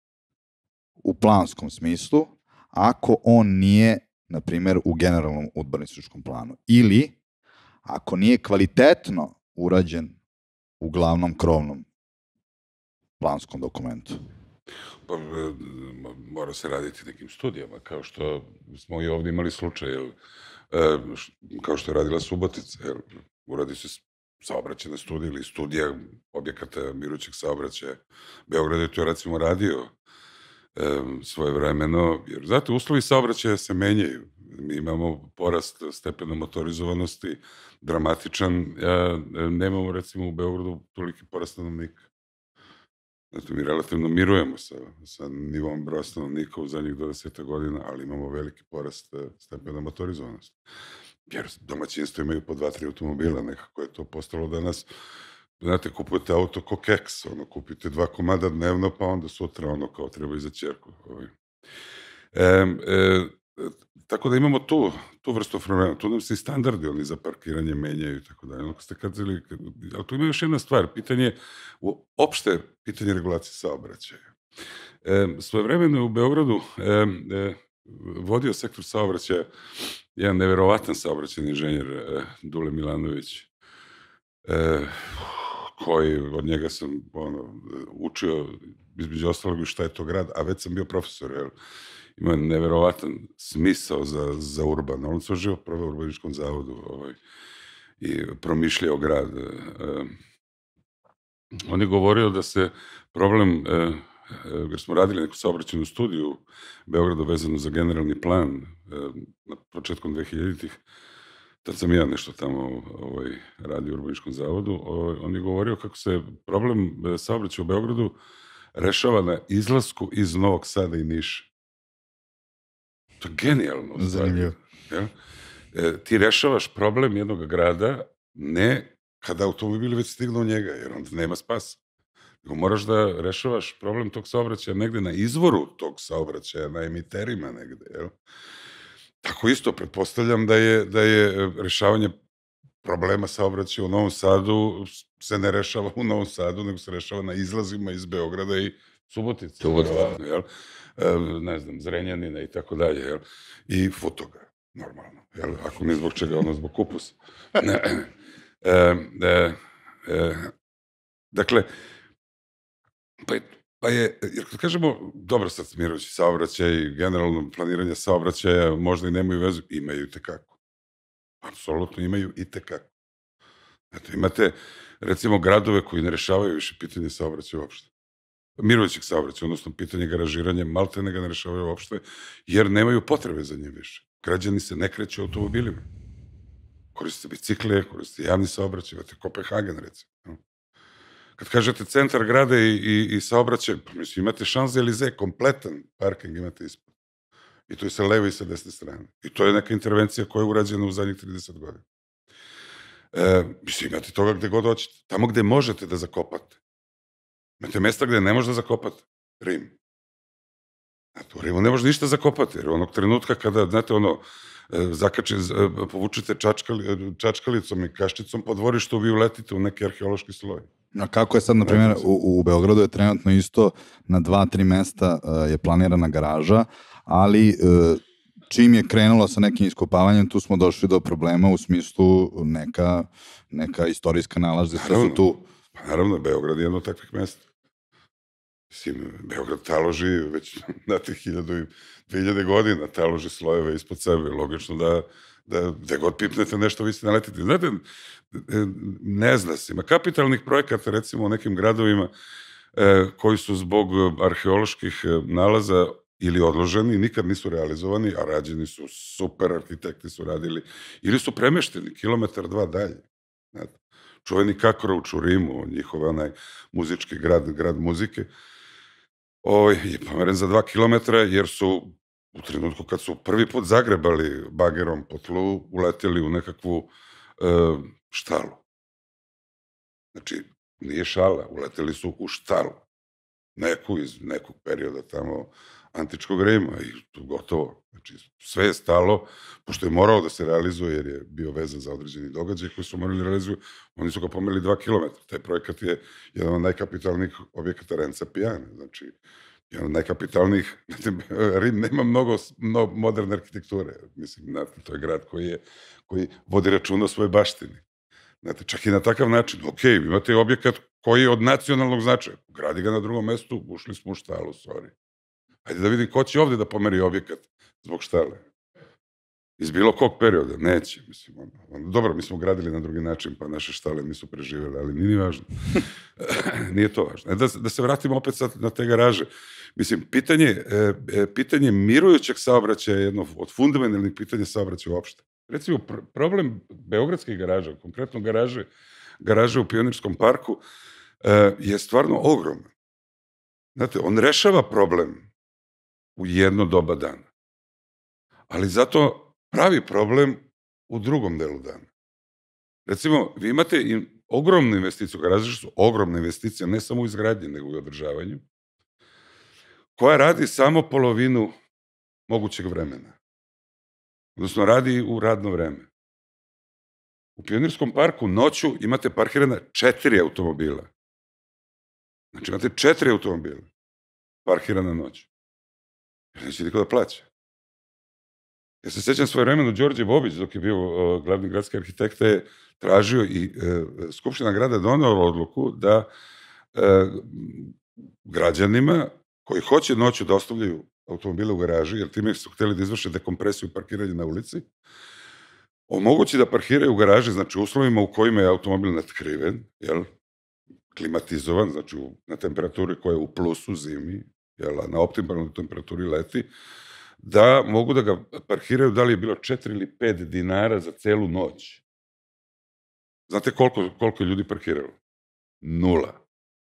u planskom smislu ako on nije, na primjer, u generalnom urbanističkom planu ili ako nije kvalitetno urađen u glavnom krovnom planskom dokumentu? Pa, e, mora se raditi nekim studijama, kao što smo i ovdje imali slučaj, jel, e, š- kao što je radila Subotica, jel, uradi se s- saobraćajna studija ili studija objekata mirućeg saobraćaja. Beograd je to recimo radio e, svoje vremeno, jer znate, uslovi saobraćaja se menjaju. Mi imamo porast stepena motorizovanosti, dramatičan. Ja, e, nemamo recimo u Beogradu toliki porast stanovnika. Znači, mi relativno mirujemo sa, sa nivom broja stanovnika u zadnjih dvadeset godina, ali imamo veliki porast e, stepena motorizovanosti. Jer domaćinstvo imaju po dva, tri automobila, nekako je to postalo danas. Znate, kupujete auto ko keks, ono, kupite dva komada dnevno, pa onda sutra ono kao treba i za ćerku. Ovaj. E, e, tako da imamo tu, tu vrstu problema. Tu nam se i standardi oni za parkiranje menjaju i tako dalje. Ono kad ste kazali, kad- ali tu ima još jedna stvar, pitanje, u- opšte pitanje regulacije saobraćaja. E, svojevremeno je u Beogradu e, e, vodio sektor saobraćaja jedan neverovatan saobraćajni inženjer e, Dule Milanović, e, koji od njega sam ono, učio između ostalog i šta je to grad, a već sam bio profesor, jel? Ima neverovatan smisao za, za urban. On se živo prvo u urbaničkom zavodu ovaj, i promišljao grad. E, e, on je govorio da se problem, e, e, jer smo radili neku saobraćajnu studiju u Beogradu vezano za generalni plan e, na početkom dvehiljaditih, tad sam ja nešto tamo ovaj, radio u urbaničkom zavodu, ovaj, on je govorio kako se problem e, saobraćaja u Beogradu rešava na izlasku iz Novog Sada i Niša. To je genijalno. u stvari, Zanimljivo. jel? E, ti rešavaš problem jednog grada ne kada automobili već stignu u njega, jer onda nema spasa. Nego moraš da rešavaš problem tog saobraćaja negde na izvoru tog saobraćaja, na emiterima negde. Jel? Tako isto, pretpostavljam da je, da je e, rešavanje problema saobraćaja u Novom Sadu se ne rešava u Novom Sadu, nego se rešava na izlazima iz Beograda i Subotice. Subotice. verovatno, jel? E, ne znam, Zrenjanina i tako dalje, jel? I Futoga, normalno, jel? Ako ne zbog čega, ono zbog kupusa. Ne, e, e, e, dakle, pa je, pa je, jer kad kažemo, dobro sad mirujući saobraćaj, generalno planiranje saobraćaja možda i nemaju vezu, imaju i tekako. Apsolutno imaju i tekako. Eto, imate, recimo, gradove koji ne rešavaju više pitanje saobraćaja uopšte. Mirujućeg saobraćaja, odnosno pitanje garažiranja, malte ne ga ne rešavaju uopšte, jer nemaju potrebe za njim više. Građani se ne kreću automobilima. Koriste bicikle, koriste javni saobraćaj, imate Kopenhagen, recimo. no. Kad kažete centar grada i, i, i saobraćaj, pa mislim, imate Champs-Élysées, kompletan parking imate ispod. I to je sa leve i sa desne strane. I to je neka intervencija koja je urađena u zadnjih trideset godina. E, mislim, imate toga gde god hoćete. Tamo gde možete da zakopate. Imate mesta gde ne možete da zakopate. Rim. Znate, u Rimu ne možete ništa zakopati, jer onog trenutka kada, znate, ono, e, zakače, z- e, povučete čačkali, e, čačkalicom i kaščicom po dvorištu, vi uletite u neki arheološki sloj. A kako je sad, na primjer, u, u Beogradu je trenutno isto na dva, tri mesta uh, je planirana garaža, ali uh, čim je krenulo sa nekim iskopavanjem, tu smo došli do problema u smislu neka, neka istorijska nalazišta su Naravno. tu. Pa naravno, Beograd je jedno od takvih mesta. Mislim, Beograd taloži već, znate, hiljadu i dve hiljade godina, taloži slojeve ispod sebe. Logično da, da gde god pipnete nešto, vi ste naletite. Znate, e, ne zna se, ima kapitalnih projekata, recimo u nekim gradovima, e, koji su zbog arheoloških e, nalaza ili odloženi, nikad nisu realizovani, a rađeni su, super arhitekti su radili, ili su premešteni kilometar, dva dalje. Znate, čuveni Kakroč u Rimu, njihov onaj muzički grad, grad muzike, ovaj, je pomeren za dva kilometra, jer su u trenutku kad su prvi put zagrebali bagerom po tlu, uleteli u nekakvu e, štalu. Znači, Nije šala, uleteli su u štalu. Neku iz nekog perioda tamo antičkog Rima i tu gotovo. Znači, sve je stalo, pošto je morao da se realizuje, jer je bio vezan za određeni događaj koji su morali realizuju, oni su ga pomerili dva kilometra. Taj projekat je jedan od najkapitalnijih objekata Renca Piane. Znači, jedan od najkapitalnijih, Rim nema mnogo, mnogo moderne arhitekture. Mislim, znate, to je grad koji, je, koji vodi računa o svojoj baštini. Znate, čak i na takav način, ok, imate objekat koji je od nacionalnog značaja. Gradi ga na drugom mestu, ušli smo u štalu, sorry. Hajde da vidim ko će ovde da pomeri objekat zbog štale. Iz bilo kog perioda, neće. Mislim, ono, ono, dobro, mi smo gradili na drugi način, pa naše štale nisu preživjeli, ali nije ni važno. Nije to važno. Da, da se vratimo opet sad na te garaže. Mislim, pitanje, e, pitanje mirujućeg saobraćaja je jedno od fundamentalnih pitanja saobraćaja uopšte. Recimo, pr problem beogradskih garaža, konkretno garaže, garaže u Pionirskom parku, e, je stvarno ogroman. Znate, on rešava problem u jedno doba dana. Ali zato pravi problem u drugom delu dana. Recimo, vi imate i ogromnu investiciju, garaže su ogromne investicije, ne samo u izgradnji, nego i u održavanju, koja radi samo polovinu mogućeg vremena. Odnosno, radi u radno vreme. U Pionirskom parku noću imate parkirana četiri automobila. Znači, imate četiri automobila parkirana noću. Jer neće niko da plaća. Ja se sjećam svoje vremenu, Đorđe Bobić, dok je bio uh, glavni gradski arhitekta, je tražio i uh, Skupština grada donela odluku da uh, građanima koji hoće noću da ostavljaju automobile u garaži, jer time su hteli da izvrše dekompresiju i parkiranje na ulici, omogući da parkiraju u garaži, znači u uslovima u kojima je automobil natkriven, jel, klimatizovan, znači u, na temperaturi koja je u plusu zimi, jel, a na optimalnoj temperaturi leti, da mogu da ga parkiraju, da li je bilo četiri ili pet dinara za celu noć. Znate koliko, koliko je ljudi parkiralo? Nula.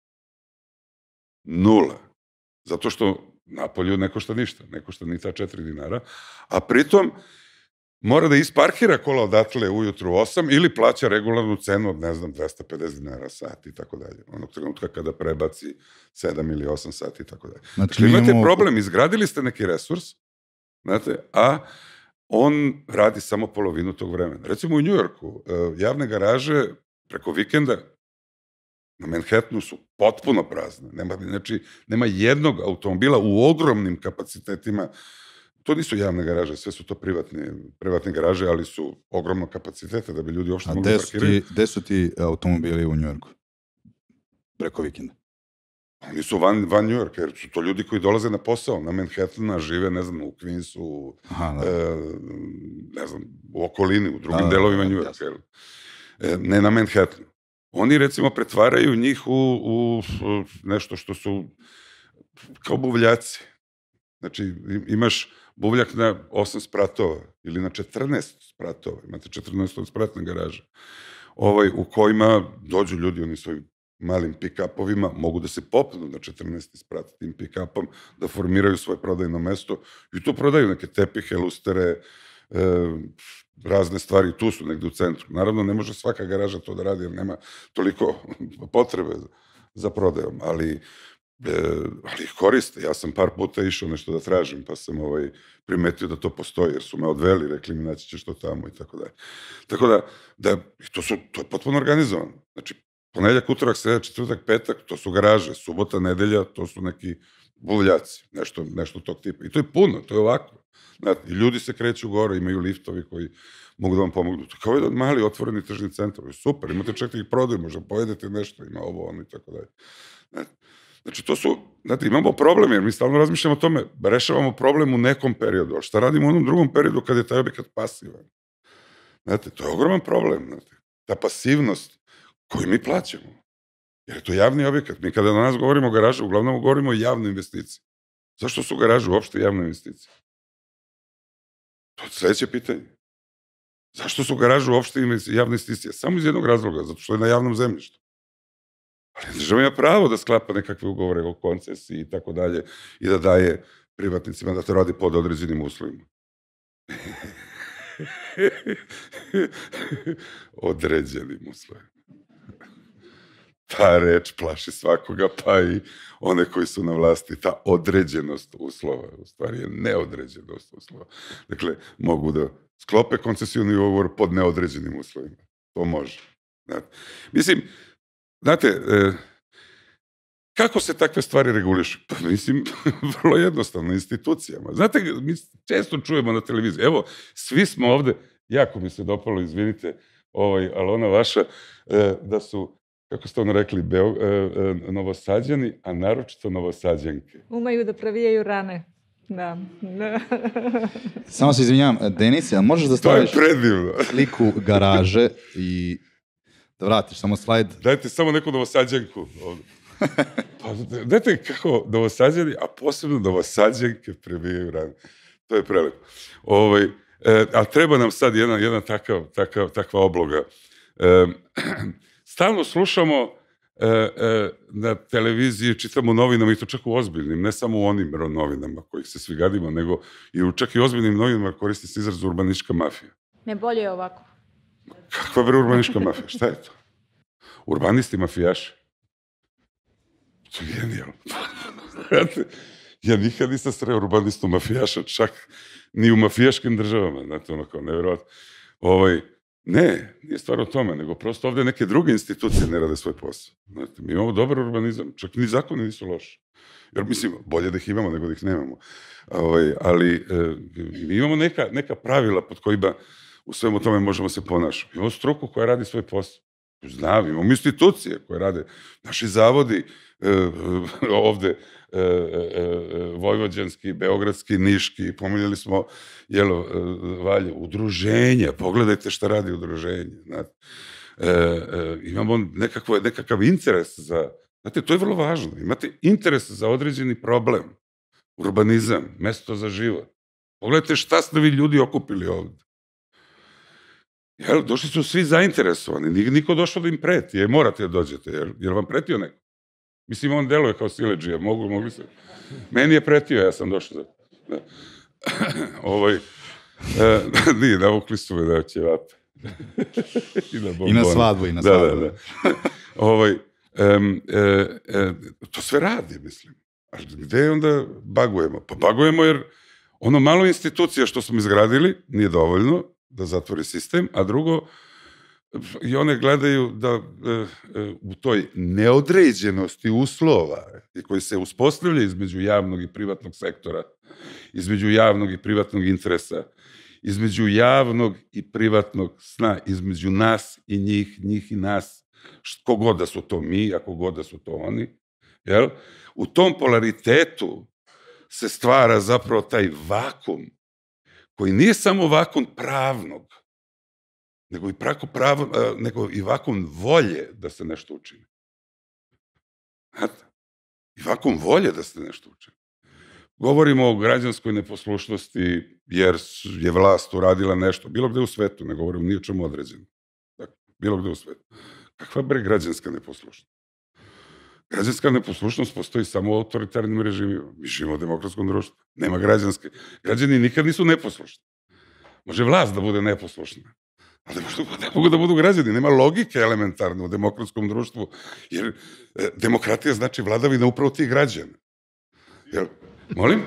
Nula. Zato što napolju ne košta ništa, ne košta ni ta četiri dinara, a pritom mora da isparkira kola odatle ujutru osam ili plaća regularnu cenu od, ne znam, dvesta pedeset dinara sat i tako dalje. Onog trenutka kada prebaci sedam ili osam sati i tako dalje. Znači, imate imamo... problem, izgradili ste neki resurs, znate, a on radi samo polovinu tog vremena. Recimo u Njujorku, javne garaže preko vikenda na Manhattanu su potpuno prazne. Nema, znači, nema jednog automobila u ogromnim kapacitetima. To nisu javne garaže, sve su to privatne, privatne garaže, ali su ogromno kapacitete da bi ljudi uopšte mogli parkirati. A gde su ti automobili u Njujorku? Preko vikenda? Oni su van, van Njujorka, jer su to ljudi koji dolaze na posao, na Manhattana, žive, ne znam, u Queensu, Aha, da. E, ne znam, u okolini, u drugim da, delovima da, Njujorka. E, ne na Manhattanu. Oni, recimo, pretvaraju njih u, u nešto što su kao buvljaci. Znači, imaš buvljak na osam spratova ili na četrnaest spratova. Imate četrnaest spratne garaže. Ovaj, u kojima dođu ljudi oni svojim malim pick-upovima, mogu da se popnu na četrnaest sprat tim pick-upom, da formiraju svoje prodajno mesto i tu prodaju neke tepihe, lustere, e, razne stvari, tu su negde u centru. Naravno, ne može svaka garaža to da radi, jer nema toliko potrebe za prodajom, ali E, ali ih koriste. Ja sam par puta išao nešto da tražim, pa sam ovaj, primetio da to postoji, jer su me odveli, rekli mi naći ćeš to tamo i tako dalje. Tako da, da to, su, to je potpuno organizovano. Znači, ponedjeljak, utorak, sreda, četvrtak, petak, to su garaže, subota, nedelja, to su neki buvljaci, nešto, nešto tog tipa. I to je puno, to je ovako. Znate, i ljudi se kreću gore, imaju liftovi koji mogu da vam pomognu. To kao jedan mali otvoreni tržni centar. Super, imate čak da ih prodaju, možda pojedete nešto, ima ovo, ono i tako dalje. Znate, Znači, to su, znate, imamo problem, jer mi stalno razmišljamo o tome, rešavamo problem u nekom periodu, ali šta radimo u onom drugom periodu kada je taj objekat pasivan? Znate, to je ogroman problem, znate, ta pasivnost koju mi plaćamo, jer je to javni objekat. Mi kada danas govorimo o garažu, uglavnom govorimo o javnoj investiciji. Zašto su garaže uopšte javne investicije? To je sledeće pitanje. Zašto su garaže uopšte javne investicije? Samo iz jednog razloga, zato što je na javnom zemljištu. Ali država ima pravo da sklapa nekakve ugovore o koncesiji i tako dalje i da daje privatnicima da to radi pod određenim uslovima. Određenim uslovima. ta reč plaši svakoga, pa i one koji su na vlasti. Ta određenost uslova, u stvari je neodređenost uslova. Dakle, mogu da sklope koncesioni ugovor pod neodređenim uslovima. To može. Znate. Mislim, znate, e, kako se takve stvari regulišu? Pa mislim, vrlo jednostavno, institucijama. Znate, mi često čujemo na televiziji, evo, svi smo ovde, jako mi se dopalo, izvinite, ovaj, ali ona vaša, e, da su, kako ste ono rekli, Beo, e, e, Novosađani, a naročito Novosađanke. Umeju da pravijaju rane. Da. Samo se izvinjavam, Denis, a možeš da staviš sliku garaže i da vratiš samo slajd? Dajte samo neku Novosađanku ovde. Pa, dajte kako Novosađani, a posebno Novosađanke prebijaju rane. To je prelepo. Ovaj, e, a treba nam sad jedna, jedna takav, takav, takva obloga. E, stalno slušamo e, e, na televiziji, čitamo novinama i to čak u ozbiljnim, ne samo u onim novinama kojih se svi gadimo, nego i u čak i ozbiljnim novinama koristi se izraz urbanistička mafija. Ne, bolje je ovako. Kakva bre urbanistička mafija? Šta je to? Urbanisti mafijaši? To je genijalno. Ja nikad nisam sreo urbanistu mafijaša, čak ni u mafijaškim državama, znate, ono kao nevjerovatno. Ovaj, ne, nije stvar o tome, nego prosto ovde neke druge institucije ne rade svoj posao. Znate, mi imamo dobar urbanizam, čak ni zakoni nisu loši. Jer mislim, bolje da ih imamo nego da ih nemamo. Ovaj, ali e, mi imamo neka, neka pravila pod kojima u svemu tome možemo se ponašati. Imamo struku koja radi svoj posao. Znam, imamo institucije koje rade. Naši zavodi e, ovde, e, e, vojvođanski, beogradski, niški, pominjali smo, jelo, valje, udruženja, pogledajte šta radi udruženje. Znate. E, e, imamo nekakvo, nekakav interes za, znate, to je vrlo važno, imate interes za određeni problem, urbanizam, mesto za život. Pogledajte šta ste vi ljudi okupili ovde. Jel, došli su svi zainteresovani, niko došao da im preti, jer morate da dođete, jer, jer vam pretio neko. Mislim, on deluje kao siledžija, mogu, mogli se... Meni je pretio, ja sam došao za... Da. Ovaj, e, nije, navukli su me da će vape. I na bombone. I na svadbu, i na svadbu. Da, da, da. Ovaj, em, e, e, to sve radi, mislim. A gde onda bagujemo? Pa bagujemo jer ono malo institucija što smo izgradili nije dovoljno da zatvori sistem, a drugo, i one gledaju da e, e, u toj neodređenosti uslova i koji se uspostavlja između javnog i privatnog sektora, između javnog i privatnog interesa, između javnog i privatnog sna, između nas i njih, njih i nas, kogod da su to mi, a kogod da su to oni, jel? U tom polaritetu se stvara zapravo taj vakum koji nije samo vakum pravnog, nego i, prako prav, nego i vakum volje da se nešto učini. Znate? I vakum volje da se nešto učini. Govorimo o građanskoj neposlušnosti jer je vlast uradila nešto, bilo gde u svetu, ne govorim ni o čemu određeno. Dakle, bilo gde u svetu. Kakva bre građanska neposlušnost? Građanska neposlušnost postoji samo u autoritarnim režimima. Mi živimo u demokratskom društvu. Nema građanske. Građani nikad nisu neposlušni. Može vlast da bude neposlušna, ali ne mogu da budu građani. Nema logike elementarne u demokratskom društvu, jer e, demokratija znači vladavina upravo tih građana. Jel, molim?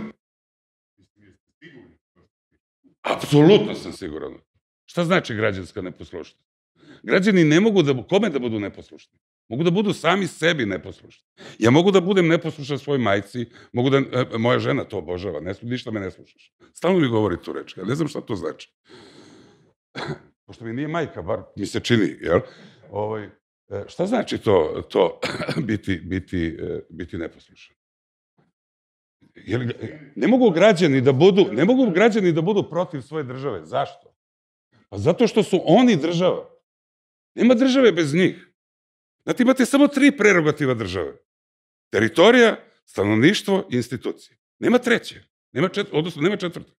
Apsolutno sam siguran. Šta znači građanska neposlušnost? Građani ne mogu da, kome da budu neposlušni? Mogu da budu sami sebi neposlušni. Ja mogu da budem neposlušan svoj majci, mogu da, e, moja žena to obožava, ne, ništa me ne slušaš. Stalno mi govori tu reč, ja ne znam šta to znači. Pošto mi nije majka, bar mi se čini, jel? Ovaj, e, šta znači to, to biti, biti, e, biti neposlušan? Jer, ne mogu građani da budu, ne mogu građani da budu protiv svoje države. Zašto? Pa zato što su oni država. Nema države bez njih. Znate, imate samo tri prerogativa države. Teritorija, stanovništvo i institucije. Nema treće. Nema čet, odnosno, nema četvrte.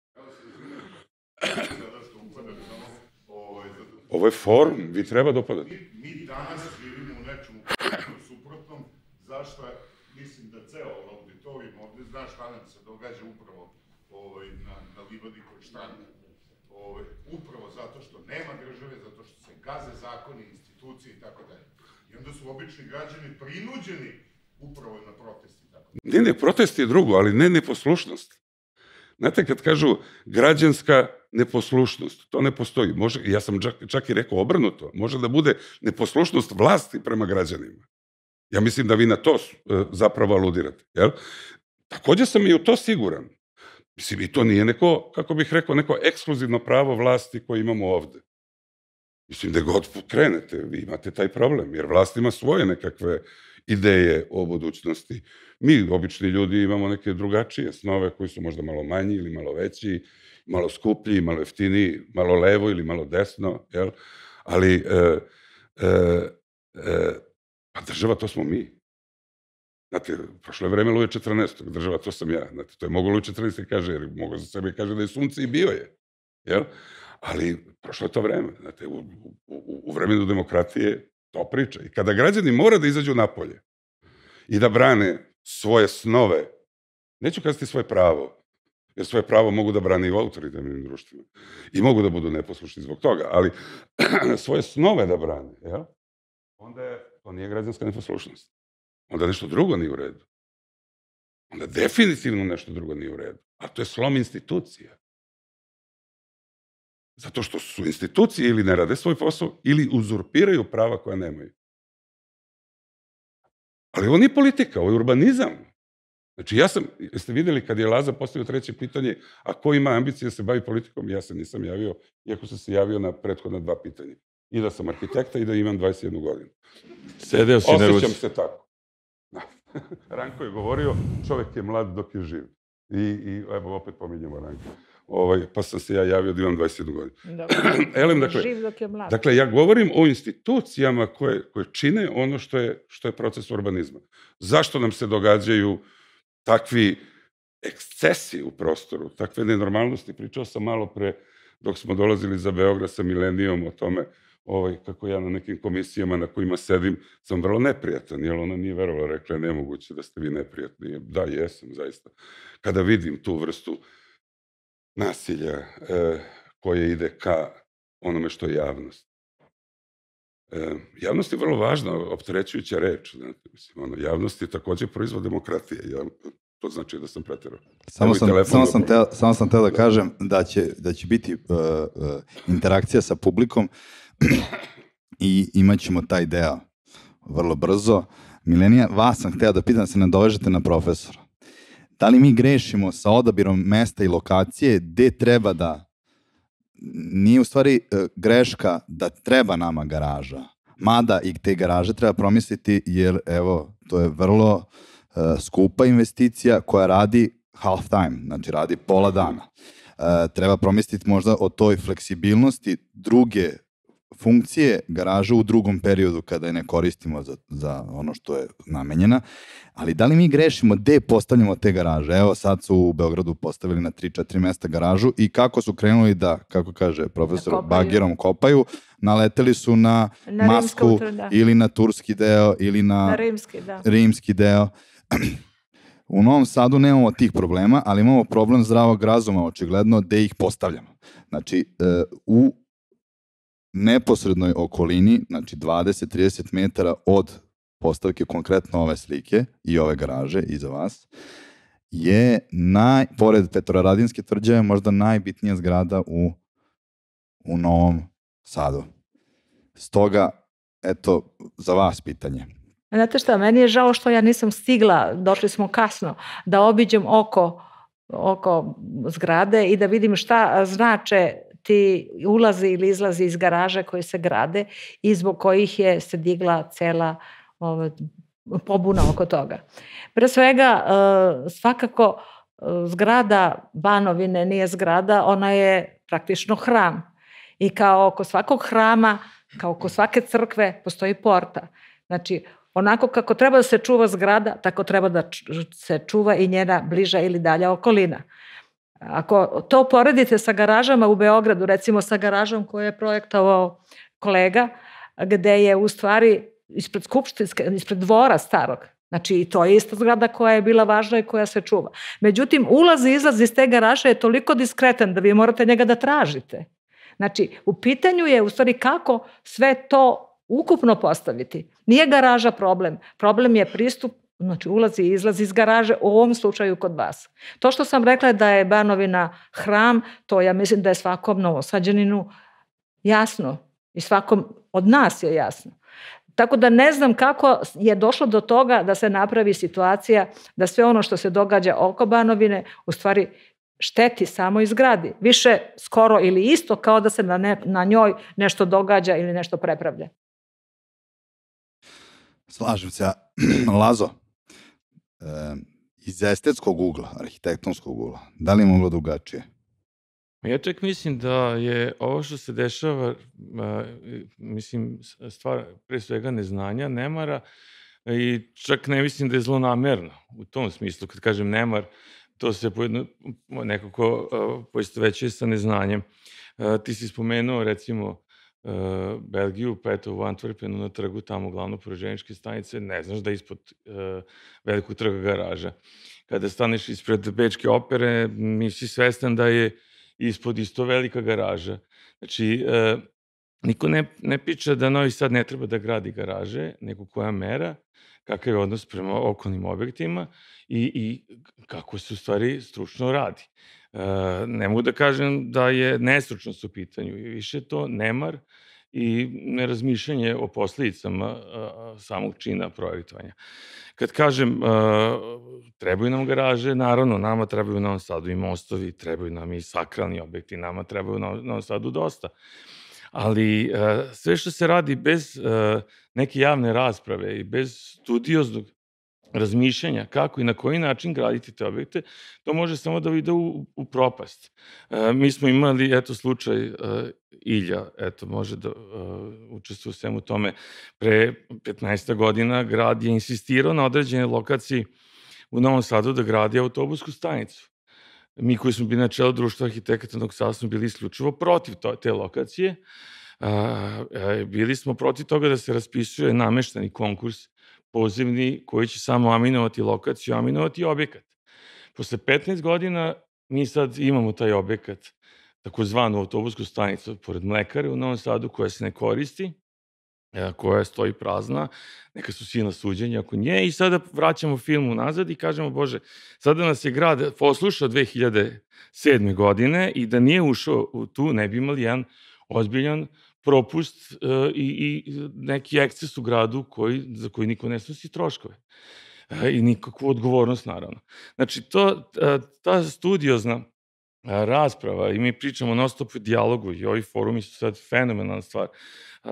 Ovo je forum, vi treba da upadate. Mi, mi danas živimo u nečemu suprotnom, zašto mislim da ceo auditorijum ovde zna šta nam se događa upravo ovaj, na, na livadi kod štanda. Upravo zato što nema države, zato što se gaze zakoni, institucije i tako dalje. I onda su obični građani prinuđeni upravo na protesti. Ne, ne, protest je drugo, ali ne neposlušnost. Znate, kad kažu građanska neposlušnost, to ne postoji. Može, ja sam čak, čak i rekao obrnuto, može da bude neposlušnost vlasti prema građanima. Ja mislim da vi na to uh, zapravo aludirate. Jel? Takođe sam i u to siguran. Mislim, i to nije neko, kako bih rekao, neko ekskluzivno pravo vlasti koje imamo ovde. Mislim, da god krenete, vi imate taj problem, jer vlast ima svoje nekakve ideje o budućnosti. Mi, obični ljudi, imamo neke drugačije snove koji su možda malo manji ili malo veći, malo skuplji, malo jeftiniji, malo levo ili malo desno, jel? Ali e, e, e, pa država, to smo mi. Znate, prošlo je vreme Luje četrnaestog, država, to sam ja. Znate, to je mogo Luje četrnaesti kaže, jer mogo za sebe kaže da je sunce i bio je. Jel? Ali prošlo je to vreme. Znate, u, u, u vremenu demokratije to priča. I kada građani mora da izađu napolje i da brane svoje snove, neću kazati svoje pravo, jer svoje pravo mogu da brane i u autoritarnim društvima. I mogu da budu neposlušni zbog toga, ali svoje snove da brane, jel? Onda je, to nije građanska neposlušnost. Onda nešto drugo nije u redu. Onda definitivno nešto drugo nije u redu. A to je slom institucija. Zato što su institucije ili ne rade svoj posao, ili uzurpiraju prava koja nemaju. Ali ovo nije politika, ovo je urbanizam. Znači, ja sam, jeste videli kad je Laza postavio treće pitanje, a ko ima ambicije da se bavi politikom, ja se nisam javio, iako sam se javio na prethodna dva pitanja. I da sam arhitekta i da imam dvadeset jednu godinu. Sedeo si na ruci. Osjećam se tako. Ranko je govorio, čovek je mlad dok je živ. I, i evo, opet pominjamo Ranko. Ovaj, pa sam se ja javio da imam dvadeset jednu godinu. Elem, dakle, živ dok je mlad. Dakle, ja govorim o institucijama koje, koje čine ono što je, što je proces urbanizma. Zašto nam se događaju takvi ekscesi u prostoru, takve nenormalnosti? Pričao sam malo pre, dok smo dolazili za Beograd sa Milenijom o tome, ovaj, kako ja na nekim komisijama na kojima sedim sam vrlo neprijatan, jer ona nije verovala, rekla je nemoguće da ste vi neprijatni. Da, jesam, zaista. Kada vidim tu vrstu nasilja e, koje ide ka onome što je javnost. E, javnost je vrlo važna, opterećujuća reč. Znate, mislim, ono, javnost je takođe proizvod demokratije. Ja, to znači da sam preterao. Samo sam, samo, sam teo, samo sam teo da kažem da će, da će biti uh, uh, interakcija sa publikom i imat ćemo taj deo vrlo brzo. Milenija, vas sam hteo da pitam da se nadovežete na profesora. Da li mi grešimo sa odabirom mesta i lokacije gde treba da, nije u stvari greška da treba nama garaža, mada i te garaže treba promisliti jer evo, to je vrlo uh, skupa investicija koja radi half time, znači radi pola dana. Uh, treba promisliti možda o toj fleksibilnosti druge funkcije garaža u drugom periodu kada je ne koristimo za, za ono što je namenjena, ali da li mi grešimo gde postavljamo te garaže? Evo sad su u Beogradu postavili na tri četiri mesta garažu i kako su krenuli da, kako kaže profesor, da bagerom kopaju, naleteli su na, na Masku utru, da. Ili na turski deo ili na, na rimski, da. rimski deo. U Novom Sadu nemamo tih problema, ali imamo problem zdravog razuma, očigledno, gde ih postavljamo. Znači, u neposrednoj okolini, znači dvadeset do trideset metara od postavke konkretno ove slike i ove garaže iza vas, je, naj, pored Petrovaradinske tvrđave, možda najbitnija zgrada u, u Novom Sadu. Stoga, eto, za vas pitanje. Znate šta, meni je žao što ja nisam stigla, došli smo kasno, da obiđem oko, oko zgrade i da vidim šta znače ti ulazi ili izlazi iz garaže koje se grade i zbog kojih je se digla cela ova, pobuna oko toga. Pre svega, svakako zgrada Banovine nije zgrada, ona je praktično hram. I kao oko svakog hrama, kao oko svake crkve, postoji porta. Znači, onako kako treba da se čuva zgrada, tako treba da se čuva i njena bliža ili dalja okolina. Ako to poredite sa garažama u Beogradu, recimo sa garažom koju je projektovao kolega, gde je u stvari ispred skupštinske, ispred dvora starog, znači i to je ista zgrada koja je bila važna i koja se čuva. Međutim, ulaz i izlaz iz te garaže je toliko diskretan da vi morate njega da tražite. Znači, u pitanju je u stvari kako sve to ukupno postaviti. Nije garaža problem. Problem je pristup, znači ulazi i izlazi iz garaže, u ovom slučaju kod vas. To što sam rekla da je Banovina hram, to ja mislim da je svakom Novosađaninu jasno i svakom od nas je jasno. Tako da ne znam kako je došlo do toga da se napravi situacija da sve ono što se događa oko Banovine u stvari šteti samo i zgradi. Više skoro ili isto kao da se na, ne, na njoj nešto događa ili nešto prepravlja. Slažem se. Lazo, e, iz estetskog ugla, arhitektonskog ugla, da li je moglo drugačije? Ja čak mislim da je ovo što se dešava, mislim, stvar pre svega neznanja, nemara, i čak ne mislim da je zlonamerno u tom smislu. Kad kažem nemar, to se pojedno, nekako poistovećuje sa neznanjem. Ti si spomenuo, recimo, Belgiju, pa eto u Antwerpenu na trgu, tamo glavno poraženičke stanice, ne znaš da je ispod velikog trga garaža. Kada staneš ispred Bečke opere, nisi svestan da je ispod isto velika garaža. Znači, e, niko ne, ne priča da Novi Sad ne treba da gradi garaže, nego koja mera, kakav je odnos prema okolnim objektima i, i kako se u stvari stručno radi. E, ne mogu da kažem da je nestručnost u pitanju, i više to nemar i nerazmišljanje o posledicama a, samog čina projektovanja. Kad kažem, a, trebaju nam garaže, naravno, nama trebaju u Novom Sadu i mostovi, trebaju nam i sakralni objekti, nama trebaju u Novom Sadu dosta. Ali a, sve što se radi bez a, neke javne rasprave i bez studioznog razmišljanja kako i na koji način graditi te objekte, to može samo da ide u, u propast. E, mi smo imali, eto, slučaj e, Ilja, eto, može da e, učestvuje u svemu tome. Pre petnaest godina grad je insistirao na određenoj lokaciji u Novom Sadu da gradi autobusku stanicu. Mi koji smo bili na čelu društva arhitekata Novog Sada smo bili isključivo protiv to, te lokacije. A, a, bili smo protiv toga da se raspisuje nameštani konkurs pozivni koji će samo aminovati lokaciju, aminovati objekat. Posle petnaest godina mi sad imamo taj objekat, takozvanu autobusku stanicu pored Mlekare u Novom Sadu koja se ne koristi, koja stoji prazna, neka su silna suđenja oko nje i sada vraćamo film unazad i kažemo, Bože, sada nas je grad poslušao dve hiljade sedme godine i da nije ušao u tu, ne bi imali jedan ozbiljan propust uh, i, i neki eksces u gradu koji, za koji niko ne snosi troškove. Uh, I nikakvu odgovornost, naravno. Znači, to, uh, ta studiozna uh, rasprava, i mi pričamo non stop o dijalogu, i ovi forumi su sad fenomenalna stvar, uh,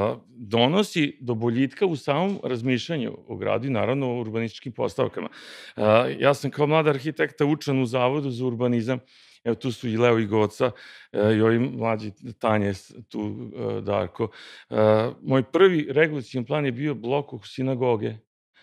donosi do boljitka u samom razmišljanju o gradu i naravno o urbanističkim postavkama. Uh, ja sam kao mlada arhitekta učen u Zavodu za urbanizam. Evo, tu su i Leo i Goca, i ovi mlađi Tanje, tu Darko. Moj prvi regulacioni plan je bio blok oko sinagoge.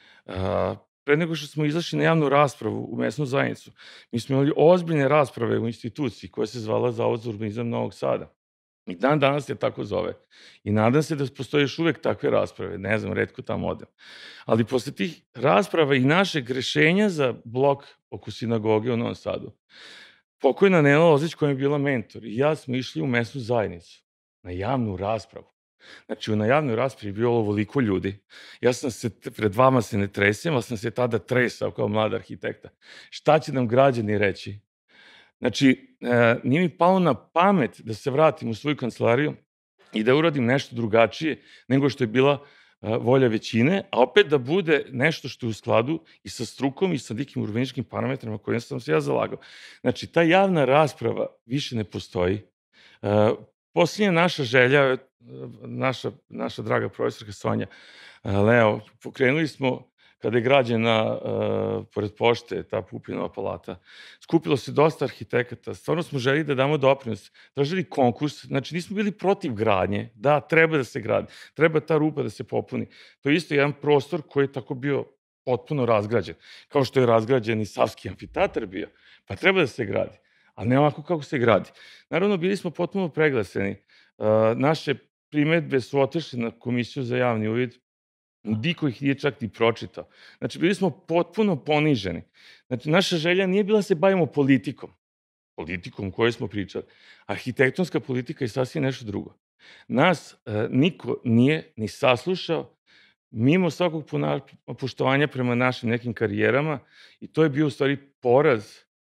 Pre nego što smo izašli na javnu raspravu u mesnu zajednicu, mi smo imali ozbiljne rasprave u instituciji koja se zvala Zavod za urbanizam Novog Sada. I dan danas se tako zove. I nadam se da postoje još uvek takve rasprave. Ne znam, retko tamo odem. Ali posle tih rasprava i našeg rešenja za blok oko sinagoge u Novom Sadu, pokojna Nela Lozić koja je bila mentor i ja smo išli u mesnu zajednicu na javnu raspravu. Znači, na javnoj raspravi je bilo ovoliko ljudi. Ja sam se, pred vama se ne tresem, ali sam se tada tresao kao mlada arhitekta. Šta će nam građani reći? Znači, e, nije mi palo na pamet da se vratim u svoju kancelariju i da uradim nešto drugačije nego što je bila e, volja većine, a opet da bude nešto što je u skladu i sa strukom i sa nekim urbanističkim parametrima kojim sam se ja zalagao. Znači, ta javna rasprava više ne postoji. E, Posljednja naša želja, naša, naša draga profesorka Sonja, Leo, pokrenuli smo, kada je građena uh, pored pošte, ta Pupinova palata, skupilo se dosta arhitekata, stvarno smo želi da damo doprinos, tražili konkurs, znači nismo bili protiv gradnje, da, treba da se gradi, treba ta rupa da se popuni. To je isto jedan prostor koji je tako bio potpuno razgrađen, kao što je razgrađen i Savski amfiteatar bio, pa treba da se gradi. Ali ne ovako kako se gradi. Naravno, bili smo potpuno preglaseni. Uh, naše primetbe su otešle na Komisiju za javni uvid, niko ih nije čak ni pročitao. Znači, bili smo potpuno poniženi. Znači, naša želja nije bila da se bavimo politikom. Politikom koju smo pričali. Arhitektonska politika je sasvim nešto drugo. Nas e, niko nije ni saslušao, mimo svakog poštovanja prema našim nekim karijerama, i to je bio u stvari poraz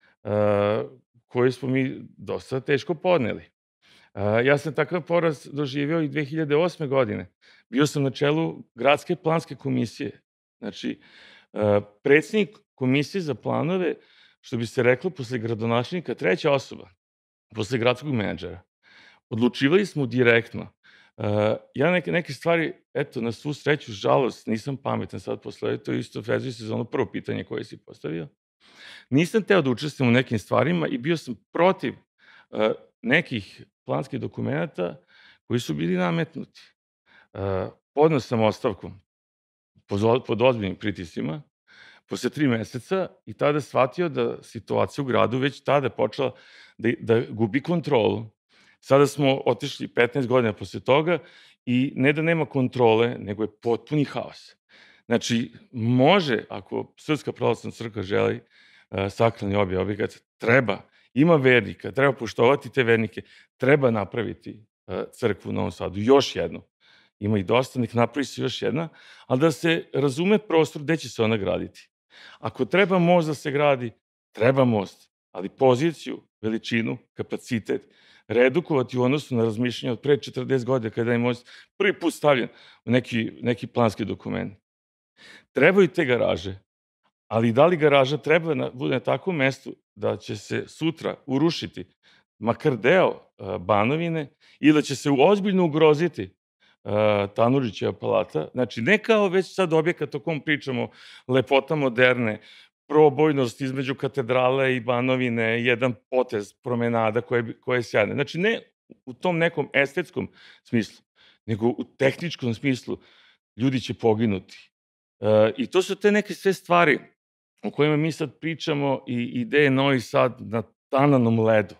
uh, koji smo mi dosta teško podneli. Uh, ja sam takav poraz doživio i dve hiljade osme. godine. Bio sam na čelu gradske planske komisije. Znači, uh, predsjednik komisije za planove, što bi se reklo posle gradonačelnika, treća osoba, posle gradskog menadžera. Odlučivali smo direktno. Uh, ja neke, neke stvari, eto, na svu sreću, žalost, nisam pametan sad posle, to isto vezuje se za ono prvo pitanje koje si postavio. Nisam teo da učestvujem u nekim stvarima i bio sam protiv uh, nekih planskih dokumenta koji su bili nametnuti. Uh, podneo sam ostavku pod, pod ozbiljnim pritiscima, posle tri meseca, i tada shvatio da situacija u gradu već tada počela da, da gubi kontrolu. Sada smo otišli petnaest godina posle toga i ne da nema kontrole, nego je potpuni haos. Znači, može, ako Srpska pravoslavna crkva želi uh, sakralni obje objekat, treba, ima vernika, treba poštovati te vernike, treba napraviti uh, crkvu u Novom Sadu, još jednu. Ima i dosta, nek napravi se još jedna, ali da se razume prostor gde će se ona graditi. Ako treba most da se gradi, treba most, ali poziciju, veličinu, kapacitet, redukovati u odnosu na razmišljanje od pre četrdeset godina kada je most prvi put stavljen u neki, neki planski dokument. Trebaju te garaže, ali da li garaža treba da bude na takvom mestu da će se sutra urušiti makar deo uh, Banovine ili da će se ozbiljno ugroziti uh, Tanurićeva palata. Znači, ne kao već sad objekat o kom pričamo, lepota moderne, probojnost između katedrale i Banovine, jedan potez promenada koje, koje je sjajne. Znači, ne u tom nekom estetskom smislu, nego u tehničkom smislu ljudi će poginuti. E, I to su te neke sve stvari o kojima mi sad pričamo i ideje Novi Sad na tananom ledu.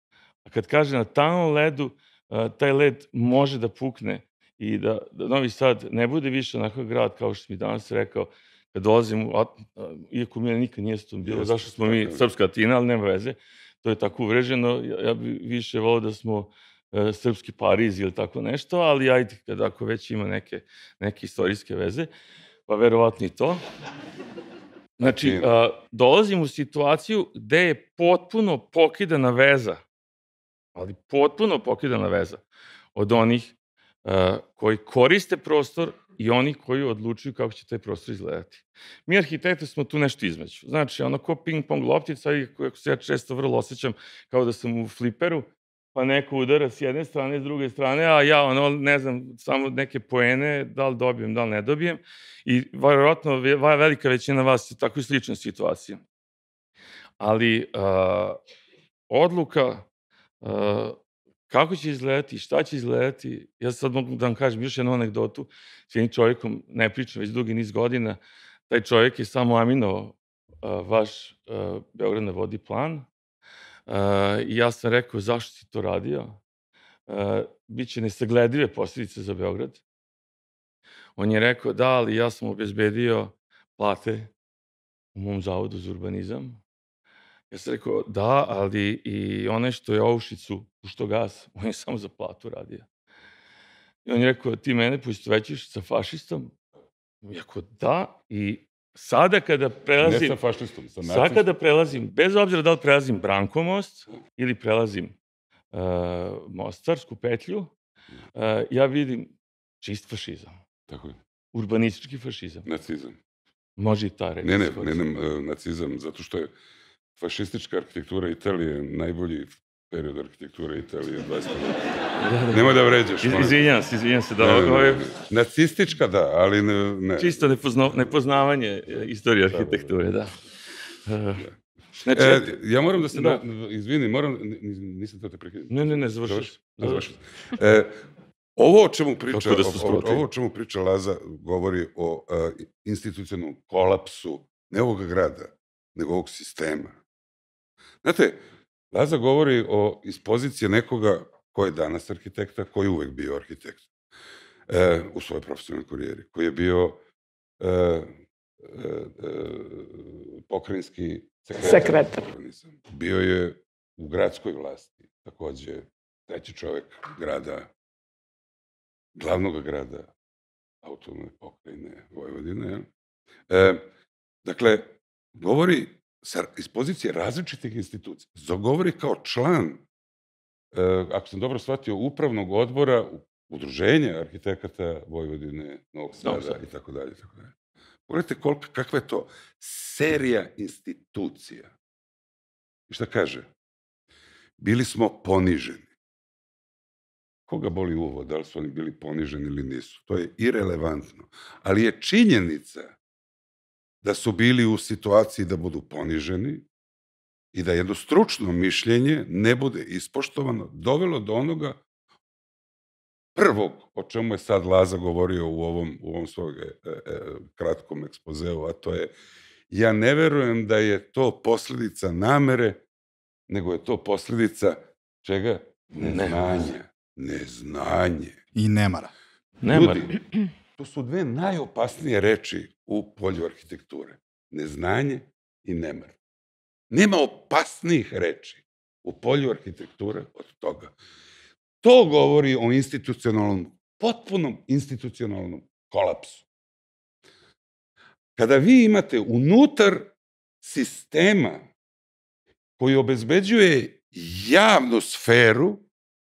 A kad kaže na tananom ledu, e, taj led može da pukne i da, da Novi Sad ne bude više onakav grad, kao što mi danas rekao, kad dolazim, iako mi nikad nije s tom bilo, zašto smo mi srpska Atina, ali nema veze, to je tako uvreženo, ja, ja bi više volao da smo e, srpski Pariz ili tako nešto, ali ajde, kad ako već ima neke, neke istorijske veze, pa verovatno i to. Znači, a, dolazim u situaciju gde je potpuno pokidana veza, ali potpuno pokidana veza od onih a, koji koriste prostor i oni koji odlučuju kako će taj prostor izgledati. Mi arhitekti smo tu nešto između. Znači, ono ko ping-pong loptica, i kako se ja često vrlo osjećam kao da sam u fliperu, pa neko udara s jedne strane, s druge strane, a ja, ono, ne znam, samo neke poene, da li dobijem, da li ne dobijem. I vjerojatno velika većina vas je tako i slična situacija. Ali a, odluka a, kako će izgledati, šta će izgledati, ja sad mogu da vam kažem još jednu anegdotu, s jednim čovjekom ne pričam već dugi niz godina, taj čovjek je samo aminovao vaš a, Beograd na vodi plan, a, i ja sam rekao zašto si to radio, a, biće nesagledive posljedice za Beograd. On je rekao da, ali ja sam obezbedio plate u mom zavodu za urbanizam. Ja sam rekao, da, ali i onaj što je Auschwitzu puštao gas, on je samo za platu radio. I on je rekao, ti mene poistovećiš sa fašistom? Ja rekao, da, i sada kada prelazim... Ne sa fašistom, sa nacistom. Sada kada prelazim, bez obzira da li prelazim Branko most ili prelazim uh, Mostarsku petlju, uh, ja vidim čist fašizam. Tako je. Urbanistički fašizam. Nacizam. Može i ta reći. Ne, ne, ne, ne, nacizam, zato što je fašistička arhitektura Italije najbolji period arhitekture Italije dvadeset godina. Nemoj da vređaš. Iz, izvinjam se, izvinjam se. Da, ne, ne, ovo je... Nacistička, da, ali ne... ne. Čisto nepozno, nepoznavanje istorije arhitekture, da. Uh, znači, e, ja moram da se... Da. Da, izvini, moram... Nisam to te prekidao. Ne, ne, ne, završiš. Završiš. E, ovo o čemu priča, da ovo, ovo o čemu priča Laza govori o uh, institucionalnom kolapsu ne ovoga grada, nego ovog sistema. Znate, Laza govori o, iz pozicije nekoga ko je danas arhitekta, koji je uvek bio arhitekt e, u svojoj profesionalnoj karijeri, koji je bio e, e, e, pokrajinski sekretar. sekretar. Bio je u gradskoj vlasti, takođe treći čovek grada glavnog grada autonomne pokrajine Vojvodine. Jel? E, dakle, govori sa, iz pozicije različitih institucija. Govori kao član, e, ako sam dobro shvatio, upravnog odbora Udruženja arhitekata Vojvodine, Novog Sada i tako dalje. Pogledajte koliko, kakva je to serija institucija. I šta kaže? Bili smo poniženi. Koga boli uvo, da li su oni bili poniženi ili nisu? To je irelevantno. Ali je činjenica da su bili u situaciji da budu poniženi i da jedno stručno mišljenje ne bude ispoštovano, dovelo do onoga prvog, o čemu je sad Laza govorio u ovom, u ovom svog e, e, kratkom ekspozeu, a to je, ja ne verujem da je to posljedica namere, nego je to posljedica čega? Neznanja. Neznanje. I nemara. Ljudi, to su dve najopasnije reči u polju arhitekture. Neznanje i nemar. Nema opasnijih reči u polju arhitekture od toga. To govori o institucionalnom, potpunom institucionalnom kolapsu. Kada vi imate unutar sistema koji obezbeđuje javnu sferu,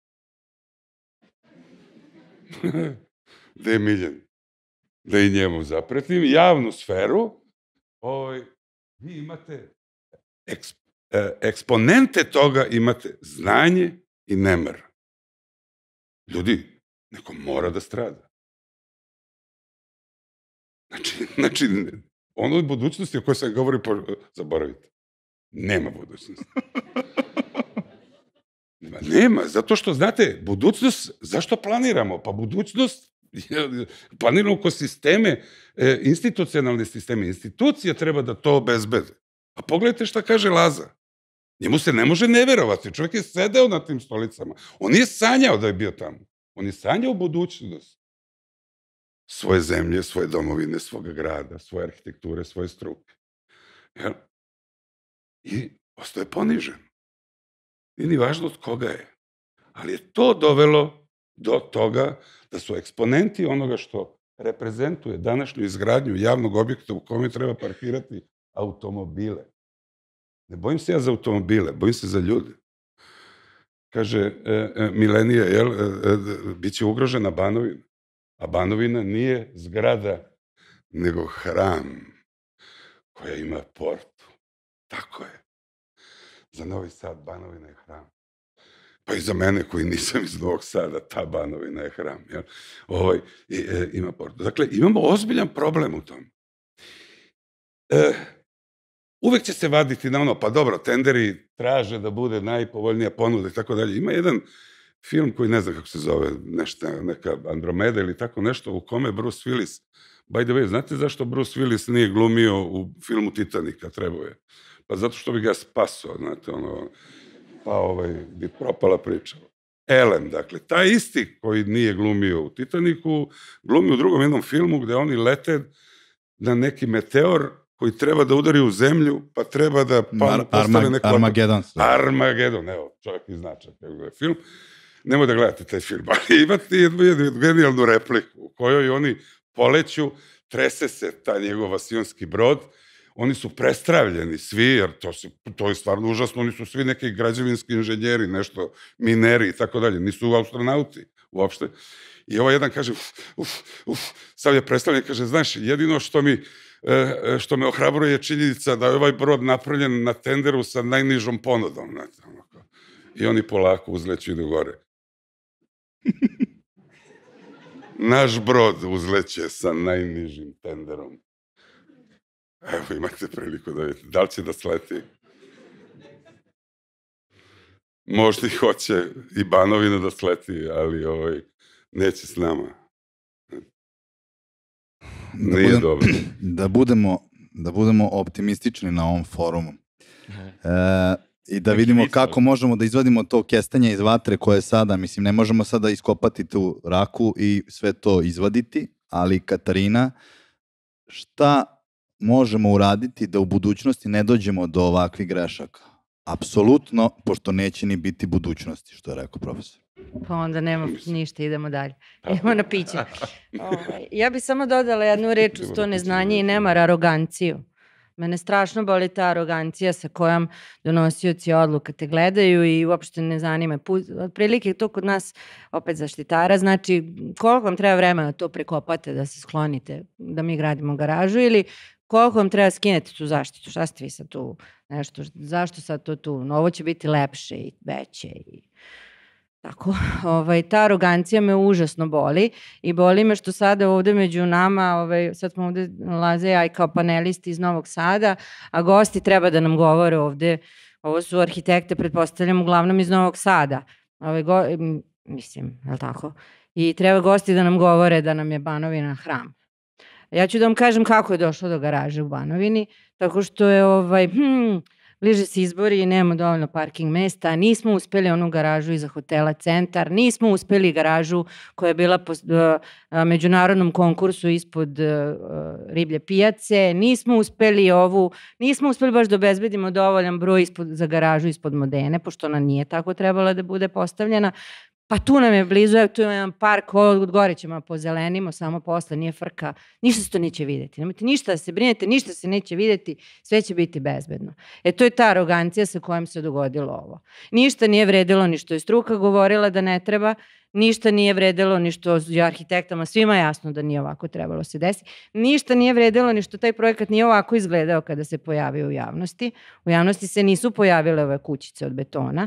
da je Miljan, da i njemu zapretim, javnu sferu, ovaj, vi imate eks, eh, eksponente toga, imate znanje i nemar. Ljudi, neko mora da strada. Znači, znači ono budućnosti o kojoj sam govori, zaboravite. Nema budućnosti. Nema, zato što, znate, budućnost, zašto planiramo? Pa budućnost, planiramo ko sisteme, institucionalne sisteme, institucije treba da to obezbede. A pogledajte šta kaže Laza. Njemu se ne može ne verovati. Čovjek je sedeo na tim stolicama. On nije sanjao da je bio tamo. On je sanjao budućnost svoje zemlje, svoje domovine, svoga grada, svoje arhitekture, svoje struke. Jel? I ostaje ponižen. I ni važno od koga je. Ali je to dovelo do toga da su eksponenti onoga što reprezentuje današnju izgradnju javnog objekta u kome treba parkirati automobile. Ne bojim se ja za automobile, bojim se za ljude. Kaže, e, e, Milenija, jel, e, e, bit će ugrožena Banovina. A Banovina nije zgrada, nego hram koja ima portu. Tako je. Za Novi Sad Banovina je hram. Pa i za mene koji nisam iz Novog Sada, ta Banovina je hram. Jel? Ovaj, i, e, ima portu. Dakle, imamo ozbiljan problem u tom. E, uvek će se vaditi na ono, pa dobro, tenderi traže da bude najpovoljnija ponuda i tako dalje. Ima jedan film koji ne znam kako se zove, nešto, neka Andromeda ili tako nešto, u kome Bruce Willis, by the way, znate zašto Bruce Willis nije glumio u filmu Titanika, trebao je? Pa zato što bi ga spasao, znate, ono, pa ovaj, bi propala priča. Ellen, dakle, taj isti koji nije glumio u Titaniku, glumi u drugom jednom filmu gde oni lete na neki meteor koji treba da udari u zemlju, pa treba da pa postave neko... Armagedon. Armagedon, evo, čovjek iz značaka kako je film. Nemoj da gledate taj film, ali imate jednu, jednu genijalnu repliku u kojoj oni poleću, trese se ta njegov asionski brod, oni su prestravljeni svi, jer to, se, to je stvarno užasno, oni su svi neki građevinski inženjeri, nešto mineri i tako dalje, nisu astronauti uopšte. I ovo jedan kaže, uf, uf, uf, sad je predstavljen, kaže, znaš, jedino što mi, e, što me ohrabruje je činjenica da je ovaj brod napravljen na tenderu sa najnižom ponudom. Znate, onako. I oni polako uzleću i idu gore. Naš brod uzleće sa najnižim tenderom. Evo, imate priliku da vidite. Da li će da sleti? Možda i hoće i Banovina da sleti, ali ovaj, neće s nama. Da Nije budem, dobro. Da budemo, da budemo optimistični na ovom forumu. E, I da vidimo kako možemo da izvadimo to kestenje iz vatre koje je sada, mislim, ne možemo sada iskopati tu raku i sve to izvaditi, ali Katarina, šta možemo uraditi da u budućnosti ne dođemo do ovakvih grešaka? Apsolutno, pošto neće ni biti budućnosti, što je rekao profesor. Pa onda nema ništa, idemo dalje. Idemo na piće. Ovaj, ja bih samo dodala jednu reč uz to neznanje i nemar, aroganciju. Mene strašno boli ta arogancija sa kojom donosioci odluka te gledaju i uopšte ne zanima. Otprilike to kod nas opet zaštitara, znači koliko vam treba vremena to prekopate da se sklonite, da mi gradimo garažu ili koliko vam treba skinete tu zaštitu, šta ste vi sad tu nešto, zašto sad to tu, ovo će biti lepše i veće i tako. Ovaj, ta arogancija me užasno boli i boli me što sada ovde među nama, ovaj, sad smo ovde Laza i ja kao panelisti iz Novog Sada, a gosti treba da nam govore ovde, ovo su arhitekte, pretpostavljam, uglavnom iz Novog Sada. Ovaj, go, mislim, je li tako? I treba gosti da nam govore da nam je Banovina hram. Ja ću da vam kažem kako je došlo do garaže u Banovini, tako što je, ovaj, hm, bliže se izbori i nema dovoljno parking mesta, nismo uspeli onu garažu iza hotela Centar, nismo uspeli garažu koja je bila po uh, međunarodnom konkursu ispod uh, riblje pijace, nismo uspeli ovu, nismo uspeli baš da obezbedimo dovoljan broj ispod, za garažu ispod Modene, pošto ona nije tako trebala da bude postavljena. Pa tu nam je blizu, evo tu je jedan park, od gore ćemo pozelenimo, samo posle, nije frka, ništa se to neće vidjeti. Nemojte ništa da se brinete, ništa se neće vidjeti, sve će biti bezbedno. E to je ta arogancija sa kojom se dogodilo ovo. Ništa nije vredilo ni što je struka govorila da ne treba, ništa nije vredilo ni što je arhitektama svima jasno da nije ovako trebalo se desiti, ništa nije vredilo ni što taj projekat nije ovako izgledao kada se pojavio u javnosti. U javnosti se nisu pojavile ove kućice od betona,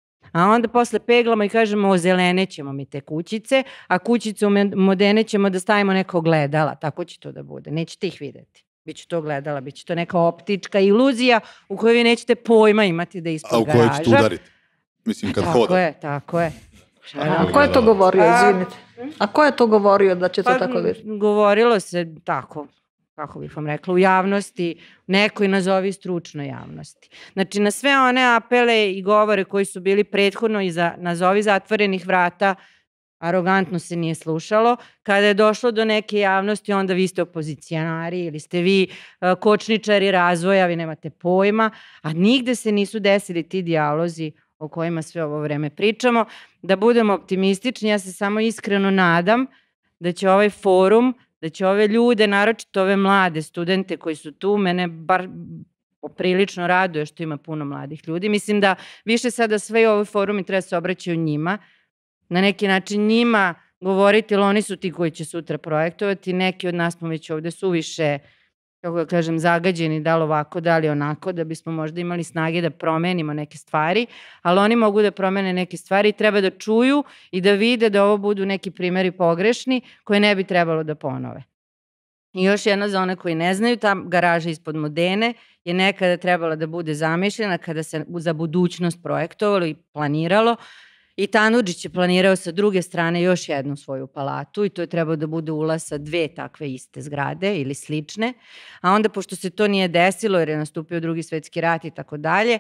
a onda posle peglamo i kažemo ozelenećemo mi te kućice, a kućice u Modene ćemo da stavimo neko gledala, tako će to da bude, nećete ih videti. Biće to gledala, biće to neka optička iluzija u kojoj vi nećete pojma imati da ispod garaža. A u kojoj ćete udariti? Mislim, kad tako hoda. Tako je, tako je. A ko je to govorio, izvinite? A ko je to govorio da će to pa, tako biti? Govorilo se tako, kako bih vam rekla, u javnosti, nekoj nazovi stručnoj javnosti. Znači, na sve one apele i govore koji su bili prethodno iza nazovi zatvorenih vrata, arogantno se nije slušalo. Kada je došlo do neke javnosti, onda vi ste opozicionari ili ste vi uh, kočničari razvoja, vi nemate pojma, a nigde se nisu desili ti dijalozi o kojima sve ovo vreme pričamo. Da budemo optimistični, ja se samo iskreno nadam da će ovaj forum, da će ove ljude, naročito ove mlade studente koji su tu, mene bar poprilično raduje što ima puno mladih ljudi. Mislim da više sada sve ovi forumi treba se obraćaju njima, na neki način njima govoriti, ili oni su ti koji će sutra projektovati, neki od nas smo već ovde suviše, kako da kažem, zagađeni, da li ovako, da li onako, da bismo možda imali snage da promenimo neke stvari, ali oni mogu da promene neke stvari i treba da čuju i da vide da ovo budu neki primjeri pogrešni koje ne bi trebalo da ponove. I još jedna za one koji ne znaju, ta garaža ispod Modene je nekada trebala da bude zamišljena kada se za budućnost projektovalo i planiralo. I Tanurdžić je planirao sa druge strane još jednu svoju palatu i to je trebao da bude ulaz sa dve takve iste zgrade ili slične, a onda pošto se to nije desilo jer je nastupio Drugi svetski rat i tako dalje,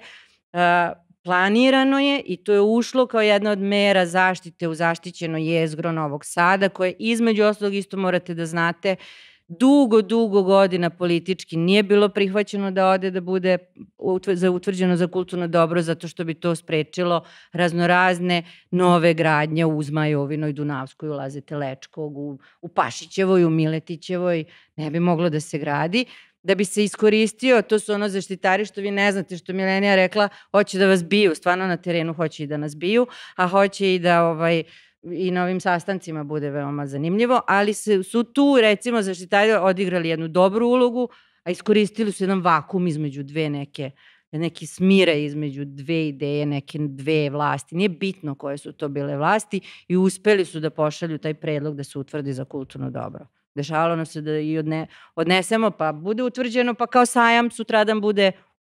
planirano je i to je ušlo kao jedna od mera zaštite u zaštićeno jezgro Novog Sada koje između ostalog isto morate da znate dugo, dugo godina politički nije bilo prihvaćeno da ode da bude utvrđeno za kulturno dobro zato što bi to sprečilo raznorazne nove gradnje u Zmajovinoj, Dunavskoj, u Lazete Lečkog, u, u Pašićevoj, u Miletićevoj, ne bi moglo da se gradi. Da bi se iskoristio, to su ono zaštitari što vi ne znate, što Milenija rekla, hoće da vas biju, stvarno na terenu hoće i da nas biju, a hoće i da ovaj, i na ovim sastancima bude veoma zanimljivo, ali se, su tu recimo zaštitari odigrali jednu dobru ulogu, a iskoristili su jedan vakum između dve neke, neki smire između dve ideje, neke dve vlasti. Nije bitno koje su to bile vlasti i uspeli su da pošalju taj predlog da se utvrdi za kulturno dobro. Dešavalo nam se da i odne, odnesemo, pa bude utvrđeno, pa kao sajam sutradan bude,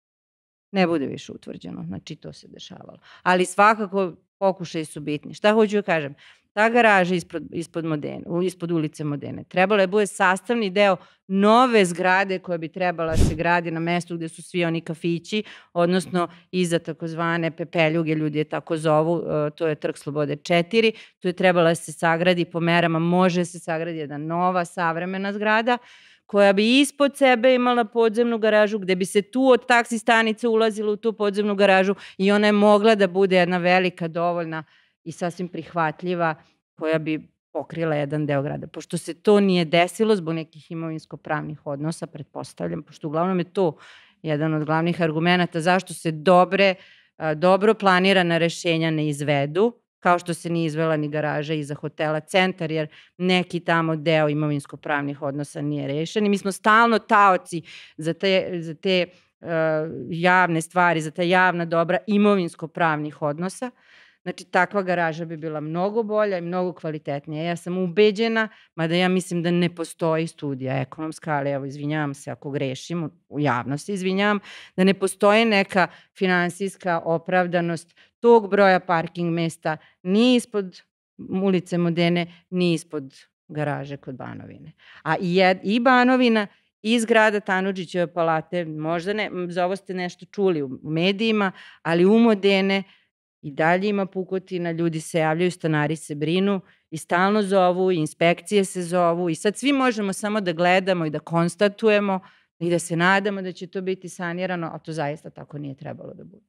ne bude više utvrđeno. Znači, to se dešavalo. Ali svakako pokušaji su bitni. Šta hoću da kažem? Ta garaža ispod, ispod, Modene, ispod ulice Modene trebala je bude sastavni deo nove zgrade koja bi trebala da se gradi na mestu gde su svi oni kafići, odnosno iza takozvane Pepeljuge, ljudi je tako zovu, to je Trg Slobode četiri, tu je trebala da se sagradi po merama, može se sagradi jedna nova savremena zgrada koja bi ispod sebe imala podzemnu garažu, gde bi se tu od taksi stanice ulazilo u tu podzemnu garažu i ona je mogla da bude jedna velika, dovoljna i sasvim prihvatljiva, koja bi pokrila jedan deo grada. Pošto se to nije desilo zbog nekih imovinsko-pravnih odnosa, pretpostavljam, pošto uglavnom je to jedan od glavnih argumenta zašto se dobre, dobro planirana rešenja ne izvedu, kao što se nije izvela ni garaža iza hotela Centar, jer neki tamo deo imovinsko-pravnih odnosa nije rešen. I mi smo stalno taoci za te, za te uh, javne stvari, za ta javna dobra imovinsko-pravnih odnosa. Znači, takva garaža bi bila mnogo bolja i mnogo kvalitetnija. Ja sam ubeđena, mada ja mislim da ne postoji studija ekonomska, ali evo, izvinjavam se ako grešim, u javnosti izvinjavam, da ne postoji neka finansijska opravdanost tog broja parking mesta ni ispod ulice Modene, ni ispod garaže kod Banovine. A i, jed, i Banovina i zgrada Tanudžićeve palate, možda ne, za ovo ste nešto čuli u medijima, ali u Modene i dalje ima pukotina, ljudi se javljaju, stanari se brinu i stalno zovu, inspekcije se zovu i sad svi možemo samo da gledamo i da konstatujemo i da se nadamo da će to biti sanirano, a to zaista tako nije trebalo da bude.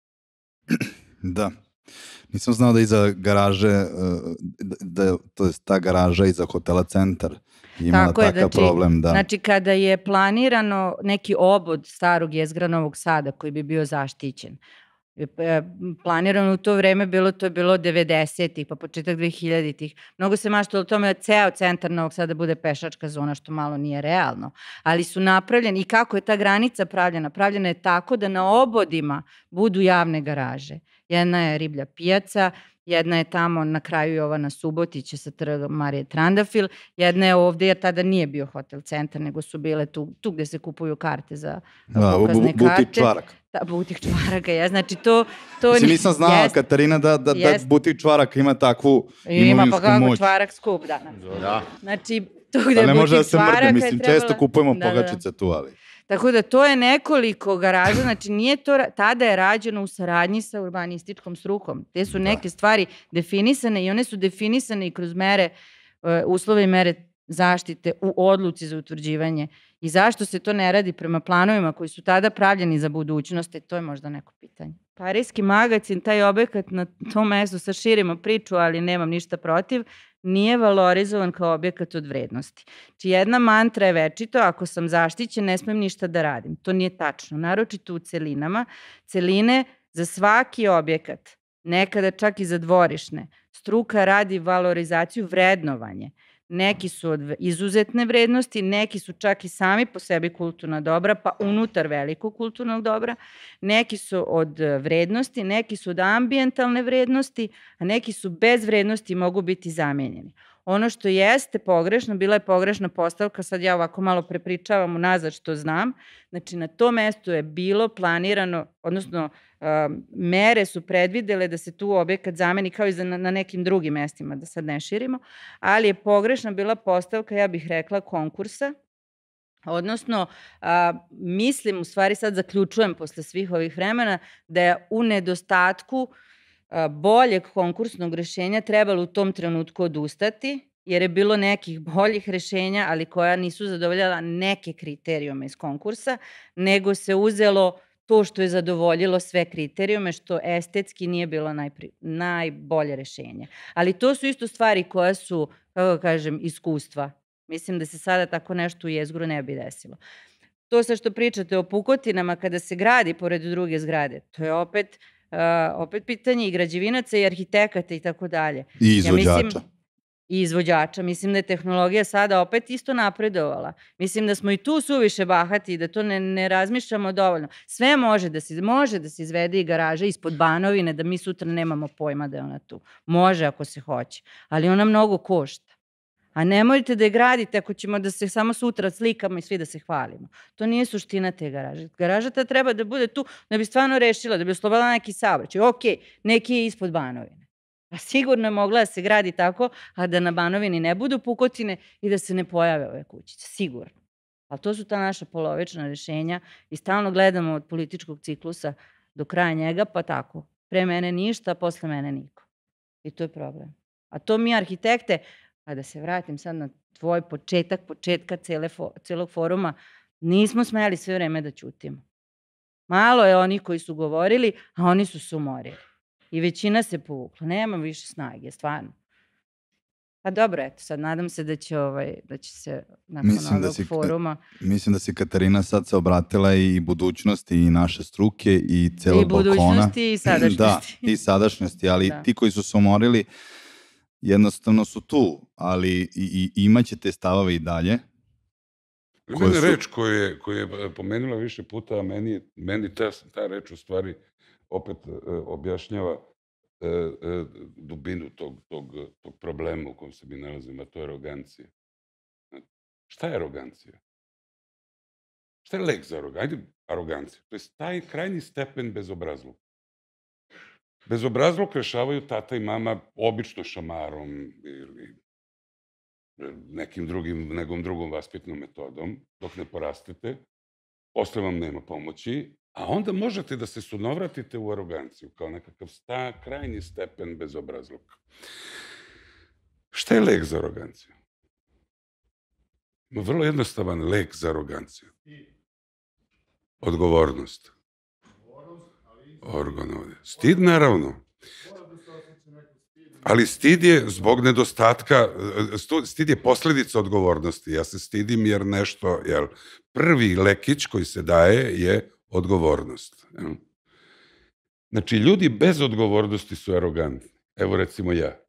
Da. Nisam znao da iza garaže, da, to je ta garaža iza hotela Centar imala Tako je, takav znači, problem. Da. Znači, kada je planirano neki obod starog jezgra Novog Sada koji bi bio zaštićen, planirano u to vreme bilo, to je bilo devedesetih, pa početak dvehiljaditih. Mnogo se maštalo o tome da ceo centar Novog Sada bude pešačka zona, što malo nije realno. Ali su napravljeni, i kako je ta granica pravljena? Pravljena je tako da na obodima budu javne garaže. Jedna je Riblja pijaca, jedna je tamo na kraju Jovana Subotića sa trga Marije Trandafil, jedna je ovde, jer tada nije bio hotel Centar, nego su bile tu, tu gde se kupuju karte za da, pokazne bu, karte. Butik Čvarak. Da, butik Čvaraka, ja, znači to... to Mislim, nisam znala, jest, Katarina, da, da, da butik Čvaraka ima takvu imovinsku ima, pa kako, moć. Čvarak skup, da. Da. Znači, tu gde je ne može da butik se mrde, Čvaraka mislim, trebala... često kupujemo da, pogačice tu, ali... Tako da to je nekoliko garaža, znači nije to, tada je rađeno u saradnji sa urbanističkom strukom. Te su neke da. stvari definisane i one su definisane i kroz mere, uslove i mere zaštite u odluci za utvrđivanje. I zašto se to ne radi prema planovima koji su tada pravljeni za budućnost, to je možda neko pitanje. Parijski magacin, taj objekat na tom mestu, sa širimo priču, ali nemam ništa protiv, nije valorizovan kao objekat od vrednosti. Či jedna mantra je večito, ako sam zaštićen, ne smem ništa da radim. To nije tačno. Naročito u celinama. Celine za svaki objekat, nekada čak i za dvorišne, struka radi valorizaciju, vrednovanje. Neki su od izuzetne vrednosti, neki su čak i sami po sebi kulturna dobra, pa unutar velikog kulturnog dobra. Neki su od vrednosti, neki su od ambijentalne vrednosti, a neki su bez vrednosti i mogu biti zamenjeni. Ono što jeste pogrešno, bila je pogrešna postavka, sad ja ovako malo prepričavam unazad što znam, znači na tom mestu je bilo planirano, odnosno um, mere su predvidele da se tu objekat zameni kao i za, na nekim drugim mestima, da sad ne širimo, ali je pogrešna bila postavka, ja bih rekla, konkursa, odnosno a, mislim, u stvari sad zaključujem posle svih ovih vremena, da je u nedostatku boljeg konkursnog rešenja trebalo u tom trenutku odustati, jer je bilo nekih boljih rešenja, ali koja nisu zadovoljala neke kriterijume iz konkursa, nego se uzelo to što je zadovoljilo sve kriterijume, što estetski nije bilo najpri, najbolje rešenje. Ali to su isto stvari koje su, kako kažem, iskustva. Mislim da se sada tako nešto u jezgru ne bi desilo. To sa što pričate o pukotinama kada se gradi pored druge zgrade, to je opet Uh, opet pitanje i građevinaca i arhitekata i tako dalje. I izvođača. Ja mislim, I izvođača. Mislim da je tehnologija sada opet isto napredovala. Mislim da smo i tu suviše bahati i da to ne, ne razmišljamo dovoljno. Sve može da se, može da se izvede i garaža ispod Banovine, da mi sutra nemamo pojma da je ona tu. Može ako se hoće, ali ona mnogo košta. A nemojte da je gradite ako ćemo da se samo sutra slikamo i svi da se hvalimo. To nije suština te garaže. Garaža ta treba da bude tu da bi stvarno rešila, da bi oslobodila neki saobraćaj. Ok, neki je ispod Banovine. A sigurno je mogla da se gradi tako, a da na Banovini ne budu pukotine i da se ne pojave ove kućice. Sigurno. Ali to su ta naša polovična rešenja i stalno gledamo od političkog ciklusa do kraja njega, pa tako. Pre mene ništa, a posle mene niko. I to je problem. A to mi arhitekte A da se vratim sad na tvoj početak, početka cele fo, celog foruma, nismo smeli sve vreme da ćutimo. Malo je onih koji su govorili, a oni su se umorili. I većina se povukla. Nema više snage, stvarno. Pa dobro, eto, sad nadam se da će, ovaj, da će se nakon Mislim ovog da si, foruma... Mislim da si Katarina sad se obratila i budućnosti i naše struke i celog I balkona. budućnosti i sadašnjosti. Da, i sadašnjosti, ali Da. ti koji su se umorili jednostavno su tu, ali i, i imaće te stavove i dalje. Ima koje jedna su- reč koju je, koju je pomenula više puta, a meni, meni ta, ta reč u stvari opet e, objašnjava e, e, dubinu tog, tog, tog problema u kom se mi nalazimo, a to je arogancija. Šta je arogancija? Šta je lek za aroganciju? Ajde, arogancija. To je taj krajnji stepen bezobrazluka. Bezobrazluk rešavaju tata i mama obično šamarom ili nekim drugim, nekom drugom vaspitnom metodom, dok ne porastete, posle vam nema pomoći, a onda možete da se sunovratite u aroganciju, kao nekakav sta, krajnji stepen bezobrazluka. Šta je lek za aroganciju? Ima vrlo jednostavan lek za aroganciju. Odgovornost. Organ ovdje. Stid, naravno. Ali stid je zbog nedostatka, stu- stid je posledica odgovornosti. Ja se stidim jer nešto, jel, prvi lekić koji se daje je odgovornost. Jel? Znači, ljudi bez odgovornosti su arogantni. Evo recimo ja.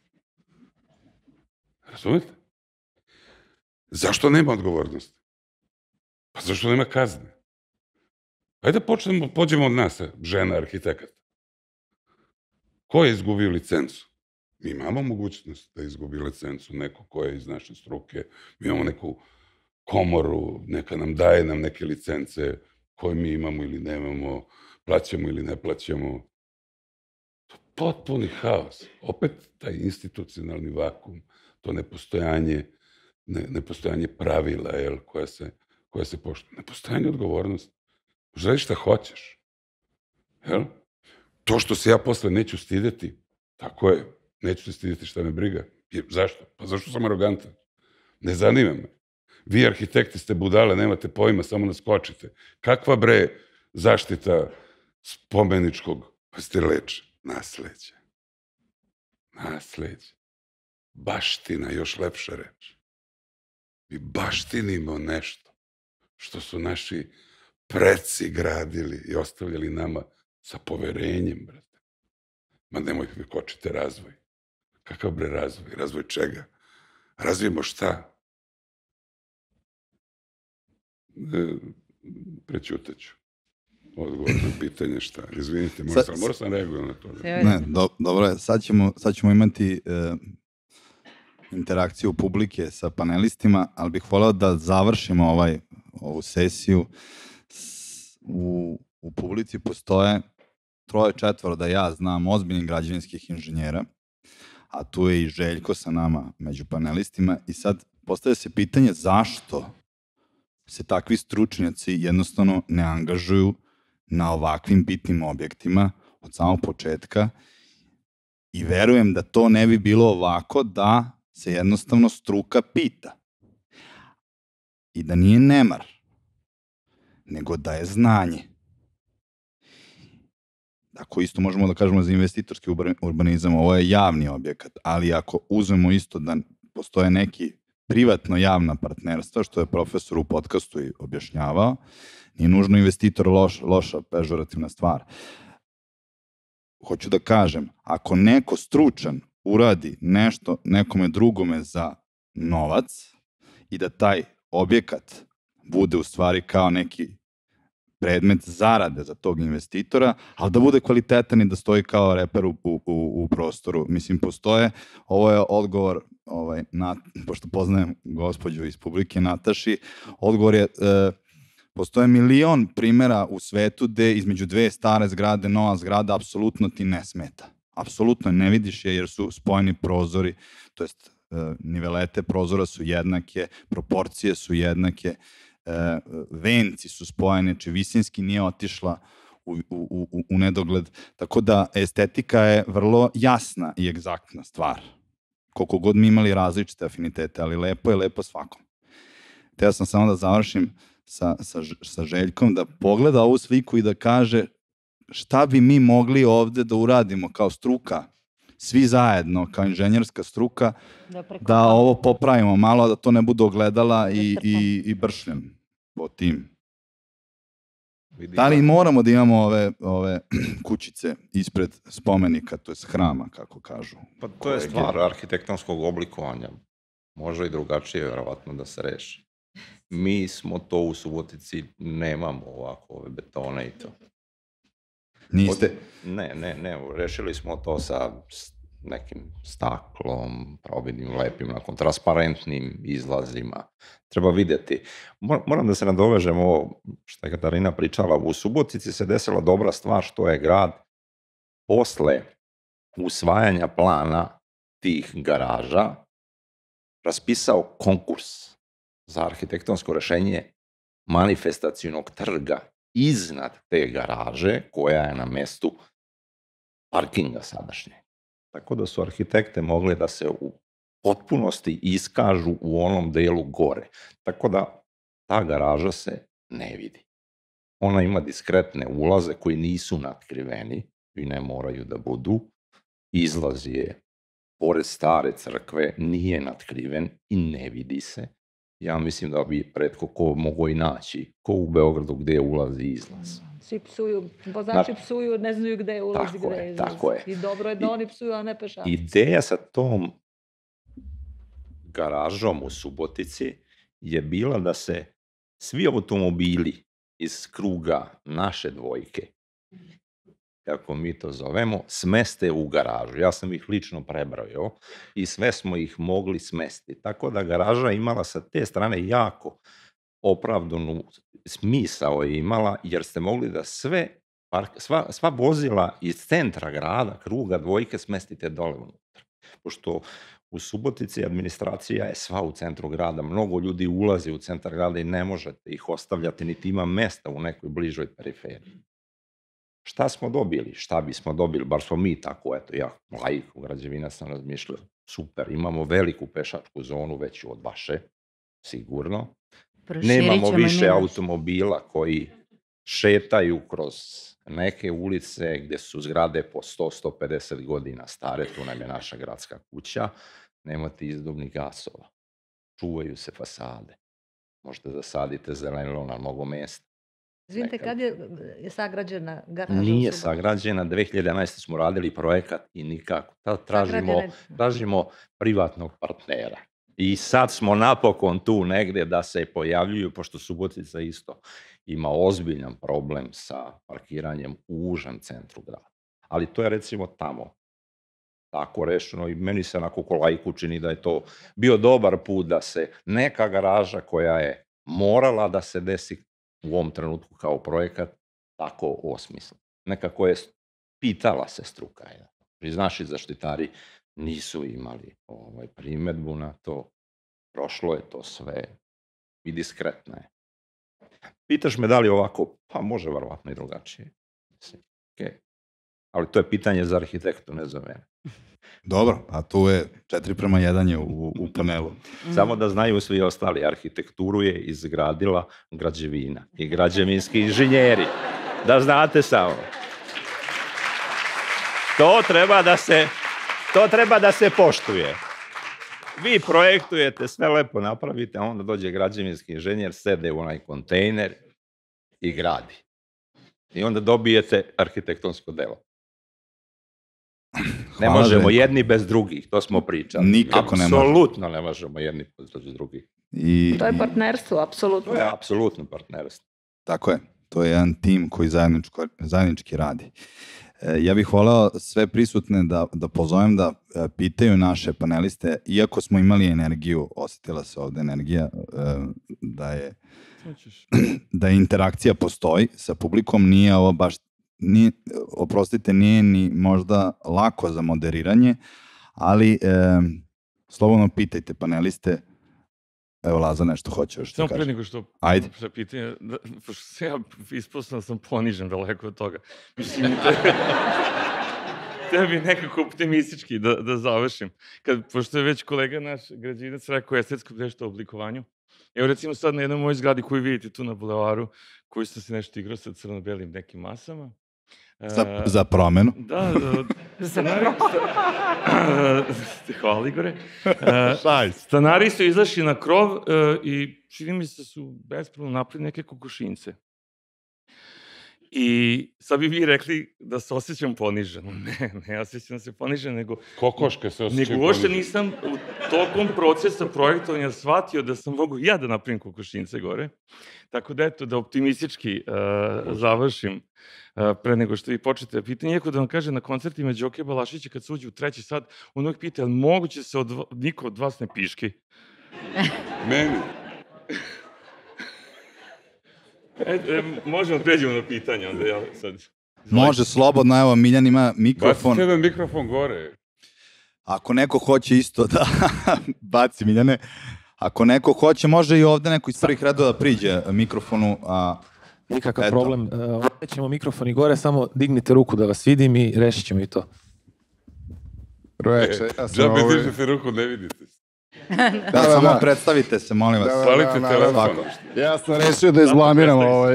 Razumete? Zašto nema odgovornosti? Pa zašto nema kazne? Ajde da počnemo, pođemo od nas, žena arhitekata. Ko je izgubio licencu? Mi imamo mogućnost da izgubi licencu neko ko je iz naše struke. Mi imamo neku komoru, neka nam daje nam neke licence koje mi imamo ili nemamo, plaćamo ili ne plaćamo. To je potpuni haos. Opet taj institucionalni vakum, to nepostojanje, ne, nepostojanje pravila, jel, koja se, koja se poštuje. Nepostojanje odgovornosti. Možda radiš šta hoćeš. Jel? To što se ja posle neću stideti, tako je, neću se stideti šta me briga. Je, zašto? Pa zašto sam arogantan? Ne zanima me. Vi arhitekti ste budale, nemate pojma, samo naskočite. Kakva bre zaštita spomeničkog, pa ste leče? Nasleđe. Nasleđe. Baština, još lepša reč. Mi baštinimo nešto što su naši preci gradili i ostavljali nama sa poverenjem, brate. Ma nemoj vi kočite razvoj. Kakav bre razvoj? Razvoj čega? Razvijemo šta? E, prećutaću. Odgovor na pitanje šta. Izvinite, moram, Sad- sam, moram sam reagujem na to. Da. Ne, do, dobro je, sad ćemo, sad ćemo imati e, interakciju publike sa panelistima, ali bih voleo da završimo ovaj, ovu sesiju. S- U, u publici postoje troje, četvoro da ja znam ozbiljnih građevinskih inženjera, a tu je i Željko sa nama među panelistima i sad postavlja se pitanje zašto se takvi stručnjaci jednostavno ne angažuju na ovakvim bitnim objektima od samog početka i verujem da to ne bi bilo ovako da se jednostavno struka pita i da nije nemar, nego da je znanje. Ako isto možemo da kažemo za investitorski urba- urbanizam, ovo je javni objekat, ali ako uzmemo isto da postoje neki privatno-javna partnerstva, što je profesor u podcastu i objašnjavao, nije nužno investitor loš, loša, pežorativna stvar. Hoću da kažem, ako neko stručan uradi nešto nekome drugome za novac i da taj objekat bude u stvari kao neki predmet zarade za tog investitora, ali da bude kvalitetan i da stoji kao reper u, u, u prostoru. Mislim, postoje, ovo je odgovor, ovaj, na, pošto poznajem gospođu iz publike, Nataši, odgovor je, e, postoje milion primjera u svetu gde između dve stare zgrade, nova zgrada, apsolutno ti ne smeta. Apsolutno ne vidiš je jer su spojeni prozori, to jest e, nivelete prozora su jednake, proporcije su jednake, e, venci su spojene, či visinski nije otišla u, u, u, u nedogled. Tako da estetika je vrlo jasna i egzaktna stvar. koliko god mi imali različite afinitete, ali lepo je lepo svakom. Teo sam samo da završim sa, sa, sa Željkom, da pogleda ovu sliku i da kaže šta bi mi mogli ovde da uradimo kao struka, svi zajedno, kao inženjerska struka, da, da ovo popravimo malo, da to ne bude ogledala i, i, i bršljen po tim. Da li moramo da imamo ove, ove kućice ispred spomenika, to je hrama, kako kažu? Pa to je stvar arhitektonskog oblikovanja. Može i drugačije, verovatno, da se reši. Mi smo to u Subotici, nemamo ovako ove betone i to. Niste? Ne, ne, ne, rešili smo to sa nekim staklom, probidnim, lepim, nakon transparentnim izlazima. Treba videti. Moram da se nadovežem ovo što je Katarina pričala. U Subotici se desila dobra stvar što je grad posle usvajanja plana tih garaža raspisao konkurs za arhitektonsko rešenje manifestacionog trga iznad te garaže koja je na mestu parkinga sadašnje. Tako da su arhitekte mogli da se u potpunosti iskažu u onom delu gore. Tako da ta garaža se ne vidi. Ona ima diskretne ulaze koji nisu natkriveni i ne moraju da budu. Izlaz je, pored stare crkve, nije natkriven i ne vidi se. Ja mislim da bi pretko ko mogo i naći, ko u Beogradu gde ulazi izlaz. Svi psuju, vozači psuju, ne znaju gde je ulaz i gde je izlaz. Tako je. I dobro je da oni psuju, a ne pešaci. Ideja sa tom garažom u Subotici je bila da se svi automobili iz kruga naše dvojke, kako mi to zovemo, smeste u garažu. Ja sam ih lično prebrojao i sve smo ih mogli smesti. Tako da garaža imala sa te strane jako opravdanu smisao je imala, jer ste mogli da sve, sva, sva vozila iz centra grada, kruga dvojke, smestite dole unutra. Pošto u Subotici administracija je sva u centru grada, mnogo ljudi ulazi u centar grada i ne možete ih ostavljati, niti ima mesta u nekoj bližoj periferiji. Šta smo dobili? Šta bismo dobili? Bar smo mi tako, eto, ja, laik u građevina sam razmišljao, super, imamo veliku pešačku zonu veću od vaše, sigurno. Nemamo više automobila koji šetaju kroz neke ulice gde su zgrade po sto do sto pedeset godina stare, tu nam je naša gradska kuća, nemate izduvnih gasova, čuvaju se fasade, možete da sadite zelenilo na mnogo mesta. Izvinite, kad je sagrađena garaža? Nije sagrađena, dve hiljade jedanaeste. smo radili projekat i nikako. Tražimo, tražimo privatnog partnera. I sad smo napokon tu negde da se pojavljuju, pošto Subotica isto ima ozbiljan problem sa parkiranjem u užem centru grada. Ali to je recimo tamo tako rešeno i meni se onako ko laiku čini da je to bio dobar put da se neka garaža koja je morala da se desi u ovom trenutku kao projekat tako osmisla. Nekako je pitala se struka. Naši zaštitari nisu imali ovaj, primedbu na to. Prošlo je to sve i diskretno je. Pitaš me da li ovako? Pa može verovatno i drugačije. Okay. Ali to je pitanje za arhitektu, ne za mene. Dobro, a tu je četiri prema jedan je u, u panelu. Samo da znaju svi ostali, arhitekturu je izgradila građevina i građevinski inženjeri. Da znate samo. To treba da se, to treba da se poštuje. Vi projektujete, sve lepo napravite, a onda dođe građevinski inženjer, sede u onaj kontejner i gradi. I onda dobijete arhitektonsko delo. Ne Hvala možemo Željko. jedni bez drugih, to smo pričali. Nikako ne možemo. Apsolutno ne možemo jedni bez drugih. I, To je partnerstvo, apsolutno. To je apsolutno partnerstvo. Tako je, to je jedan tim koji zajedničko, zajednički radi. E, ja bih voleo sve prisutne da, da pozovem da e, pitaju naše paneliste, iako smo imali energiju, osjetila se ovde energija, e, da je da interakcija postoji sa publikom, nije ovo baš Nije, oprostite, nije ni možda lako za moderiranje, ali e, slobodno pitajte paneliste. Evo, Laza nešto hoće još da kaže. Samo pre nego što Ajde. Sa pitanje, da, pošto se ja ispostavljam sam ponižen daleko od toga. Mislim, htio bi nekako optimistički da, da završim. Kad, pošto je već kolega naš građevinac rekao estetsko nešto oblikovanju. Evo recimo sad na jednoj mojoj zgradi koju vidite tu na bulevaru, koju sam se nešto igrao sa crno-belim nekim masama. Za, za promenu. Da, da. Stanari, hvala Igore. Stanari su izašli na krov i čini mi se su bespravno napravili neke kokošince. I sad bi vi rekli da se osjećam poniženo. Ne, ne osjećam se poniženo, nego... Kokoške se osjećaju poniženo. Nego uopšte nisam u tokom procesa projektovanja shvatio da sam mogu ja da napravim kokošince gore. Tako da eto, da optimistički uh, završim uh, pre nego što vi počete pitanje. Iako da vam kaže, na koncertima Đoke Balašića kad se uđe u treći sad, on uvijek pita, ali moguće se od, niko od vas ne piški? Meni. E, e, možemo pređemo na pitanje, onda ja sad... Može, slobodno, evo, Miljan ima mikrofon. Bacite jedan mikrofon gore. Ako neko hoće isto da baci, Miljane, ako neko hoće, može i ovde neko iz prvih redova da priđe mikrofonu. A... Nikakav eto. Problem. Ovdje ćemo mikrofon i gore, samo dignite ruku da vas vidim i rešit ćemo i to. Roječe, ja sam ovo... Džabe dižete ruku, ne vidite se. Da, da, samo da. Predstavite se, molim vas. Da, Palite da, telefon. Ja sam rešio da izblamiram ovaj...